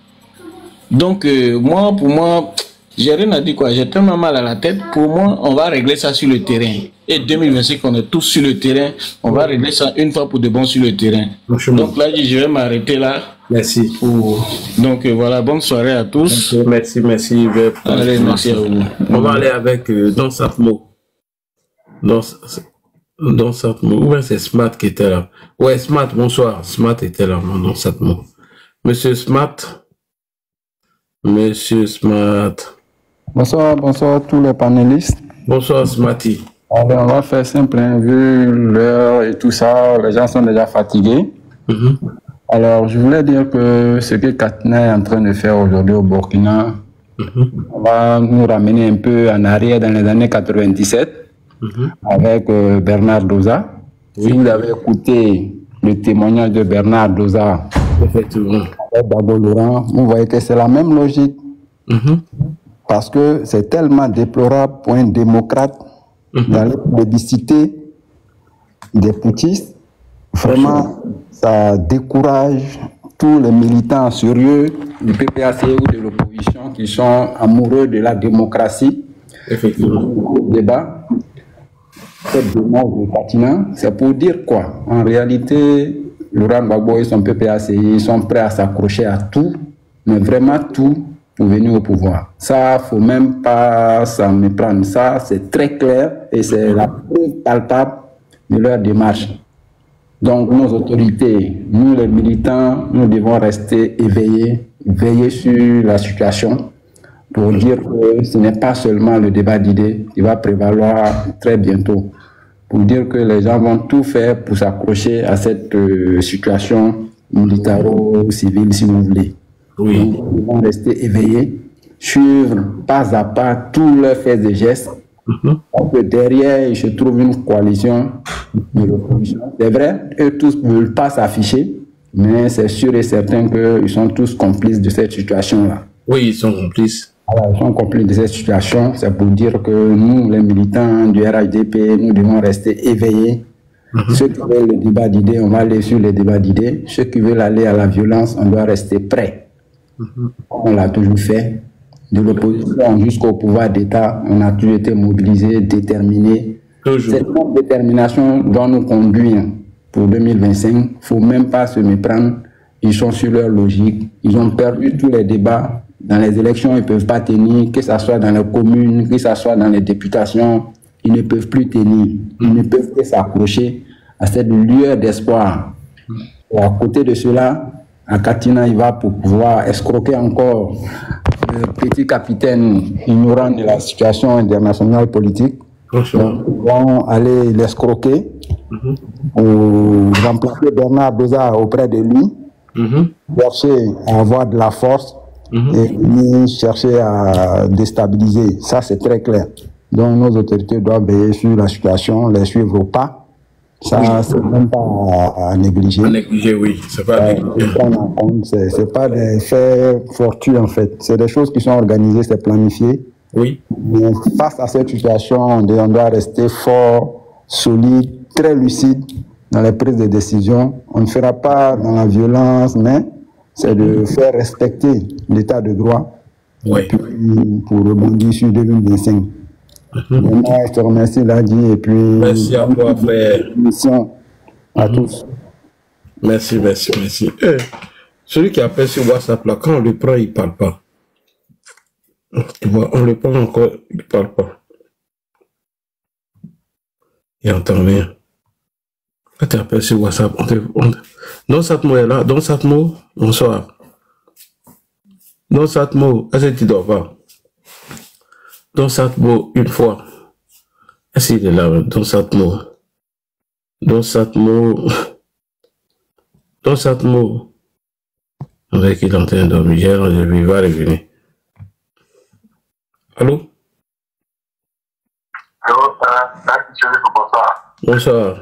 Donc, euh, moi, pour moi, j'ai rien à dire quoi, j'ai tellement mal à la tête. Pour moi, on va régler ça sur le terrain. et deux mille vingt-cinq, on est tous sur le terrain. On va régler ça une fois pour de bon sur le terrain. Donc là, je vais m'arrêter là. Merci. Pour... Donc euh, voilà, bonne soirée à tous. Merci, merci. Allez, merci à vous. On va aller avec euh, Don Satmo. Don, Don Satmo. Ouais, c'est Smart qui était là. Ouais, Smart, bonsoir. Smart était là, non, Don Satmo. Monsieur Smart. Monsieur Smart. Bonsoir, bonsoir à tous les panélistes. Bonsoir Smarty. Alors, on va faire simple, hein, vu l'heure et tout ça, les gens sont déjà fatigués. Mm-hmm. Alors, je voulais dire que ce que Katna est en train de faire aujourd'hui au Burkina, mm-hmm. on va nous ramener un peu en arrière dans les années quatre-vingt-dix-sept, mm-hmm. avec euh, Bernard Doza. Oui. Si vous avez écouté le témoignage de Bernard Doza, effectivement, avec Babo Laurent, vous voyez que c'est la même logique. Mm-hmm. Parce que c'est tellement déplorable pour un démocrate mm-hmm. d'aller plébisciter des putschistes. Vraiment, ça décourage tous les militants sérieux du P P A C ou de l'opposition qui sont amoureux de la démocratie. Effectivement. Le débat, cette démarche de Katina, c'est pour dire quoi? En réalité, Laurent Gbagbo et son P P A C I sont prêts à s'accrocher à tout, mais vraiment tout, pour venir au pouvoir. Ça, faut même pas s'en méprendre. Ça, c'est très clair et c'est la preuve palpable de leur démarche. Donc, nos autorités, nous les militants, nous devons rester éveillés, veiller sur la situation pour dire que ce n'est pas seulement le débat d'idées qui va prévaloir très bientôt. Pour dire que les gens vont tout faire pour s'accrocher à cette euh, situation militaro-civile, si vous voulez. Oui. Donc, ils vont rester éveillés, suivre pas à pas tous leurs faits et gestes. Mm-hmm. Parce que derrière, il se trouve une coalition de l'opposition. C'est vrai, eux tous ne veulent pas s'afficher, mais c'est sûr et certain qu'ils sont tous complices de cette situation-là. Oui, ils sont complices. Alors, ils sont complices de cette situation. C'est pour dire que nous, les militants du R H D P, nous devons rester éveillés. Mm-hmm. Ceux qui veulent le débat d'idées, on va aller sur le débat d'idées. Ceux qui veulent aller à la violence, on doit rester prêts. Mm-hmm. On l'a toujours fait. De l'opposition jusqu'au pouvoir d'État, on a toujours été mobilisés, déterminés. Toujours. Cette même détermination doit nous conduire pour deux mille vingt-cinq. Il ne faut même pas se méprendre. Ils sont sur leur logique. Ils ont perdu tous les débats. Dans les élections, ils ne peuvent pas tenir, que ce soit dans les communes, que ce soit dans les députations. Ils ne peuvent plus tenir. Ils ne peuvent que s'accrocher à cette lueur d'espoir. Et à côté de cela, à Katina, il va pour pouvoir escroquer encore le petit capitaine ignorant de la situation internationale politique. Donc, ils vont aller l'escroquer mm-hmm. ou remplacer Bernard Doza auprès de lui, mm-hmm. chercher à avoir de la force mm-hmm. et lui chercher à déstabiliser. Ça, c'est très clair. Donc, nos autorités doivent veiller sur la situation, les suivre au pas. Ça, oui. c'est même pas à, à négliger. À négliger, oui. C'est pas à négliger. C'est pas des faits fortuits, en fait. C'est des choses qui sont organisées, c'est planifié. Oui. Mais face à cette situation, on doit rester fort, solide, très lucide dans les prises de décision. On ne fera pas dans la violence, mais c'est de faire respecter l'état de droit. Oui. Pour rebondir sur deux mille vingt-cinq. Mm-hmm. Je te remercie, Ladi, et puis merci à toi, frère. Mission à mm-hmm. tous. Merci, merci, merci. Eh, celui qui appelle sur WhatsApp, là, quand on le prend, il ne parle pas. Tu vois, on le prend encore, il ne parle pas. Il n'entend rien. Quand tu appelles sur WhatsApp, on te... On te... Don Satmo est là. Don Satmo, bonsoir. Don Satmo, est-ce que tu dors pas? Don Satmo, une fois. Est-ce qu'il est là, Don Satmo? Don Satmo. Don Satmo. On dirait qu'il est en train de dormir. Il va revenir. Allô? Allô, euh, bonsoir. Bonsoir.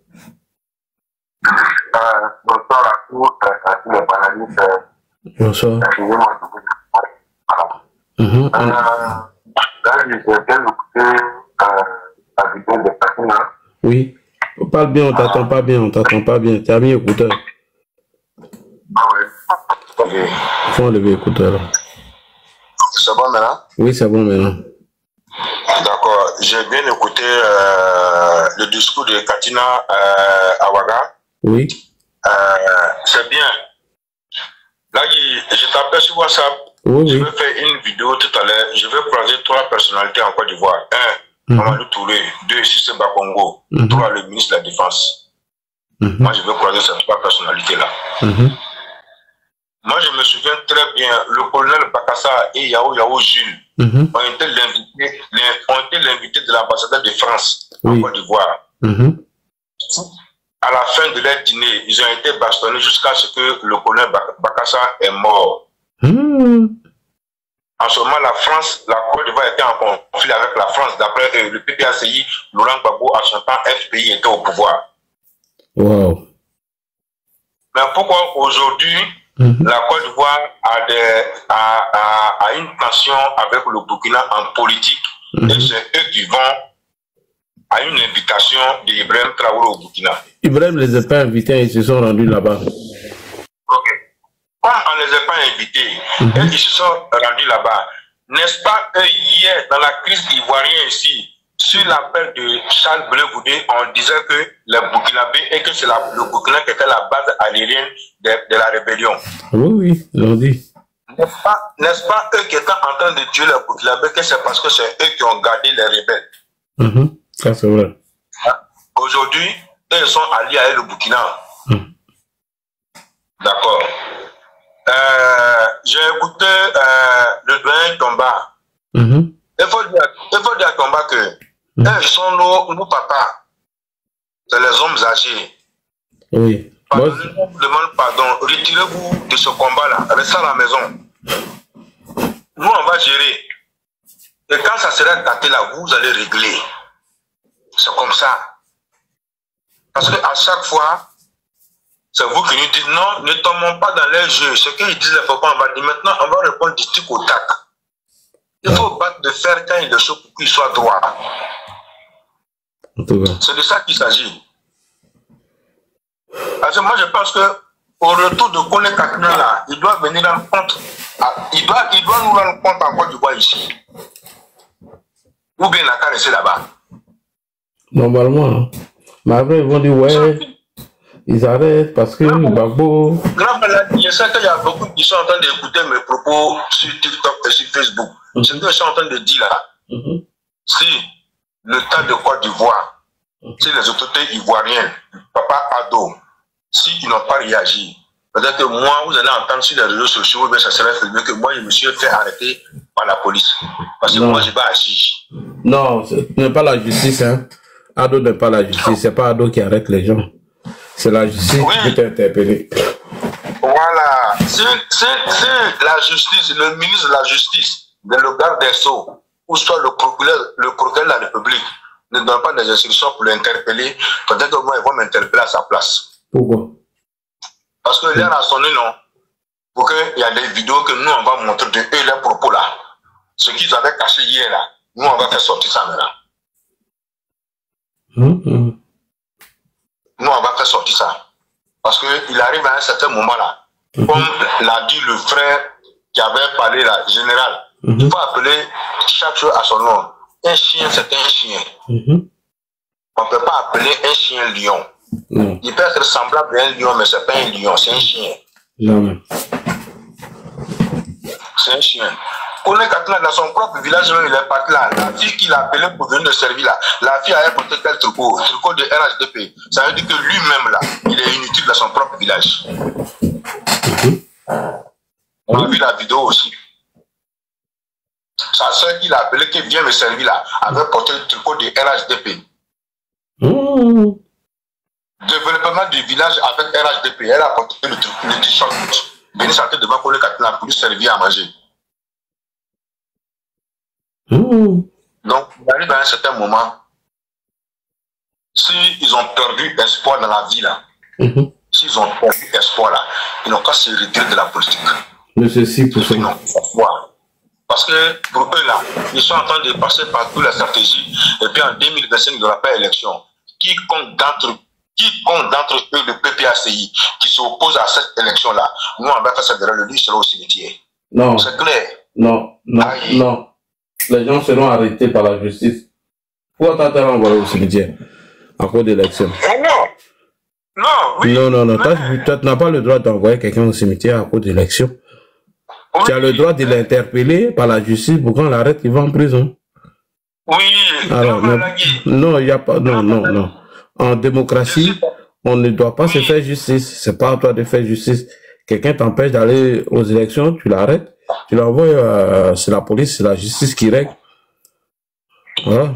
Euh, bonsoir à tous, à tous les panélistes. Bonsoir. Excusez-moi de vous dire. Mm-hmm. Euh, Là, je viens d'écouter la vidéo de Katina. Oui. On parle bien, on t'attend pas bien, on t'attend pas bien. Tu as mis écouteur. Ah ouais. Ok. Il faut enlever écouteur là. C'est bon maintenant? Oui, c'est bon maintenant. D'accord. J'ai bien écouté euh, le discours de Katina euh, Awaga. Oui. Euh, c'est bien. Là, je t'appelle sur WhatsApp. Oui, je oui. vais faire une vidéo tout à l'heure. Je vais croiser trois personnalités en Côte d'Ivoire. Un, Mm-hmm. Mamadou Touré. Deux, Sissé Bakongo. Mm-hmm. Trois, le ministre de la Défense. Mm-hmm. Moi, je vais croiser ces trois personnalités-là. Mm-hmm. Moi, je me souviens très bien, le colonel Bakassa et Yao Yao Jules mm-hmm. ont été l'invité, ont été l'invité de l'ambassadeur de France oui. en Côte d'Ivoire. Mm-hmm. À la fin de leur dîner, ils ont été bastonnés jusqu'à ce que le colonel Bakassa est mort. Mm-hmm. En ce moment, la France, la Côte d'Ivoire était en conflit avec la France. D'après euh, le P P A C I, Laurent Gbagbo, à son temps, F P I était au pouvoir. Wow. Mais pourquoi aujourd'hui, mm-hmm. la Côte d'Ivoire a, a, a, a une tension avec le Burkina en politique, mm-hmm. et c'est eux qui vont à une invitation d'Ibrahim Traoré au Burkina. Ibrahim ne les a pas invités, ils se sont rendus là-bas. Ok. Comme on ne les a pas invités, mm-hmm. et ils se sont rendus là-bas, n'est-ce pas que hier, dans la crise ivoirienne ici, sur l'appel de Charles Blé-Goudé, on disait que les Burkinabés et que c'est le Burkina qui était la base aérienne de, de la rébellion. Oui, oui, ils l'ont dit. N'est-ce pas, n'est-ce pas eux qui étaient en train de tuer les Burkinabés, que c'est parce que c'est eux qui ont gardé les rebelles. Mm-hmm. Ça, c'est vrai. Aujourd'hui, ils sont alliés avec le Burkina. Mm. D'accord. Euh, J'ai écouté euh, le doyen Tomba. Mm-hmm. Il faut dire, il faut dire à Tomba que mm. eux, ils sont nos, nos papas. C'est les hommes âgés. Oui. Pardonnez-nous, je demande pardon. Retirez-vous de ce combat-là. Restez à la maison. Nous, on va gérer. Et quand ça sera daté là, vous allez régler. C'est comme ça. Parce qu'à chaque fois, c'est vous qui nous dites non, ne tombons pas dans les jeux. Ce qu'ils disent, il faut pas, on va dire maintenant, on va répondre du tic au tac. Il faut battre de fer quand il est chaud pour qu'il soit droit. C'est de ça qu'il s'agit. Parce que moi, je pense que au retour de Kone Katina, là, il doit venir rendre compte. Il doit, il doit nous rendre compte en Côte d'Ivoire ici. Ou bien la caresse là-bas. Normalement. Mais après, ils vont dire, ouais, ils arrêtent parce que Gbagbo. Grand maladie, je sais qu'il y a beaucoup qui sont en train d'écouter mes propos sur TikTok et sur Facebook. Mm-hmm. Ce que je suis en train de dire là, mm-hmm. si le tas de Côte d'Ivoire, mm-hmm. si les autorités ivoiriennes, Papa Ado, s'ils n'ont pas réagi, peut-être que moi, vous allez entendre sur les réseaux sociaux, mais ça serait mieux que moi, je me suis fait arrêter par la police. Parce que non. moi, je n'ai pas agi. Non, ce n'est pas la justice, hein. Ado n'est pas la justice, c'est pas Ado qui arrête les gens. C'est la justice oui. qui peut t'interpeller. Voilà. C'est la justice, le ministre de la Justice, de le garde des Sceaux, ou soit le procureur, le procureur de la République, ne donne pas des instructions pour l'interpeller, peut-être que moi, ils vont m'interpeller à sa place. Pourquoi? Parce que l'heure a sonné, non. Pour qu'il y a des vidéos que nous, on va montrer de eux, leurs propos là. Ce qu'ils avaient caché hier là, nous, on va faire sortir ça maintenant. Mmh. Nous, on va faire sortir ça. Parce qu'il arrive à un certain moment là, mmh. comme l'a dit le frère qui avait parlé là, général, mmh. il faut appeler chaque chose à son nom. Un chien, c'est un chien. Mmh. On ne peut pas appeler un chien lion. Mmh. Il peut être semblable à un lion, mais ce n'est pas un lion, c'est un chien. Jamais. C'est un chien. Kone Katina, dans son propre village, il est parti là. La fille qu'il a appelée pour venir le servir là, la fille a apporté quel tricot, tricot de R H D P. Ça veut dire que lui-même là, il est inutile dans son propre village. Mm-hmm. On a vu la vidéo aussi. Sa soeur qu'il a appelée, qui vient me servir là, avait porté le tricot de R H D P. Mm. Développement du village avec R H D P. Elle a porté le tricot, le t-shirt. Venez sortir devant Kone Katina pour lui servir à manger. Mmh. Donc, il arrive à un certain moment, s'ils ont perdu espoir dans la vie là, mmh. s'ils ont perdu espoir là, ils n'ont qu'à se retirer de la politique. Mais ceci pour ça. Parce que pour eux là, ils sont en train de passer par toutes les stratégies, et puis en deux mille vingt-cinq, il n'y aura pas d'élection. Quiconque d'entre quiconque d'entre eux, le P P A C I, qui s'oppose à cette élection là, nous on va faire ça derrière le lui, sera au cimetière. Non. C'est clair. Non, non, Aïe. non. les gens seront arrêtés par la justice. Pourquoi t'as été renvoyé au cimetière à cause d'élection? Non, non, oui. Non, non, non, toi, tu n'as pas le droit d'envoyer quelqu'un au cimetière à cause d'élection. Oui. Tu as le droit de l'interpeller par la justice pour qu'on l'arrête, il va en prison. Oui, alors, non, non, il n'y a pas, non, non, non. En démocratie, on ne doit pas oui. se faire justice. C'est pas à toi de faire justice. Quelqu'un t'empêche d'aller aux élections, tu l'arrêtes, tu l'envoies, euh, c'est la police, c'est la justice qui règle. Voilà.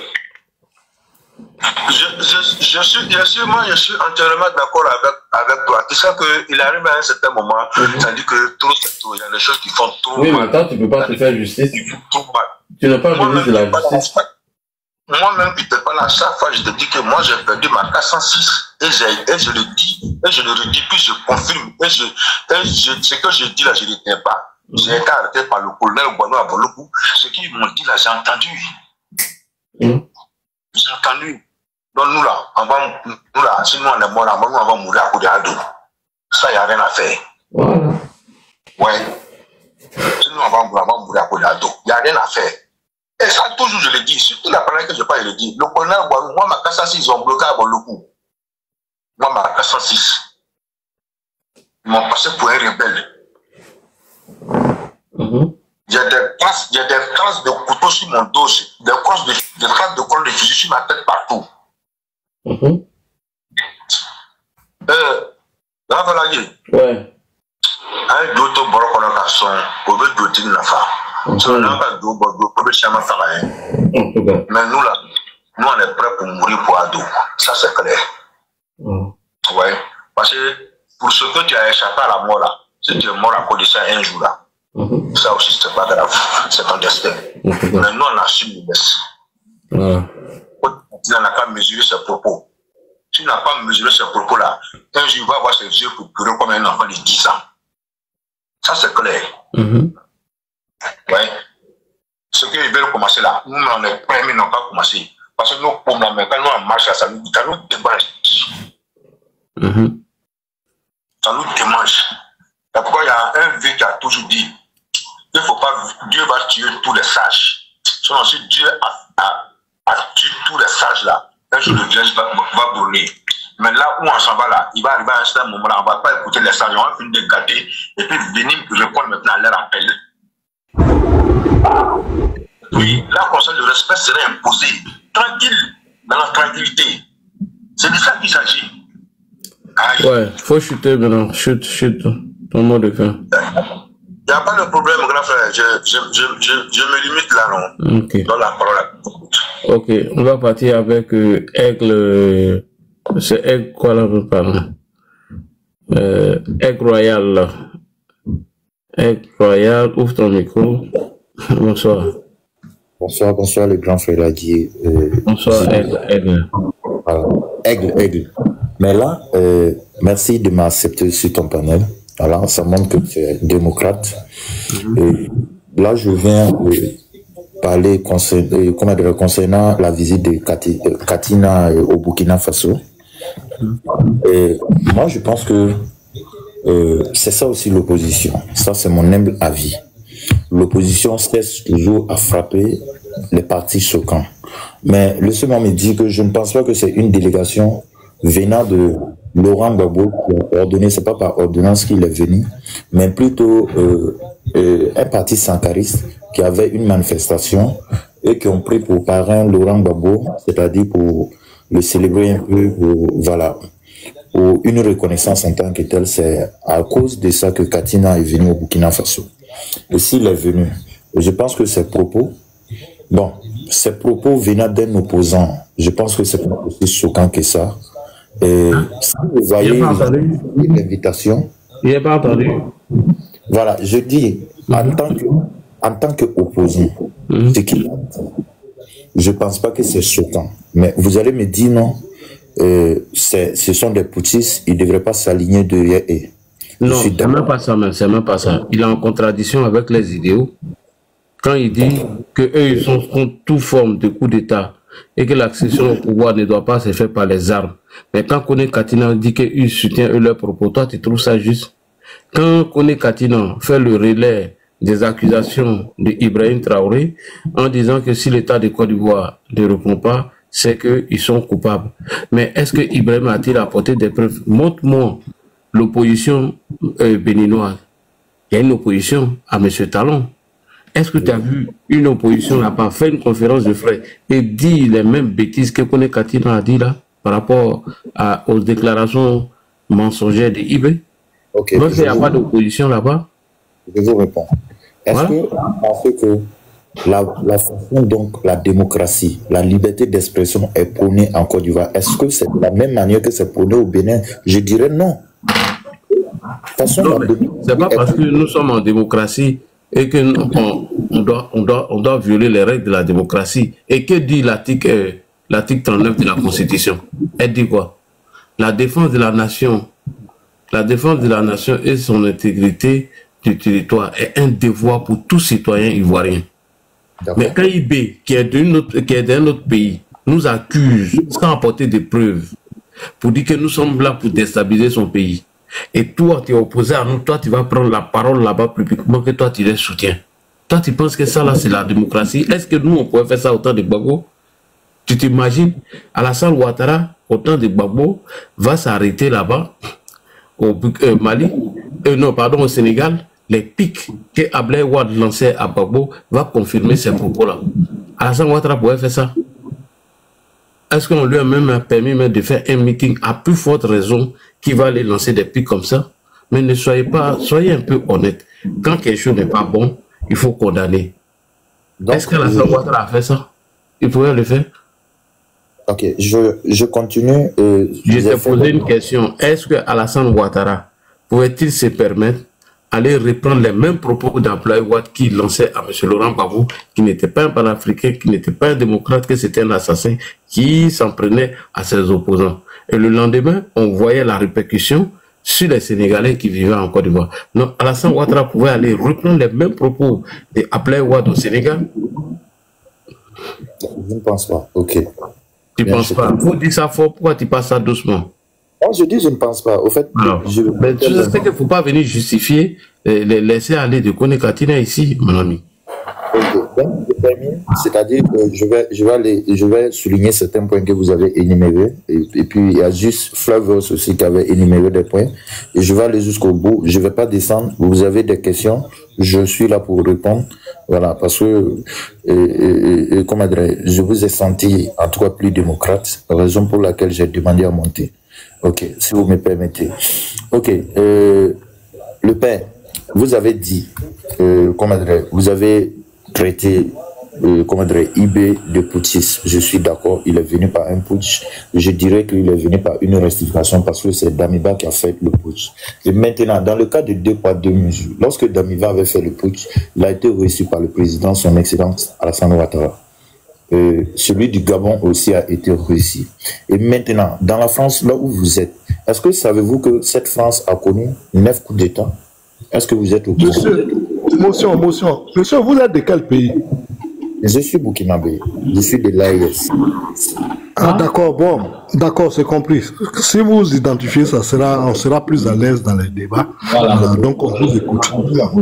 Je, je, je, suis, bien sûr, moi, je suis entièrement d'accord avec, avec toi. Tu sais qu'il arrive à un certain moment, mm-hmm. ça dit que trop, c'est trop. Il y a des choses qui font trop oui, mal. Oui, mais toi, tu ne peux pas te faire justice. Tu n'es pas ministre de la justice. Moi-même, qui te parle à chaque fois, je te dis que moi, j'ai perdu ma quatre cent six et, et je le dis, et je le redis, puis je confirme. Et, je, et je, ce que je dis là, je ne le tiens pas. Mm-hmm. J'ai été arrêté par le colonel Boileau à Bolokou. Ce qu'ils m'ont dit là, j'ai entendu. Mm-hmm. J'ai entendu. Donc nous là, on va, nous là, si nous on est mort là, nous on va mourir à cause de Ado. Ça, il n'y a rien à faire. Voilà. Ouais. Si nous on va mourir, on va mourir à cause de Ado. Il n'y a rien à faire. Et ça, toujours, je le dis. Surtout la première que je parle, je le dis. Le colonel, moi, ma quatre cent six, ils ont bloqué à Bolokou. Moi, ma quatre cent six. Ils m'ont passé pour un rebelle. Mm-hmm. Il y a des traces, il y a des traces de couteau sur mon dos, des traces de, des traces de colle de fusil sur ma tête partout. Mm-hmm. Euh, là, voilà, ouais. Un d'autres bords à son, au lieu de dire la femme. C'est un homme de bords, pour le chemin travailler. Mais nous, là, nous, on est prêts pour mourir pour Ado. Ça, c'est clair. Mm. Ouais. Parce que pour ce que tu as échappé à la mort, là, si tu es mort à cause de ça un jour, là, mm-hmm. ça aussi, c'est pas grave. C'est ton destin. Mm-hmm. Mais nous, on assume le destin. Mm. Tu n'as pas mesuré ses propos. Tu n'as pas mesuré ses propos-là. Un jour, il va avoir ses yeux pour pleurer comme un enfant de dix ans. Ça, c'est clair. Mm-hmm. Ouais. Ce qu'ils veulent commencer là, nous, on est prêts, mais n'ont pas commencé. Parce que nous, pour la quand nous, on marche, ça nous, ça nous démange. Mm-hmm. Ça nous démange. C'est pourquoi il y a un vieux qui a toujours dit, il ne faut pas, Dieu va tuer tous les sages. Sinon, si Dieu a, a, a tué tous les sages là, un jour le Dieu va, va brûler. Mais là où on s'en va là, il va arriver à un certain moment là, on ne va pas écouter les sages, on va finir de gâter et puis venir répondre maintenant à leur appel. Oui, là, comme ça, le respect serait imposé. Tranquille, dans la tranquillité. C'est de ça qu'il s'agit. Aïe. Ouais, faut chuter maintenant. Chute, chute. Ton mot de fin. Il n'y a pas de problème, grand frère. Je, je, je, je, je me limite là, non. Ok. Dans la parole. Ok, on va partir avec euh, Aigle. Euh, c'est Aigle quoi là, pardon. Euh, Aigle Royal là. Aigle Royal, ouvre ton micro. Bonsoir. Bonsoir, bonsoir le grand frère Ladier. Euh, bonsoir Aigle. Aigle. Voilà. Aigle, Aigle. Mais là, euh, merci de m'accepter sur ton panel. Alors, ça montre que tu es démocrate. Mm-hmm. Et là, je viens euh, parler concernant, comment dire, concernant la visite de Kati, euh, Katina euh, au Burkina Faso. Mm-hmm. Et moi, je pense que euh, c'est ça aussi l'opposition. Ça, c'est mon humble avis. L'opposition cesse toujours à frapper les partis choquants. Mais le second me dit que je ne pense pas que c'est une délégation venant de Laurent Gbagbo qui a ordonné, c'est pas par ordonnance qu'il est venu, mais plutôt euh, euh, un parti sankariste qui avait une manifestation et qui ont pris pour parrain Laurent Gbagbo, c'est-à-dire pour le célébrer un peu, pour, voilà, pour une reconnaissance en tant que telle. C'est à cause de ça que Katina est venue au Burkina Faso. Et s'il est venu, je pense que ses propos, bon, ses propos venant d'un opposant, je pense que c'est pas aussi choquant que ça. Et si vous voyez l'invitation, il n'est pas entendu. Voilà, je dis, en tant que, en tant qu'opposant, mm-hmm. ce qu'il a dit, je ne pense pas que c'est choquant. Mais vous allez me dire non, euh, ce sont des putschistes, ils ne devraient pas s'aligner derrière eux. Non, c'est même pas ça, c'est même pas ça. Il est en contradiction avec les idéaux. Quand il dit que eux, ils sont contre toute forme de coup d'État et que l'accession au pouvoir ne doit pas se faire par les armes. Mais quand Kone Katina dit qu'il soutient eux leurs propos, toi, tu trouves ça juste? Quand Kone Katina fait le relais des accusations d'Ibrahim Traoré en disant que si l'État de Côte d'Ivoire ne répond pas, c'est qu'ils sont coupables. Mais est-ce que Ibrahim a-t-il apporté des preuves? Montre-moi l'opposition euh, béninoise. Il y a une opposition à M. Talon. Est-ce que tu as vu une opposition là-bas faire une conférence de frais et dire les mêmes bêtises que Kone Katina a dit là par rapport à, aux déclarations mensongères de Ibé? Ok. Donc il n'y a pas d'opposition là-bas? Je vous réponds. Est-ce voilà. que parce que la, la façon dont la démocratie, la liberté d'expression est prônée en Côte d'Ivoire, est-ce que c'est de la même manière que c'est prôné au Bénin? Je dirais non. C'est pas parce que nous sommes en démocratie et que nous, on, on, doit, on, doit, on doit violer les règles de la démocratie. Et que dit l'article euh, l'article trente-neuf de la Constitution? Elle dit quoi? La défense de la nation, la défense de la nation et son intégrité du territoire est un devoir pour tout citoyen ivoirien. Mais quand I B, qui est d'un autre, autre pays, nous accuse sans apporter des preuves pour dire que nous sommes là pour déstabiliser son pays, et toi tu es opposé à nous, toi tu vas prendre la parole là-bas publiquement que toi tu les soutiens. Toi tu penses que ça là c'est la démocratie? Est-ce que nous on pourrait faire ça au temps de Gbagbo? Tu t'imagines Alassane Ouattara au temps de Gbagbo va s'arrêter là-bas au euh, Mali, euh, non pardon au Sénégal, les pics que Ablaye Wade lançait à Gbagbo va confirmer ces propos-là. Alassane Ouattara pourrait faire ça? Est-ce qu'on lui a même permis même de faire un meeting à plus forte raison qui va aller lancer des pics comme ça? Mais ne soyez pas, soyez un peu honnête. Quand quelque chose n'est pas bon, il faut condamner. Est-ce qu'Alassane Ouattara a fait ça? Il pourrait le faire? Ok, je, je continue. Euh, je t'ai posé une question. Est-ce que Alassane Ouattara pouvait-il se permettre d'aller reprendre les mêmes propos d'Ablaye Wade qui lançait à M. Laurent Gbagbo, qui n'était pas un panafricain, qui n'était pas un démocrate, que c'était un assassin, qui s'en prenait à ses opposants. Et le lendemain, on voyait la répercussion sur les Sénégalais qui vivaient en Côte d'Ivoire. Donc, Alassane Ouattara pouvait aller reprendre les mêmes propos d'Ablaye Wade au Sénégal? Je ne pense pas. Ok. Tu ne penses pas? Vous dites ça fort, pourquoi tu passes ça doucement? Non, je dis je ne pense pas. Au fait, alors, je, mais tu sais qu'il ne faut pas venir justifier, les, les laisser aller de Kone Katina ici, mon ami. C'est-à-dire que je vais, je, vais aller, je vais souligner certains points que vous avez énumérés. Et, et puis, il y a juste Flavors aussi qui avait énuméré des points. Et je vais aller jusqu'au bout. Je ne vais pas descendre. Vous avez des questions. Je suis là pour répondre. Voilà, parce que, et, et, et, comment dire, je vous ai senti, en tout cas, plus démocrate. Raison pour laquelle j'ai demandé à monter. Ok, si vous me permettez. Ok, euh, le père, vous avez dit, euh, comment dire, vous avez traité, euh, comment dire, I B de putschiste. Je suis d'accord, il est venu par un putsch. Je dirais qu'il est venu par une restitution parce que c'est Damiba qui a fait le putsch. Et maintenant, dans le cas de deux poids, deux mesures, lorsque Damiba avait fait le putsch, il a été reçu par le président, son excellence Alassane Ouattara. Euh, celui du Gabon aussi a été réussi. Et maintenant, dans la France, là où vous êtes, est-ce que savez-vous que cette France a connu neuf coups d'État? Est-ce que vous êtes au courant? Monsieur, motion, motion. Monsieur, vous êtes de quel pays? Je suis burkinabé. Je suis de l'A E S. Ah, d'accord, bon, d'accord, c'est compris. Si vous vous identifiez, ça sera, on sera plus à l'aise dans les débats. Voilà. Euh, donc, on vous écoute.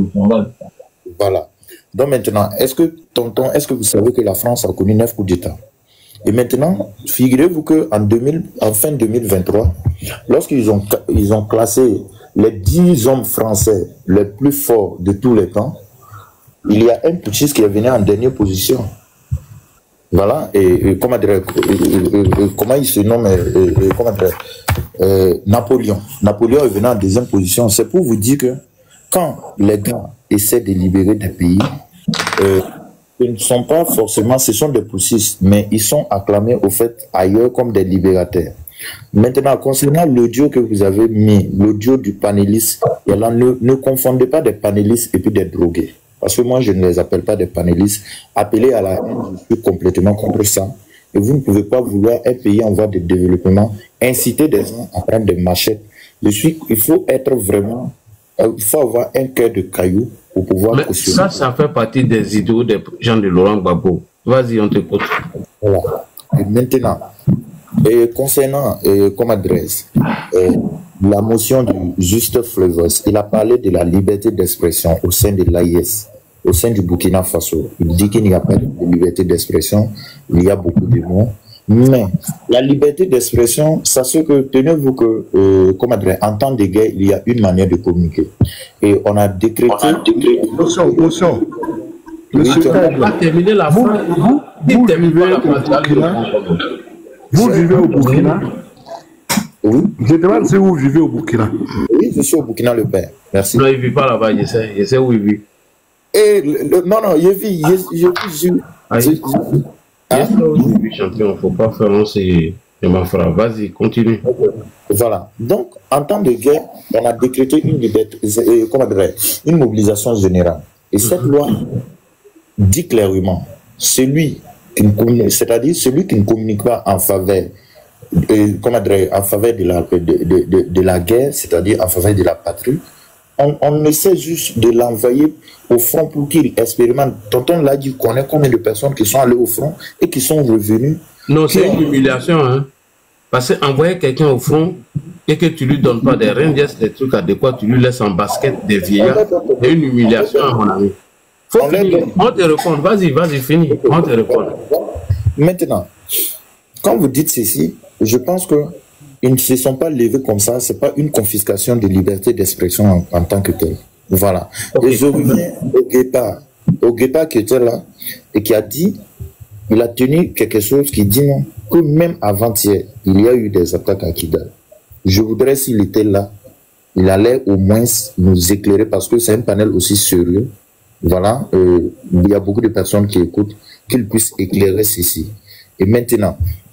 Voilà. Donc maintenant, est-ce que, tonton, est-ce que vous savez que la France a connu neuf coups d'État? Et maintenant, figurez-vous qu'en en fin deux mille vingt-trois, lorsqu'ils ont, ils ont classé les dix hommes français les plus forts de tous les temps, il y a un putschiste qui est venu en dernière position. Voilà, et, et comment, dire, et, et, et, comment il se nomme, et, et, comment dire, euh, Napoléon. Napoléon est venu en deuxième position. C'est pour vous dire que quand les gars essaient de libérer des pays, euh, ils ne sont pas forcément, ce sont des putschistes, mais ils sont acclamés au fait ailleurs comme des libérateurs. Maintenant, concernant l'audio que vous avez mis, l'audio du panéliste, et là, ne, ne confondez pas des panélistes et puis des drogués. Parce que moi, je ne les appelle pas des panélistes. Appelez à la haine, je suis complètement contre ça. Et vous ne pouvez pas vouloir un pays en voie de développement, inciter des gens à prendre des machettes. Je suis, il faut être vraiment, euh, il faut avoir un cœur de caillou pour pouvoir... Mais ça, ça fait partie des idéaux des gens de Laurent Gbagbo. Vas-y, on t'écoute. Voilà. Et maintenant, et concernant, euh, comme adresse, euh, la motion du juste Fleuvos, il a parlé de la liberté d'expression au sein de l'A I S, au sein du Burkina Faso. Il dit qu'il n'y a pas de liberté d'expression, il y a beaucoup de mots. Mais la liberté d'expression, sachez que, tenez-vous que, euh, comment dire, en temps de guerre, il y a une manière de communiquer. Et on a décrété... Motion, motion. Monsieur, on va terminer la vous, phrase. vous, vous, vivez au Burkina. Vous vivez au Burkina. Oui. Je demande si vous vivez au Burkina. Oui, je suis au Burkina, le père. Merci. Non, il ne vit pas là-bas, je sais. Je sais où il vit. Et le, le, non, non, je vis. Je, je, je, ah, je, je, hein? Je champion, il ne faut pas faire lancer ma frère. Vas-y, continue. Voilà. Donc, en temps de guerre, on a décrété une, liberté, euh, comment dire, une mobilisation générale. Et cette mm-hmm. loi dit clairement, celui qui ne communique, c'est-à-dire celui qui ne communique pas en faveur, euh, comment dire, en faveur de la, de, de, de, de la guerre, c'est-à-dire en faveur de la patrie, on, on essaie juste de l'envoyer au front pour qu'il expérimente. Tonton l'a dit, connaît combien de personnes qui sont allées au front et qui sont revenues. Non, c'est une humiliation, hein. Parce qu'envoyer quelqu'un au front et que tu lui donnes pas des Rangers, des trucs adéquats, tu lui laisses en basket des vieillards, c'est une humiliation, mon ami. Faut on, on te répond, vas-y, vas-y, finis, on te répond. Maintenant, quand vous dites ceci, je pense que ils ne se sont pas levés comme ça, c'est pas une confiscation de liberté d'expression en, en tant que tel. Voilà. Okay. Et je reviens au Guépard, au Guépard qui était là et qui a dit, il a tenu quelque chose qui dit non, que même avant-hier, il y a eu des attaques à Kidal. Je voudrais, s'il était là, il allait au moins nous éclairer parce que c'est un panel aussi sérieux. Voilà, euh, il y a beaucoup de personnes qui écoutent, qu'il puisse éclairer ceci. Et maintenant,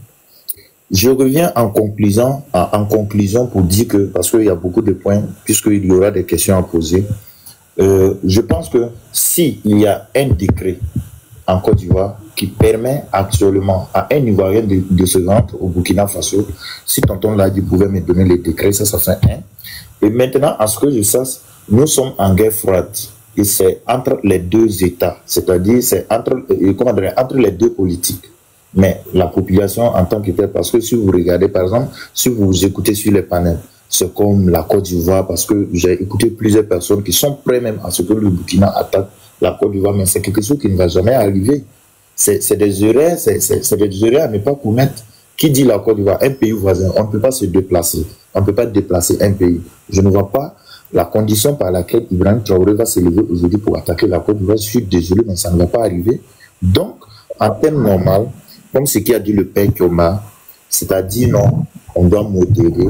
je reviens en conclusion, en, en conclusion pour dire que, parce qu'il y a beaucoup de points, puisqu'il y aura des questions à poser, euh, je pense que s'il y a un décret en Côte d'Ivoire qui permet actuellement à un Ivoirien de, de se rendre au Burkina Faso, si tonton l'a dit, pouvait me donner les décrets, ça, ça fait un. Et maintenant, à ce que je sache, nous sommes en guerre froide. Et c'est entre les deux États, c'est-à-dire c'est entre, comment dire, entre les deux politiques. Mais la population en tant que telle, parce que si vous regardez, par exemple, si vous écoutez sur les panels, c'est comme la Côte d'Ivoire, parce que j'ai écouté plusieurs personnes qui sont prêts même à ce que le Burkina attaque la Côte d'Ivoire, mais c'est quelque chose qui ne va jamais arriver. C'est des erreurs, c'est des erreurs à ne pas commettre. Qui dit la Côte d'Ivoire, un pays voisin, on ne peut pas se déplacer, on ne peut pas déplacer un pays. Je ne vois pas la condition par laquelle Ibrahim Traoré va se lever aujourd'hui pour attaquer la Côte d'Ivoire. Je suis désolé, mais ça ne va pas arriver. Donc, en termes normaux, comme ce qu'a dit le père Kioma, c'est-à-dire non, on doit modérer.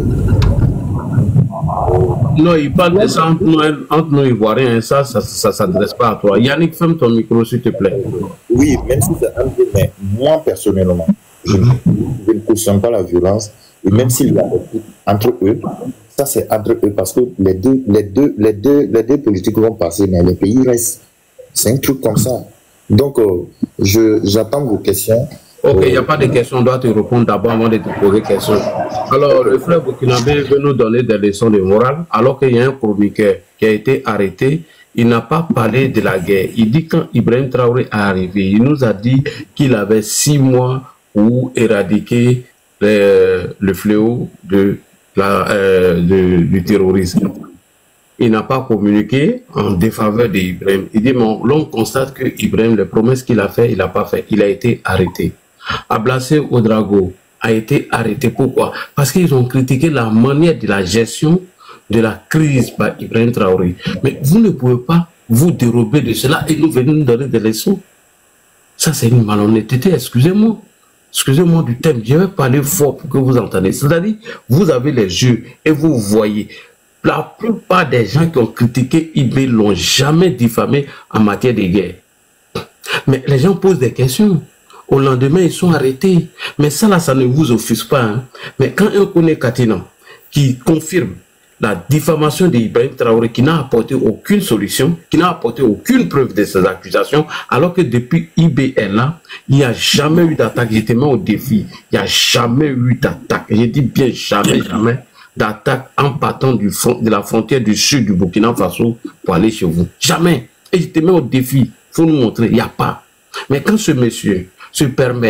Non, il parle de ça entre nous, entre nous Ivoiriens, ça, ça ne s'adresse pas à toi. Yannick, ferme ton micro, s'il te plaît. Oui, même si c'est un peu, mais moi, personnellement, je, je ne cautionne pas la violence, et même s'il y a entre eux, ça c'est entre eux, parce que les deux, les deux, les deux, les deux politiques vont passer, mais les pays restent. C'est un truc comme ça. Donc, euh, j'attends vos questions. Ok, il n'y a pas de questions, on doit te répondre d'abord avant de te poser des questions. Alors, le frère burkinabé veut nous donner des leçons de morale, alors qu'il y a un chroniqueur qui a été arrêté. Il n'a pas parlé de la guerre. Il dit quand Ibrahim Traoré est arrivé, il nous a dit qu'il avait six mois pour éradiquer le, le fléau de la, euh, de, du terrorisme. Il n'a pas communiqué en défaveur d'Ibrahim. Il dit, mais l'on constate que Ibrahim, les promesses qu'il a fait, il n'a pas fait. Il a été arrêté. Ablassé Ouedraogo a été arrêté. Pourquoi? Parce qu'ils ont critiqué la manière de la gestion de la crise par Ibrahim Traoré. Mais vous ne pouvez pas vous dérober de cela et nous venir nous donner des leçons. Ça, c'est une malhonnêteté. Excusez-moi. Excusez-moi du thème. Je vais parler fort pour que vous entendez. C'est-à-dire, vous avez les yeux et vous voyez. La plupart des gens qui ont critiqué Ibrahim ne l'ont jamais diffamé en matière de guerre. Mais les gens posent des questions. Au lendemain, ils sont arrêtés. Mais ça, là, ça ne vous offusque pas. Hein. Mais quand un connaît Katina qui confirme la diffamation d'Ibrahim Traoré, qui n'a apporté aucune solution, qui n'a apporté aucune preuve de ces accusations, alors que depuis I B L là, il n'y a jamais eu d'attaque. J'étais même au défi. Il n'y a jamais eu d'attaque. Je dis bien jamais, jamais d'attaque en partant du front, de la frontière du sud du Burkina Faso pour aller chez vous. Jamais. Et j'étais même au défi. Il faut nous montrer. Il n'y a pas. Mais quand ce monsieur se permet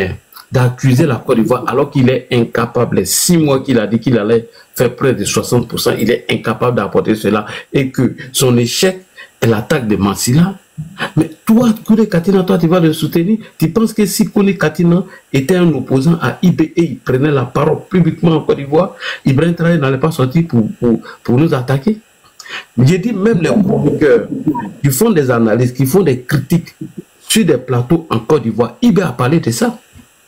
d'accuser la Côte d'Ivoire alors qu'il est incapable, les six mois qu'il a dit qu'il allait faire près de soixante pour cent, il est incapable d'apporter cela et que son échec est l'attaque de Mansilla. Mais toi, Kone Katina, toi tu vas le soutenir. Tu penses que si Kone Katina était un opposant à I B et il prenait la parole publiquement en Côte d'Ivoire, Ibrahim Traoré n'allait pas sortir pour, pour, pour nous attaquer? J'ai dit même les chroniqueurs qui font des analyses, qui font des critiques sur des plateaux en Côte d'Ivoire, I B a parlé de ça.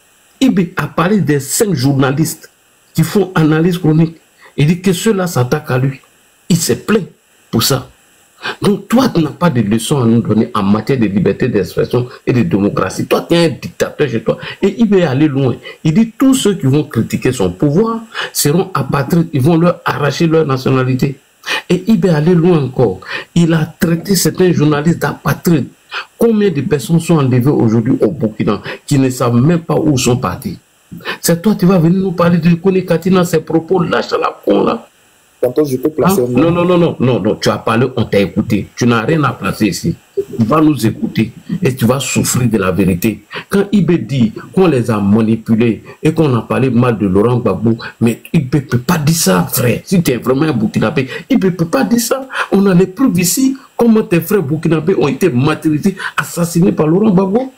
I B a parlé des cinq journalistes qui font analyse chronique. Il dit que ceux-là s'attaquent à lui. Il s'est plaint pour ça. Donc toi, tu n'as pas de leçons à nous donner en matière de liberté d'expression et de démocratie. Toi, tu es un dictateur chez toi. Et il va aller loin. Il dit tous ceux qui vont critiquer son pouvoir seront apatrides. Ils vont leur arracher leur nationalité. Et il va aller loin encore. Il a traité certains journalistes d'apatrides. Combien de personnes sont enlevées aujourd'hui au Burkina qui ne savent même pas où sont partis? C'est toi, tu vas venir nous parler de Kone Katina, ces propos lâches à la con là. Tantôt, je peux placer ah, non, non, non, non, non, non, tu as parlé, on t'a écouté. Tu n'as rien à placer ici. Tu vas nous écouter et tu vas souffrir de la vérité. Quand I B dit qu'on les a manipulés et qu'on a parlé mal de Laurent Gbagbo, mais I B ne peut pas dire ça, frère. Si tu es vraiment un Burkinabé, I B ne peut pas dire ça. On a les preuves ici, comment tes frères burkinabés ont été martyrisés, assassinés par Laurent Gbagbo.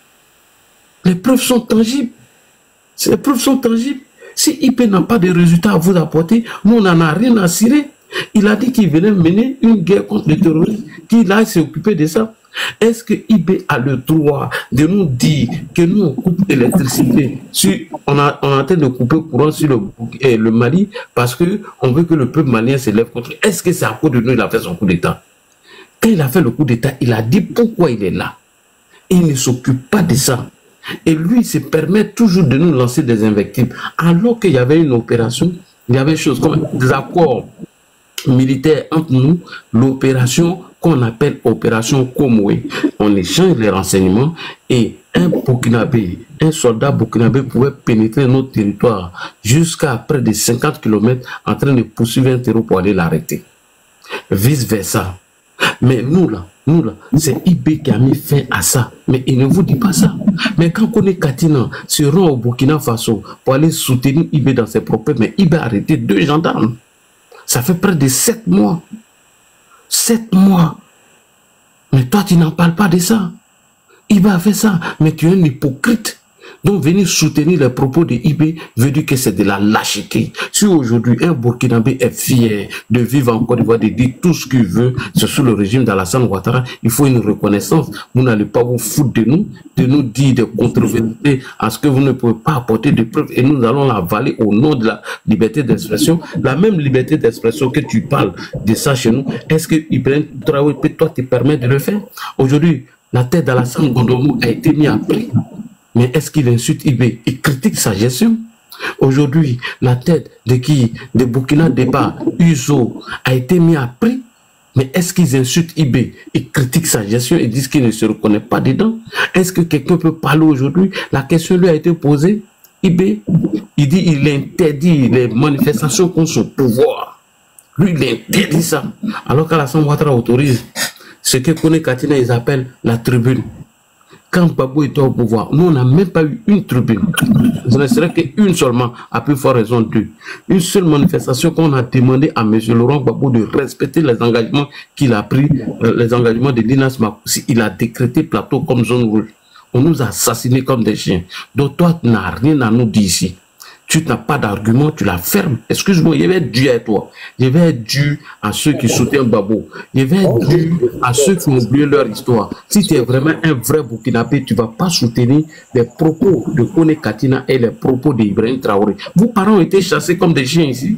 Les preuves sont tangibles. Ces preuves sont tangibles. Si I P n'a pas de résultats à vous apporter, nous, on n'en a rien à cirer. Il a dit qu'il venait mener une guerre contre le terrorisme, qu'il a s'est occupé de ça. Est-ce que I B a le droit de nous dire que nous, on coupe l'électricité, si on, a, on est en train de couper le courant sur le, eh, le Mali, parce qu'on veut que le peuple malien se lève contre lui? Est-ce que c'est à cause de nous qu'il a fait son coup d'État? Quand il a fait le coup d'État, il a dit pourquoi il est là. Et il ne s'occupe pas de ça. Et lui, il se permet toujours de nous lancer des invectives. Alors qu'il y avait une opération, il y avait des choses comme des accords militaires entre nous, l'opération qu'on appelle opération Komoué. On échange les renseignements et un Burkinabé, un soldat burkinabé pouvait pénétrer notre territoire jusqu'à près de cinquante kilomètres en train de poursuivre un terreau pour aller l'arrêter. Vice versa. Mais nous là, nous là, c'est I B qui a mis fin à ça. Mais il ne vous dit pas ça. Mais quand Kone Katina se rend au Burkina Faso pour aller soutenir I B dans ses propos, mais I B a arrêté deux gendarmes. Ça fait près de sept mois. Sept mois. Mais toi, tu n'en parles pas de ça. I B a fait ça. Mais tu es un hypocrite. Donc venir soutenir les propos de I B veut dire que c'est de la lâcheté. Si aujourd'hui un Burkinabé est fier de vivre en Côte d'Ivoire, de dire tout ce qu'il veut, c'est sous le régime d'Alassane Ouattara, il faut une reconnaissance. Vous n'allez pas vous foutre de nous, de nous dire des controversies à ce que vous ne pouvez pas apporter de preuves et nous allons l'avaler au nom de la liberté d'expression. La même liberté d'expression que tu parles de ça chez nous, est-ce que Ibrahim Traoré peut toi te permettre de le faire? Aujourd'hui, la tête d'Alassane Gondomou a été mise à prix. Mais est-ce qu'il insulte I B? Il critique sa gestion. Aujourd'hui, la tête de qui? De Burkina Débat, Uzo, a été mis à prix. Mais est-ce qu'ils insultent I B? Ils critiquent sa gestion et disent qu'il ne se reconnaît pas dedans. Est-ce que quelqu'un peut parler aujourd'hui? La question lui a été posée. I B, il dit il interdit les manifestations contre son pouvoir. Lui, il interdit ça. Alors qu'Alassane Ouattara autorise ce que Kone Katina, ils appellent la tribune. Quand Gbagbo était au pouvoir, nous, on n'a même pas eu une tribune. Ce ne serait qu'une seulement, à plus forte raison deux. Une seule manifestation qu'on a demandé à M. Laurent Gbagbo de respecter les engagements qu'il a pris, euh, les engagements de l'Inas Makoussi. Il a décrété plateau comme zone rouge. On nous a assassinés comme des chiens. Donc toi, tu n'as rien à nous dire ici. Tu n'as pas d'argument, tu la fermes. Excuse-moi, je vais être dû à toi. Je vais être dû à ceux qui soutiennent Gbagbo. Je vais être dû à ceux qui ont oublié leur histoire. Si tu es vraiment un vrai Burkinabé, tu ne vas pas soutenir les propos de Kone Katina et les propos d'Ibrahim Traoré. Vos parents ont été chassés comme des chiens ici.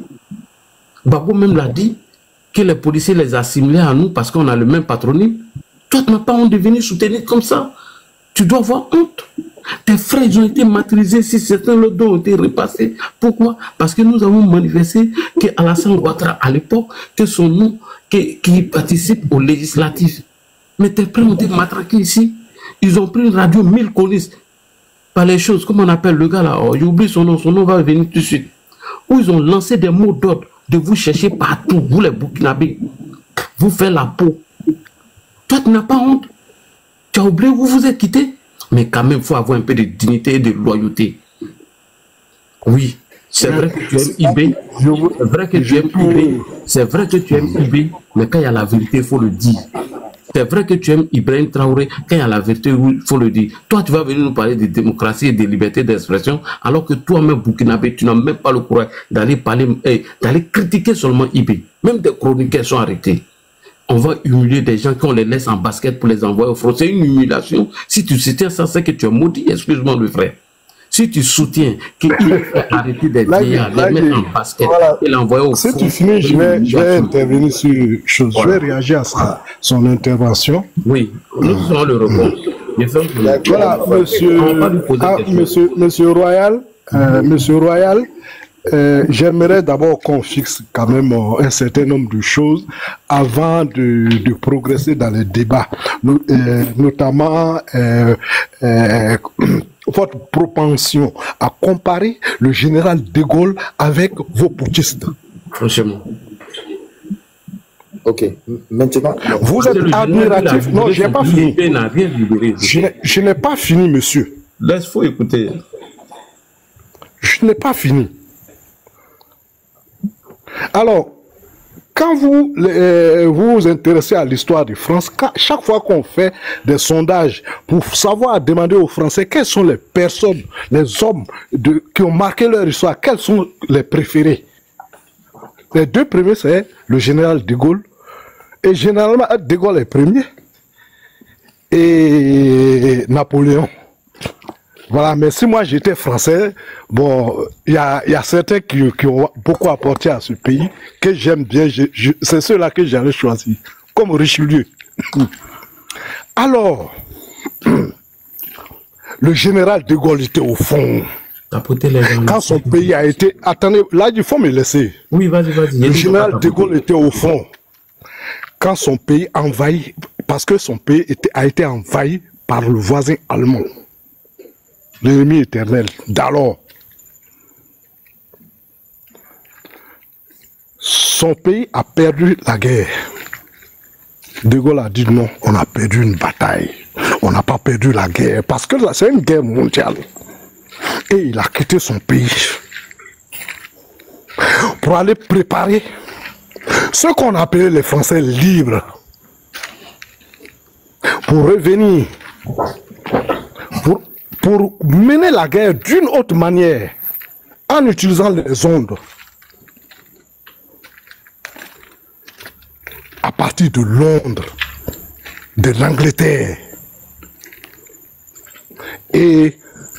Gbagbo même l'a dit, que les policiers les assimilaient à nous parce qu'on a le même patronyme. Toi, tu n'as pas honte de venir soutenir comme ça. Tu dois avoir honte. Tes frères ils ont été martyrisés, si certains le dos ont été repassés. Pourquoi? Parce que nous avons manifesté que Alassane Ouattara, à l'époque, que son nom, qui participe aux législatives. Mais tes frères ont été matraqués ici. Ils ont pris une radio, mille connaissent par les choses, comme on appelle le gars là, oh, j'oublie son nom, son nom va venir tout de suite. Où ils ont lancé des mots d'ordre de vous chercher partout, vous les Burkinabés. Vous faites la peau. Toi, tu n'as pas honte. Tu as oublié où vous vous êtes quittés. Mais quand même, il faut avoir un peu de dignité et de loyauté. Oui, c'est vrai que tu aimes I B. C'est vrai que tu aimes I B. C'est vrai que tu aimes I B. Mais quand il y a la vérité, il faut le dire. C'est vrai que tu aimes Ibrahim Traoré. Quand il y a la vérité, il faut le dire. Toi, tu vas venir nous parler de démocratie et de liberté d'expression, alors que toi-même, Burkinabé, tu n'as même pas le courage d'aller parler, eh, d'aller critiquer seulement I B. Même des chroniqueurs sont arrêtés. On va humilier des gens qu'on les laisse en basket pour les envoyer au front. C'est une humiliation. Si tu soutiens ça, c'est que tu es maudit. Excuse-moi, le frère. Si tu soutiens qu'il faut arrêter des vieillards, les mettre en basket voilà. et l'envoyer au front. Si tu finis, je vais, je vais intervenir sur une chose. Voilà. Je vais réagir à sa, son intervention. Oui, nous faisons le repos. Voilà, monsieur, ah, monsieur, monsieur Royal, euh, monsieur Royal, Euh, j'aimerais d'abord qu'on fixe quand même euh, un certain nombre de choses avant de, de progresser dans le débat, Nous, euh, notamment euh, euh, votre propension à comparer le général de Gaulle avec vos putschistes. Franchement. Ok, maintenant... Vous êtes admiratif. Non, je n'ai pas fini. Je n'ai pas fini, monsieur. Laisse-moi écouter. Je n'ai pas fini. Alors, quand vous euh, vous, vous intéressez à l'histoire de France, quand, chaque fois qu'on fait des sondages pour savoir demander aux Français quelles sont les personnes, les hommes de, qui ont marqué leur histoire, quels sont les préférés. Les deux premiers, c'est le général de Gaulle. Et généralement, de Gaulle est premier. Et Napoléon. Voilà, mais si moi j'étais français, bon, il y a, y a certains qui, qui ont beaucoup apporté à ce pays, que j'aime bien, c'est ceux-là que j'avais choisi, comme Richelieu. Alors, le général de Gaulle était au fond. Quand son pays a été... Attendez, là, il faut me laisser. Oui, vas-y, vas-y. Le général de Gaulle était au fond. Quand son pays envahi, parce que son pays était, a été envahi par le voisin allemand. L'ennemi éternel d'alors. Son pays a perdu la guerre. De Gaulle a dit non, on a perdu une bataille. On n'a pas perdu la guerre parce que c'est une guerre mondiale. Et il a quitté son pays pour aller préparer ce qu'on appelait les Français libres. Pour revenir, pour pour mener la guerre d'une autre manière, en utilisant les ondes, à partir de Londres, de l'Angleterre. Et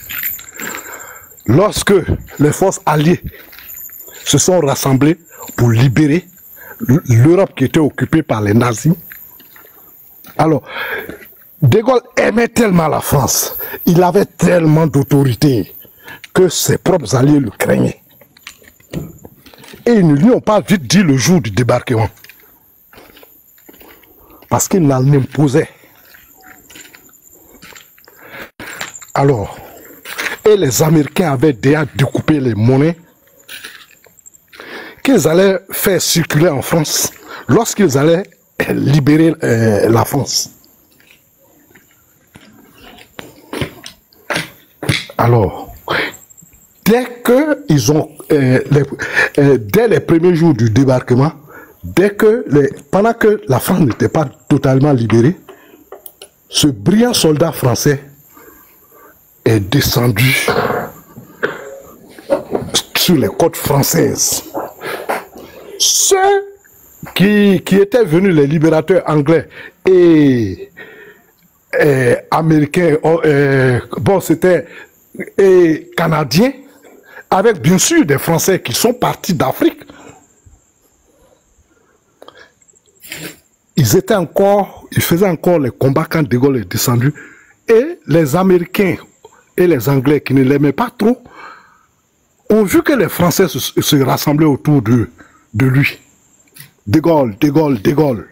lorsque les forces alliées se sont rassemblées pour libérer l'Europe qui était occupée par les nazis, alors, De Gaulle aimait tellement la France, il avait tellement d'autorité que ses propres alliés le craignaient. Et ils ne lui ont pas vite dit le jour du débarquement. Parce qu'il en imposait. Alors, et les Américains avaient déjà découpé les monnaies qu'ils allaient faire circuler en France lorsqu'ils allaient libérer euh, la France. Alors, dès que ils ont, euh, les, euh, dès les premiers jours du débarquement, dès que les, pendant que la France n'était pas totalement libérée, ce brillant soldat français est descendu sur les côtes françaises. Ceux qui, qui étaient venus, les libérateurs anglais et, et américains, euh, bon, c'était et canadiens, avec bien sûr des Français qui sont partis d'Afrique. Ils étaient encore, ils faisaient encore les combats quand De Gaulle est descendu. Et les Américains et les Anglais qui ne l'aimaient pas trop ont vu que les Français se, se rassemblaient autour de, de lui. De Gaulle, De Gaulle, De Gaulle.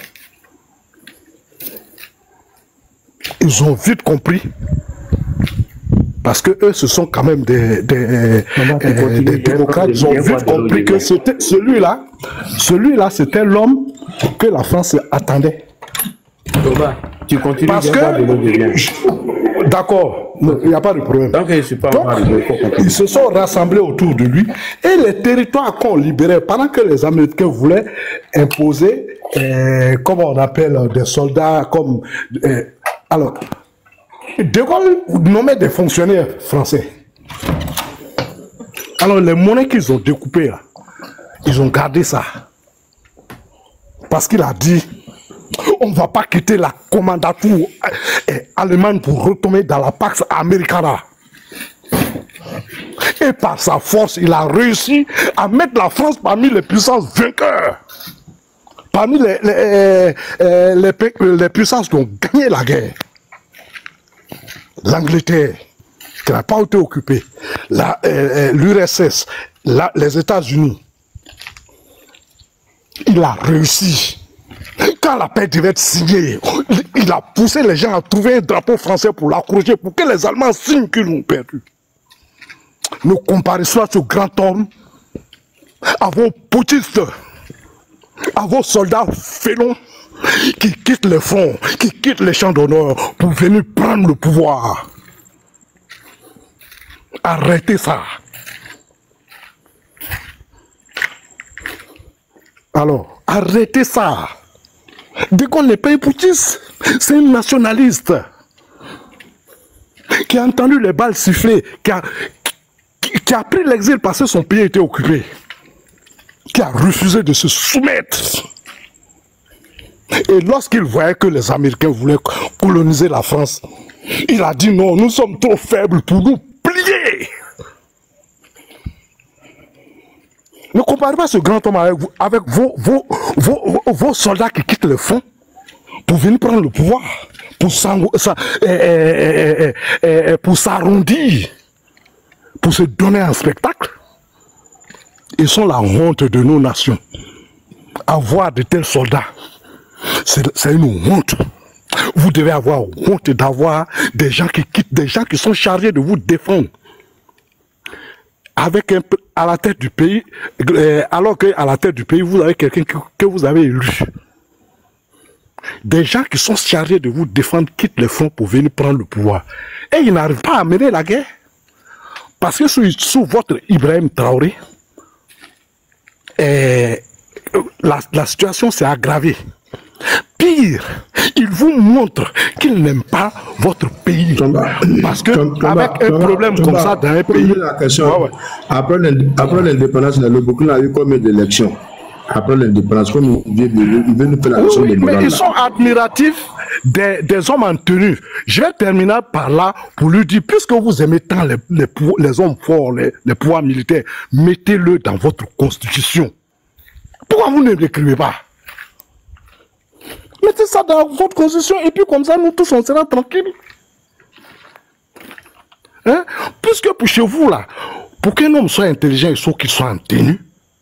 Ils ont vite compris. Parce que eux, ce sont quand même des, des, euh, des démocrates. Ils ont vite compris que c'était celui-là, celui-là, c'était l'homme que la France attendait. Thomas, tu continues. Parce que, d'accord, il n'y a pas de problème. Donc, je suis pas Donc, ils se sont rassemblés autour de lui et les territoires qu'on libérait, pendant que les Américains voulaient imposer, euh, comment on appelle, des soldats comme... Euh, alors, De Gaulle nommait des fonctionnaires français. Alors, les monnaies qu'ils ont découpées, là, ils ont gardé ça. Parce qu'il a dit, on ne va pas quitter la commandature allemande pour retomber dans la Pax Americana. Et par sa force, il a réussi à mettre la France parmi les puissances vainqueurs. Parmi les, les, les, les, les puissances qui ont gagné la guerre. L'Angleterre, qui n'a pas été occupée, euh, l'U R S S, les États-Unis. Il a réussi. Quand la paix devait être signée, il a poussé les gens à trouver un drapeau français pour l'accrocher, pour que les Allemands signent qu'ils l'ont perdu. Nous comparons à ce grand homme, à vos potistes, à vos soldats félons, qui quittent le front, qui quittent les champs d'honneur pour venir prendre le pouvoir. Arrêtez ça. Alors, arrêtez ça. De Gaulle n'est pas un putschiste, c'est un nationaliste qui a entendu les balles siffler, qui a, qui, qui a pris l'exil parce que son pays était occupé, qui a refusé de se soumettre. Et lorsqu'il voyait que les Américains voulaient coloniser la France, il a dit non, nous sommes trop faibles pour nous plier. Ne comparez pas ce grand homme avec, vous, avec vos, vos, vos, vos soldats qui quittent le front pour venir prendre le pouvoir, pour s'arrondir, pour se donner un spectacle. Ils sont la honte de nos nations. Avoir de tels soldats, c'est une honte. Vous devez avoir honte d'avoir des gens qui quittent, des gens qui sont chargés de vous défendre. Avec un, à la tête du pays, euh, alors qu'à la tête du pays, vous avez quelqu'un que, que vous avez élu. Des gens qui sont chargés de vous défendre quittent le front pour venir prendre le pouvoir. Et ils n'arrivent pas à mener la guerre. Parce que sous, sous votre Ibrahim Traoré, euh, la, la situation s'est aggravée. Pire, il vous montre qu'il n'aime pas votre pays. Tomba. Parce que Tomba, avec Tomba, un problème Tomba, comme ça dans un pays... La question, ouais, ouais. Après l'indépendance, le Burkina a eu combien d'élections? Après l'indépendance, comme il veut nous faire la question. Oui, mais ils sont admiratifs des, des hommes en tenue. Je vais terminer par là pour lui dire, puisque vous aimez tant les, les, les hommes forts, les, les pouvoirs militaires, mettez-le dans votre constitution. Pourquoi vous ne l'écrivez pas? Mettez ça dans votre constitution et puis comme ça, nous tous, on sera tranquilles. Hein? Puisque pour chez vous, là, pour qu'un homme soit intelligent, il faut qu'il soit en tenue.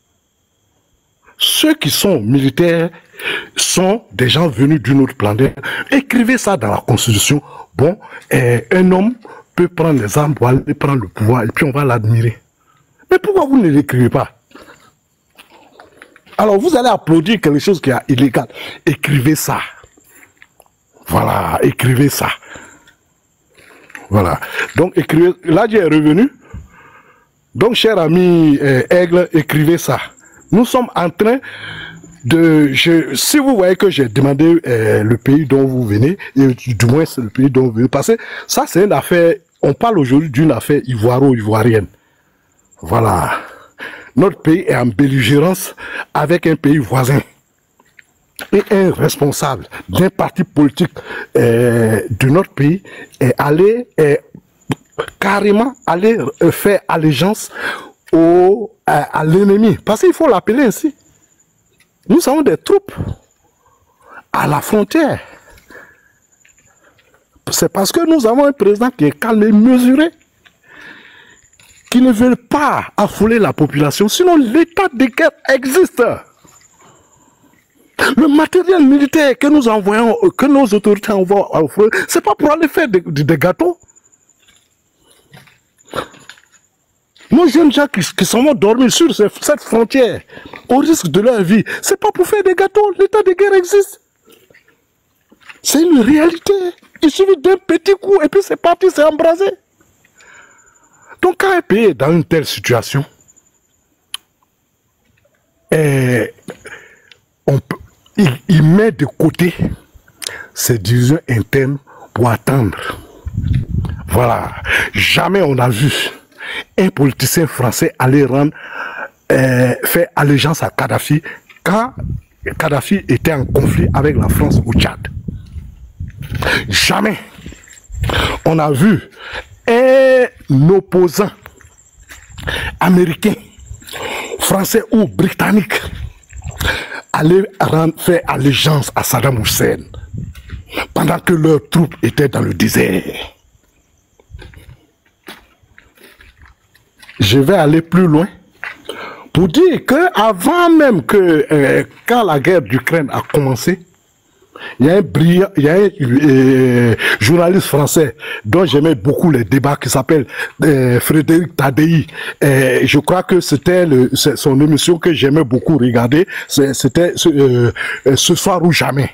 Ceux qui sont militaires sont des gens venus d'une autre planète. Écrivez ça dans la constitution. Bon, eh, un homme peut prendre les armes pour aller prendre le pouvoir et puis on va l'admirer. Mais pourquoi vous ne l'écrivez pas? Alors vous allez applaudir quelque chose qui est illégal. Écrivez ça. Voilà, écrivez ça. Voilà. Donc écrivez. Là, j'ai revenu. Donc, cher ami euh, Aigle, écrivez ça. Nous sommes en train de... Je, si vous voyez que j'ai demandé euh, le pays dont vous venez, et du moins c'est le pays dont vous venez, parce que ça c'est une affaire, on parle aujourd'hui d'une affaire ivoiro-ivoirienne. Voilà. Notre pays est en belligérance avec un pays voisin. Et un responsable d'un parti politique euh, de notre pays est allé euh, carrément aller euh, faire allégeance au, à, à l'ennemi. Parce qu'il faut l'appeler ainsi. Nous avons des troupes à la frontière. C'est parce que nous avons un président qui est calme et mesuré, qui ne veut pas affoler la population. Sinon, l'état de guerre existe. Le matériel militaire que nous envoyons, que nos autorités envoient au feu, c'est pas pour aller faire des, des gâteaux. Nos jeunes gens qui, qui s'en vont dormir sur cette, cette frontière, au risque de leur vie, c'est pas pour faire des gâteaux. L'état de guerre existe. C'est une réalité. Il suffit d'un petit coup et puis c'est parti, c'est embrasé. Donc quand un pays est dans une telle situation, et on peut, il, il met de côté ses divisions internes pour attendre. Voilà. Jamais on a vu un politicien français aller rendre, euh, faire allégeance à Kadhafi quand Kadhafi était en conflit avec la France au Tchad. Jamais on a vu un opposant américain, français ou britannique aller rendre, faire allégeance à Saddam Hussein pendant que leurs troupes étaient dans le désert. Je vais aller plus loin pour dire que avant même que euh, quand la guerre d'Ukraine a commencé, il y a un brillant, il y a un euh, journaliste français dont j'aimais beaucoup les débats qui s'appelle euh, Frédéric Tadei. Euh, je crois que c'était son émission que j'aimais beaucoup regarder. C'était euh, Ce soir ou jamais.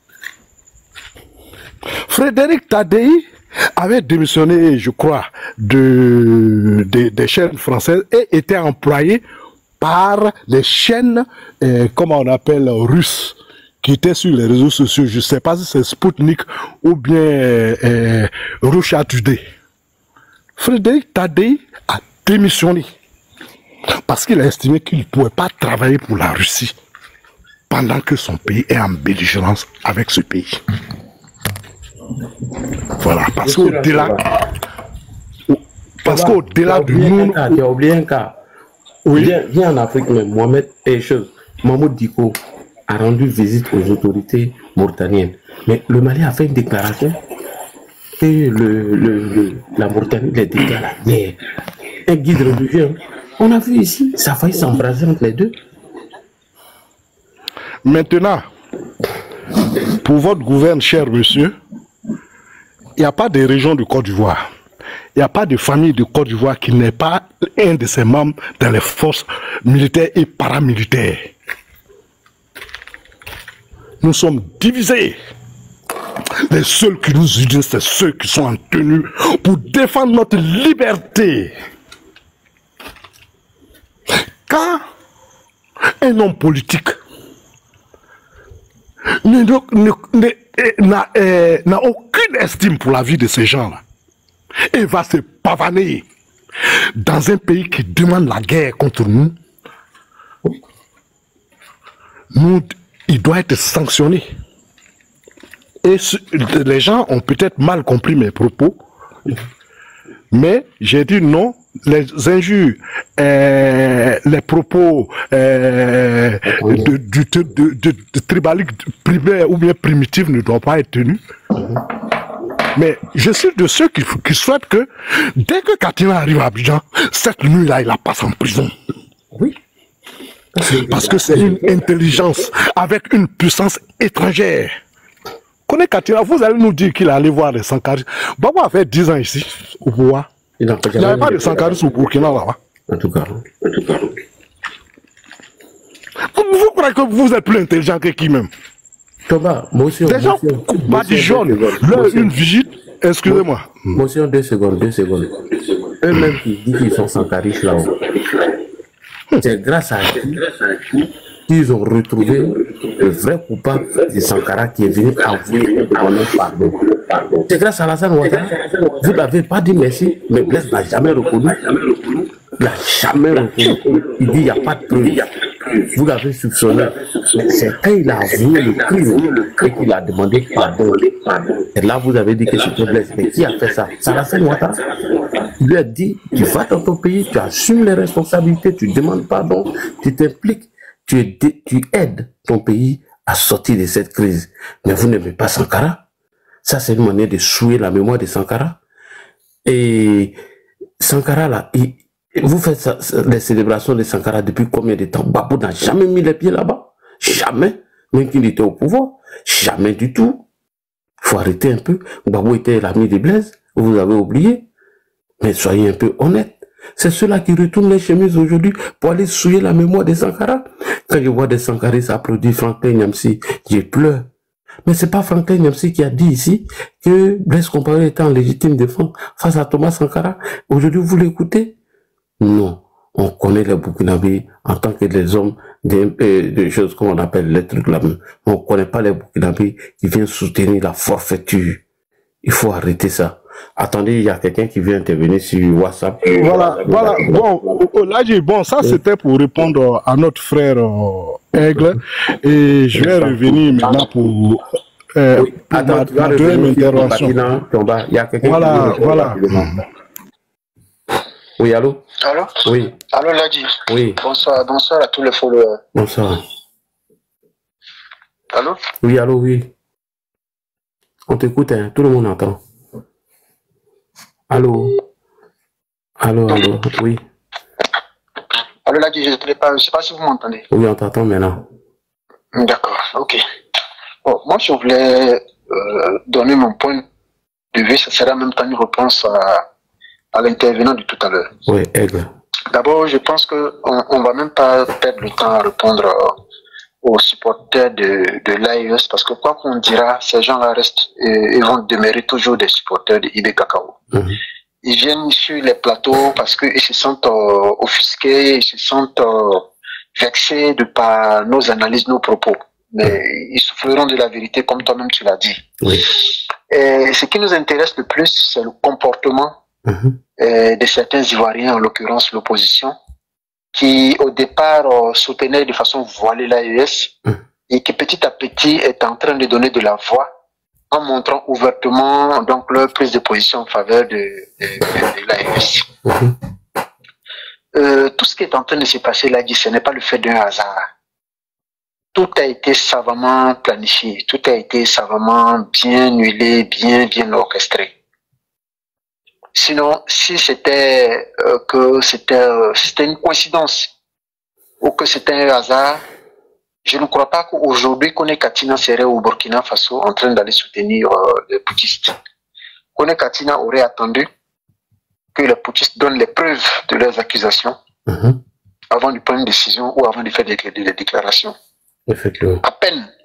Frédéric Tadei avait démissionné, je crois, de, de, des chaînes françaises et était employé par les chaînes, euh, comment on appelle, russes, qui étaient sur les réseaux sociaux. Je ne sais pas si c'est Sputnik ou bien euh, Russia Today. Frédéric Tadei a démissionné parce qu'il a estimé qu'il ne pouvait pas travailler pour la Russie pendant que son pays est en belligérance avec ce pays. Voilà, parce qu'au-delà, parce qu'au-delà de nous... Tu as oublié un cas. Oui. Viens, viens en Afrique même, Mohamed et chose. Mahmoud Diko a rendu visite aux autorités mauritaniennes. Mais le Mali a fait une déclaration que le, le, le, la Mauritanie les déclare la guerre. Un guide religieux. On a vu ici, ça a failli s'embraser entre les deux. Maintenant, pour votre gouverne, cher monsieur, il n'y a pas de région de Côte d'Ivoire. Il n'y a pas de famille de Côte d'Ivoire qui n'est pas un de ses membres dans les forces militaires et paramilitaires. Nous sommes divisés. Les seuls qui nous utilisent, c'est ceux qui sont en tenue pour défendre notre liberté. Quand un homme politique n'a aucune estime pour la vie de ces gens-là et va se pavaner dans un pays qui demande la guerre contre nous, nous il doit être sanctionné. Et les gens ont peut-être mal compris mes propos, mais j'ai dit non, les injures, euh, les propos euh, de, de, de, de, de tribalique primaire ou bien primitif ne doivent pas être tenus. Mais je suis de ceux qui, qui souhaitent que dès que Katina arrive à Abidjan, cette nuit-là, il la passe en prison. Oui. Parce que c'est une intelligence avec une puissance étrangère. Connais Katina, vous allez nous dire qu'il est allé voir les Sankaris. Baba a fait dix ans ici, au pouvoir. Il n'y avait pas de Sankaris au Burkina là-bas. En tout cas. En tout cas. Vous, vous croyez que vous êtes plus intelligent que qui même? Thomas, motion. Des gens badigeonnent leur une visite. Excusez-moi. Motion, deux secondes, deux secondes. Eux-mêmes qui disent qu'ils sont Sankaris là-haut. C'est grâce à qui qu'ils ont retrouvé le vrai coupable de Sankara qui est venu avouer un pardon. C'est grâce à Alassane Ouattara. Vous n'avez pas dit merci, mais Blaise n'a jamais reconnu. Il n'a jamais reconnu. Il dit qu'il n'y a pas de preuve. Vous l'avez soupçonné. C'est quand il a avoué le crime et qu'il a demandé pardon. Et là, vous avez dit que c'était Blaise. Mais qui a fait ça? C'est Alassane Ouattara. Il lui a dit, tu vas dans ton pays, tu assumes les responsabilités, tu demandes pardon, tu t'impliques, tu, tu aides ton pays à sortir de cette crise. Mais vous n'aimez pas Sankara. Ça, c'est une manière de souiller la mémoire de Sankara. Et Sankara, là, il, vous faites ça, les célébrations de Sankara depuis combien de temps? Babou n'a jamais mis les pieds là-bas. Jamais. Même qu'il était au pouvoir. Jamais du tout. Il faut arrêter un peu. Babou était l'ami de Blaise. Vous avez oublié. Mais soyez un peu honnête. C'est ceux-là qui retournent les chemises aujourd'hui pour aller souiller la mémoire des Sankara. Quand je vois des Sankaris applaudir Franklin Nyamsi, je pleure. Mais c'est pas Franklin Nyamsi qui a dit ici que Blaise Compaoré était en légitime défense face à Thomas Sankara. Aujourd'hui, vous l'écoutez? Non. On connaît les Burkinabés en tant que des hommes de, euh, de choses qu'on appelle les trucs là. On connaît pas les Burkinabés qui viennent soutenir la forfaiture. Il faut arrêter ça. Attendez, il y a quelqu'un qui vient intervenir sur WhatsApp. Voilà, voilà. Bon, là, j'ai bon, ça c'était pour répondre à notre frère euh, Aigle. Et je vais revenir maintenant pour, euh, oui. pour Attends, ma, tu vas ma deuxième intervention. Il y a quelqu'un voilà, qui voilà. Oui, allô? Allô? Oui. Allô, Ladji? Oui. Bonsoir, bonsoir à tous les followers. Bonsoir. Allô? Oui, allô, oui. On t'écoute, hein? Tout le monde entend. Allô? Allô, allô, oui. Allô, Ladji, je ne sais pas, je sais pas si vous m'entendez. Oui, on t'entend maintenant. D'accord, ok. Bon, moi, je voulais euh, donner mon point de vue, ça sera en même temps une réponse à, à l'intervenant de tout à l'heure. Oui, Aigle. D'abord, je pense qu'on ne va même pas perdre le temps à répondre euh, aux supporters de, de l'A E S, parce que quoi qu'on dira, ces gens-là restent et, et vont demeurer toujours des supporters de I B Cacao. Mm-hmm. Ils viennent sur les plateaux parce qu'ils se sentent euh, offusqués, ils se sentent euh, vexés de par nos analyses, nos propos. Mais mm-hmm. ils souffriront de la vérité, comme toi-même tu l'as dit. Oui. Et ce qui nous intéresse le plus, c'est le comportement mm-hmm. euh, de certains Ivoiriens, en l'occurrence l'opposition, qui au départ euh, soutenait de façon voilée l'A E S mmh. et qui petit à petit est en train de donner de la voix en montrant ouvertement donc leur prise de position en faveur de, de, de, de l'A E S. Mmh. Euh, tout ce qui est en train de se passer là, ce n'est pas le fait d'un hasard. Tout a été savamment planifié, tout a été savamment bien huilé, bien, bien orchestré. Sinon, si c'était euh, que c'était euh, c'était une coïncidence ou que c'était un hasard, je ne crois pas qu'aujourd'hui Kone Katina serait au Burkina Faso en train d'aller soutenir euh, les putschistes. Kone Katina aurait attendu que les putschistes donnent les preuves de leurs accusations mm-hmm. avant de prendre une décision ou avant de faire des, des, des déclarations. À peine